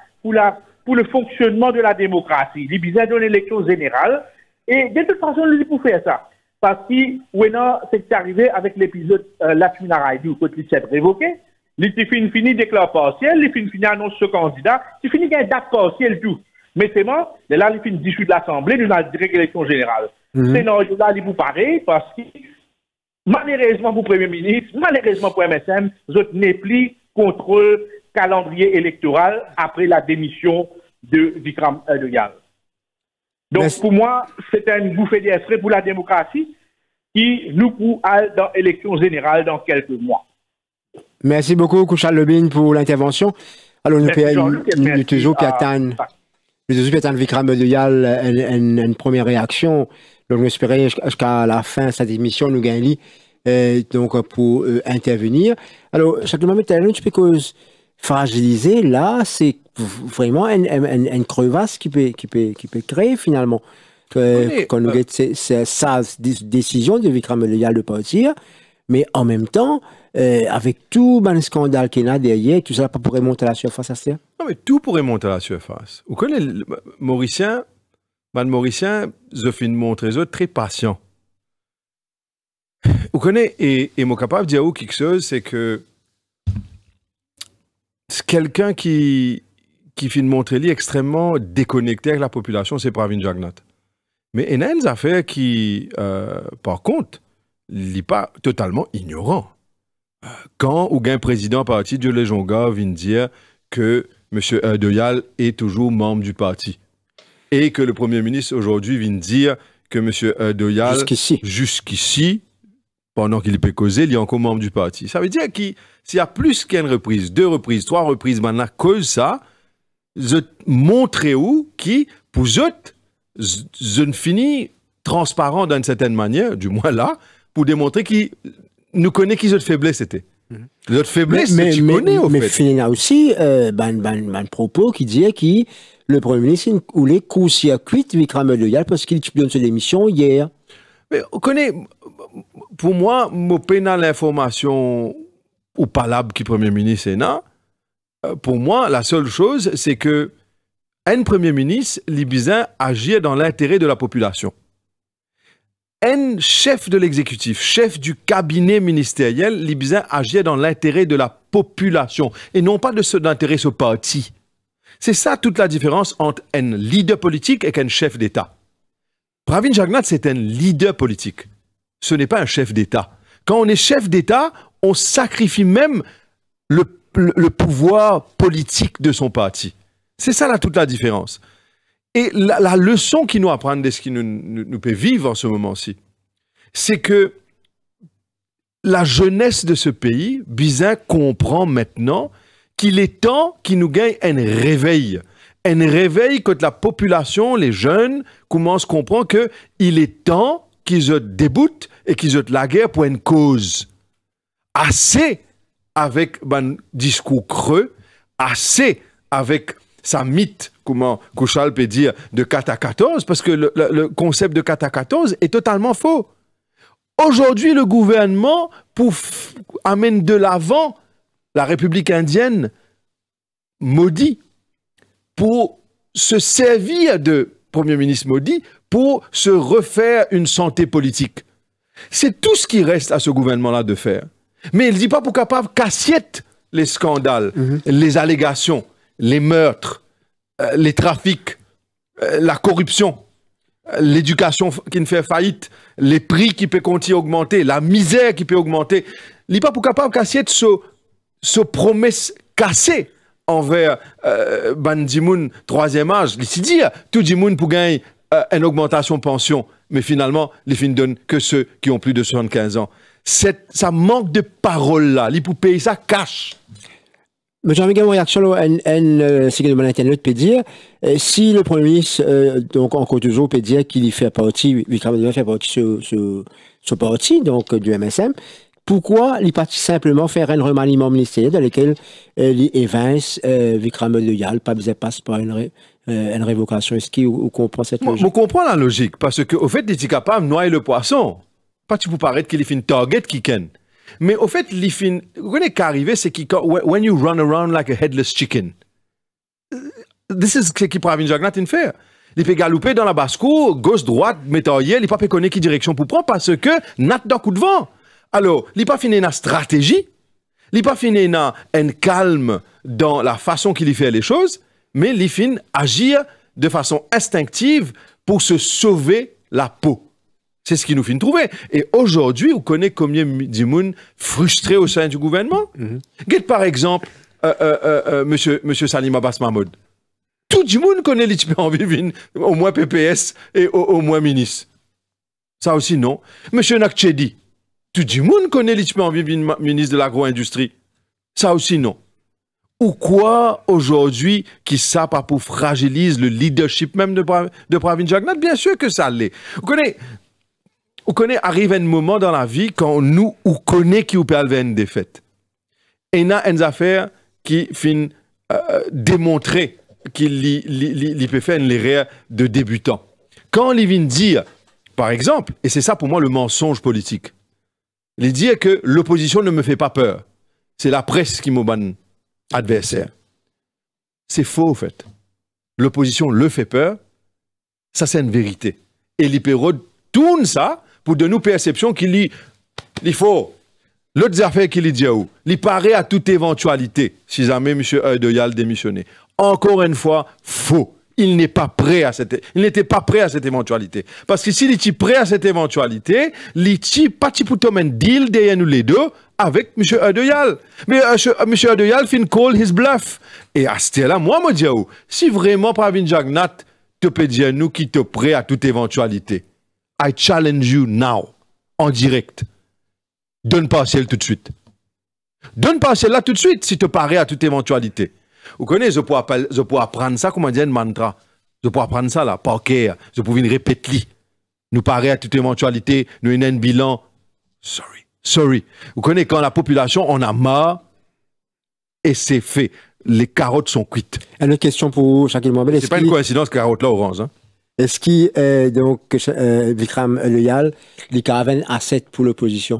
le fonctionnement de la démocratie, il est bizarre d'une élection générale. Et de toute façon, il est pour faire ça. Parce que, c'est arrivé avec l'épisode Latmina Raidou, quand il s'est révoqué. Il fini déclare partiel, il fini annonce ce candidat, il finit qu'il y a une date partielle tout. Mais c'est bon, là, il finit dissout de l'Assemblée, nous avons direct élection générale. C'est là, il vous paraît, parce que, malheureusement pour le Premier ministre, malheureusement pour MSM, vous n'avez plus contrôle calendrier électoral après la démission de Vikram Adoyal. Donc, pour moi, c'est une bouffée d'air frais pour la démocratie qui nous pour aller dans l'élection générale dans quelques mois. Merci beaucoup, Kouchal Lobine, pour l'intervention. Alors, nous toujours attendre Vikram Adoyal une première réaction. Donc, nous espérons jusqu'à la fin de cette émission, nous gagnons donc pour intervenir. Alors, chaque moment, tu peux cause fragiliser, là, c'est vraiment une crevasse qui peut créer finalement. Quand nous avons sa décision de Vikram Adoyal de partir, mais en même temps, avec tout le scandale qu'il y a derrière, tout ça pourrait monter à la surface, à Non, mais tout pourrait monter à la surface. Vous connaissez les Mauriciens, je finis de montrer eux très patients. Vous connaissez, et mon capable de dire quelque chose, c'est que c'est quelqu'un qui finit de montrer lui extrêmement déconnecté avec la population, c'est Pravin Jagnat. Mais il y a une affaire qui, par contre, n'est pas totalement ignorant. Quand un président parti de Lejonga vient dire que M. Adoyal est toujours membre du parti et que le Premier ministre aujourd'hui vient dire que M. Adoyal, jusqu'ici, pendant qu'il peut causer, il est encore membre du parti. Ça veut dire que s'il y a plus qu'une reprise, 2 reprises, 3 reprises, maintenant, cause ça, je montre où qui, pour eux, je ne finis transparent d'une certaine manière, du moins là, pour démontrer qu'il nous connaît qui notre faiblesse était. Notre faiblesse, c'est tu connais, au fait. Mais finalement aussi, un propos qui disait que le Premier ministre voulait court-circuit Vikram Adoyal parce qu'il donne cette démission hier. Mais on connaît, pour moi, je peine l'information au palabre qui Premier ministre est là. Pour moi, la seule chose, c'est que un Premier ministre, libyen, agit dans l'intérêt de la population. Un chef de l'exécutif, chef du cabinet ministériel, libyen, agit dans l'intérêt de la population et non pas de l'intérêt de ce parti. C'est ça toute la différence entre un leader politique et un chef d'État. Pravin Jagnat, c'est un leader politique. Ce n'est pas un chef d'État. Quand on est chef d'État, on sacrifie même le pouvoir politique de son parti. C'est ça là, toute la différence. Et la leçon qui nous apprend de ce qui nous peut vivre en ce moment-ci, c'est que la jeunesse de ce pays, Bizin comprend maintenant qu'il est temps qu'il nous gagne un réveil. Un réveil quand la population, les jeunes, commencent à comprendre qu'il est temps qu'ils se déboutent et qu'ils se la guerre pour une cause. Assez avec un discours creux, assez avec sa mythe, comment Kouchal peut dire, de 4 à 14, parce que le concept de 4 à 14 est totalement faux. Aujourd'hui, le gouvernement, pour amener de l'avant la République indienne, maudit, pour se servir de Premier ministre Modi, pour se refaire une santé politique. C'est tout ce qui reste à ce gouvernement-là de faire. Mais il ne dit pas pour capable qu'assiette les scandales, les allégations, les meurtres, les trafics, la corruption, l'éducation qui ne fait faillite, les prix qui peuvent continuer à augmenter, la misère qui peut augmenter. Il n'est pas pour capable qu'assiette ce promesse cassée envers Bandimoun, troisième âge. Il s'est dit, tout le monde pour gagner une augmentation de pension, mais finalement, les filles ne donnent que ceux qui ont plus de 75 ans. Ça manque de parole là. Il pour payer ça cash. Mais j'ai envie de réaction à ce que le internet peut dire. Si le Premier ministre, donc en Côte d'Azur, peut dire qu'il y fait partie, Vikram fait partie de ce parti, donc du MSM, pourquoi il partit simplement faire un remaniement ministériel dans lequel il évince Vikram Loyal, pas besoin de passer par une révocation? Est-ce qu'il comprend cette logique? Je comprends la logique, parce qu'au fait, il est capable de noyer le poisson. Pas tu peux paraître qu'il fait une target qui ken. Mais au fait, vous connaissez qu'arriver, c'est qu'il, when you run around like a headless chicken, this is ce qui Pravin Jagnat fait. Il peut galouper dans la basse-cour, gauche-droite, métaillé, il peut pas connaître quelle direction pour prendre parce que nat d'un coup de vent. Alors, il peut pas finir une stratégie, il peut pas finir un calme dans la façon qu'il fait les choses, mais il finit agir de façon instinctive pour se sauver la peau. C'est ce qui nous fait trouver. Et aujourd'hui, vous connaissez combien de monde frustré au sein du gouvernement? Par exemple, monsieur Salim Abbas Mahmoud. Tout le monde connaît les types en vivant, au moins PPS et au moins ministre. Ça aussi, non. Monsieur Nakchedi. Tout le monde connaît les types en vivant ministre de l'agro-industrie. Ça aussi, non. Ou quoi, aujourd'hui, qui ça pas pour fragiliser le leadership même de Pravin Jagnat? Bien sûr que ça l'est. Vous connaissez, arrive un moment dans la vie quand nous, on connaît qui peut avoir une défaite. Et il y a une affaire qui finit démontrer qu'il peut faire une erreur de débutant. Quand il vient dire, par exemple, et c'est ça pour moi le mensonge politique, il dit que l'opposition ne me fait pas peur. C'est la presse qui m'obane adversaire. C'est faux, en fait. L'opposition le fait peur. Ça, c'est une vérité. Et l'IPRO tourne ça pour donner une perception qu'il faut. L'autre affaire qu'il dit où? Il paraît à toute éventualité, si jamais M. Doyal démissionné. Encore une fois, faux. Il n'était pas prêt à cette éventualité. Parce que s'il était prêt à cette éventualité, il n'était pas pour un deal derrière nous les deux avec M. Doyal. Mais M. Doyal fin call his bluff. Et à ce là, moi, je dis, si vraiment Pravin Jagnat te peut dire nous qui te prêt à toute éventualité, I challenge you now, en direct. Donne partiel tout de suite. Donne partiel là tout de suite si te paraît à toute éventualité. Vous connaissez, je peux apprendre ça, comment dire, un mantra. Je peux apprendre ça là, par cœur. Je peux venir répéter. Nous paraît à toute éventualité, nous avons un bilan. Sorry. Vous connaissez, quand la population en a marre, et c'est fait. Les carottes sont cuites. Une autre question pour Shakil Mohamed. C'est pas une coïncidence, carotte là orange. Hein? Est-ce qu'il donc Vikram Loyal, il y a un asset pour l'opposition?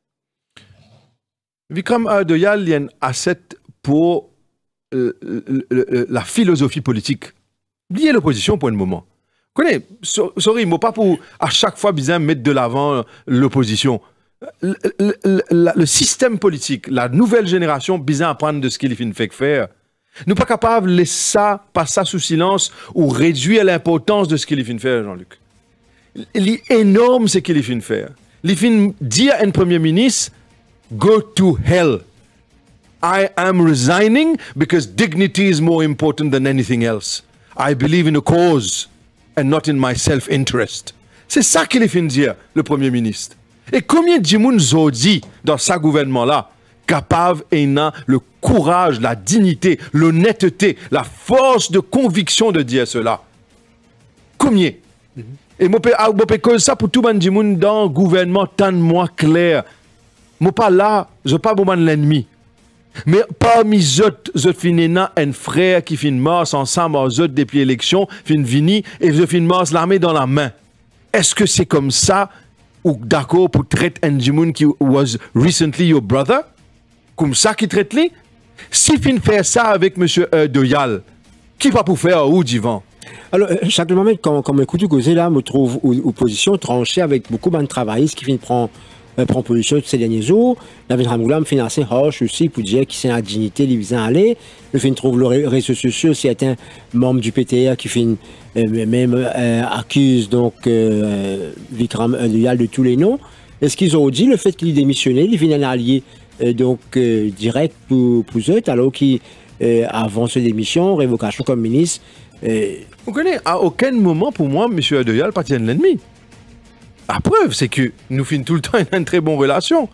Vikram Loyal, il y a un asset pour la philosophie politique. Lier l'opposition pour un moment. Vous connaissez, sorry, moi pas pour à chaque fois bien mettre de l'avant l'opposition. Le système politique, la nouvelle génération, bien apprendre de ce qu'il fait faire. Nous pas capables de laisser ça passer sous silence ou réduire l'importance de ce qu'il fait faire, Jean-Luc. Il est énorme ce qu'il fait faire. Il fait dire à un premier ministre, go to hell. I am resigning because dignity is more important than anything else. I believe in a cause and not in my self-interest. C'est ça qu'il fait dire, le premier ministre. Et combien de gens ont dit dans ce gouvernement-là, capable et n'a le courage, la dignité, l'honnêteté, la force de conviction de dire cela? Combien? Et moi, je cause ça pour tout le monde dans le gouvernement tant moins clair. Moi, pas là, je ne suis pas l'ennemi. Mais parmi eux, je finis un frère qui finit mort ensemble aux autres depuis l'élection, finit vini et je finis mort l'armée dans la main. Est-ce que c'est comme ça ou d'accord pour traiter un Jimoun qui was recently your brother? Comme ça qui traite lui? Si fin faire ça avec M. Doyal, qui va pour faire ou divan? Alors, chaque moment, quand on écoute causer là, me trouve opposition tranchée avec beaucoup de travaillistes qui viennent prendre position ces derniers jours. David Ramoula me finance Roche aussi pour dire qu'il c'est la dignité les visant à aller. Le fin trouve le réseau social, certains membres du PTR qui fin même accusent donc Vikram Duyal de tous les noms. Est-ce qu'ils ont dit le fait qu'il est démissionné, il viennent un allié direct pour eux, alors qu'il avant sa démission, révocation comme ministre. Vous connaissez, à aucun moment pour moi, M. Duyal pas tient l'ennemi. La preuve, c'est que nous finissons tout le temps une très bonne relation.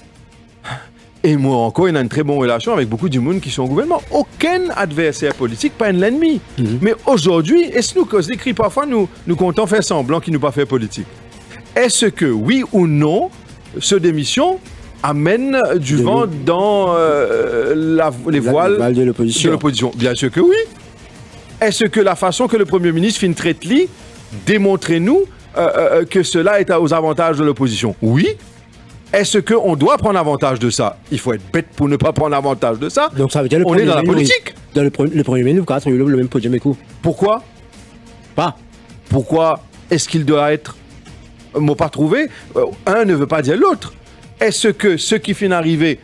Et moi encore, il a une très bonne relation avec beaucoup de monde qui sont au gouvernement. Aucun adversaire politique, pas un ennemi. Mais aujourd'hui, est-ce que nous cause d'écrit parfois, nous comptons faire semblant qu'il nous pas fait politique? Est-ce que, oui ou non, ce démission amène du vent dans les voiles de l'opposition? Bien sûr que oui. Est-ce que la façon que le Premier ministre fin traite-li, démontrez-nous que cela est aux avantages de l'opposition? Oui. Est-ce qu'on doit prendre avantage de ça? Il faut être bête pour ne pas prendre avantage de ça. Donc ça veut dire on est dans la politique. Dans le Premier ministre, il a le même podium écoute. Pourquoi? Pas. Pourquoi est-ce qu'il doit être mot pas trouvé? Un ne veut pas dire l'autre. Est-ce que ce qui finit d'arriver,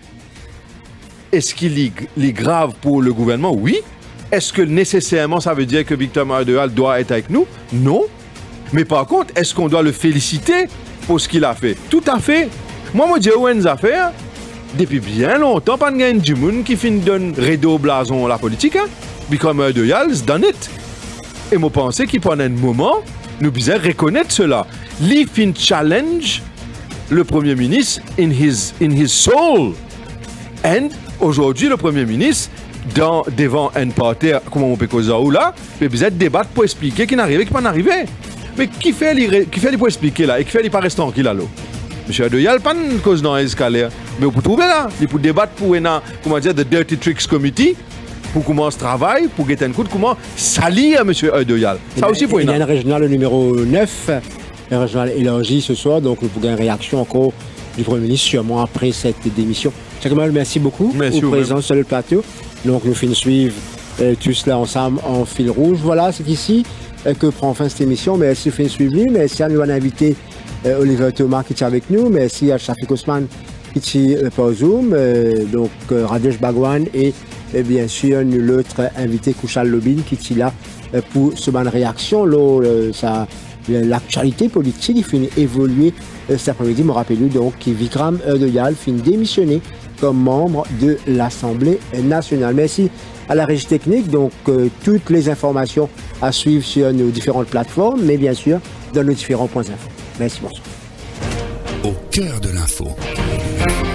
est-ce qu'il est grave pour le gouvernement? Oui. Est-ce que nécessairement ça veut dire que Victor Duyal doit être avec nous? Non. Mais par contre, est-ce qu'on doit le féliciter pour ce qu'il a fait? Tout à fait. Moi, je dis où a fait, depuis bien longtemps, pas de du monde qui finit de rideau blason la politique. Victor Duyal, c'est done it. Et moi, je pense qu'il pendant un moment, nous devons reconnaître cela. Lui fin challenge le Premier ministre in his soul. Et aujourd'hui, le Premier ministre, devant un parterre, comme on peut causer là, il besoin de débattre pour expliquer qu'il n'arrive qui pas n'arrive. Mais qui fait pour expliquer là? Et qui fait il pas rester tranquille là? Monsieur Duyal, pas une cause dans l'escalier. Mais vous pouvez trouver là. Il peut débattre pour comment dire, the Dirty Tricks Committee, pour comment ce travail, pour guetter un coup de comment salir Monsieur Duyal. Ça aussi pour il y a un régional numéro 9, un régional élargi ce soir, donc vous pouvez une réaction encore du Premier ministre sûrement après cette démission. Chacun, merci beaucoup pour présence sur le plateau. Donc nous finissons suivre tout cela ensemble en fil rouge. Voilà, c'est ici que prend fin cette émission. Merci de suivre. Merci à nous invité Oliver Thomas qui est avec nous. Merci à Shafik Osman qui est par Zoom. Donc Radesh Bagwan et bien sûr l'autre invité Kouchal Lobin qui est là pour ce bonne réaction. L'actualité politique il finit évoluer cet après-midi. Je me rappelle donc que Vikram Duyal finit démissionner comme membre de l'Assemblée nationale. Merci à la régie technique. Donc, toutes les informations à suivre sur nos différentes plateformes, mais bien sûr, dans nos différents points d'info. Merci, bonsoir. Au cœur de l'info.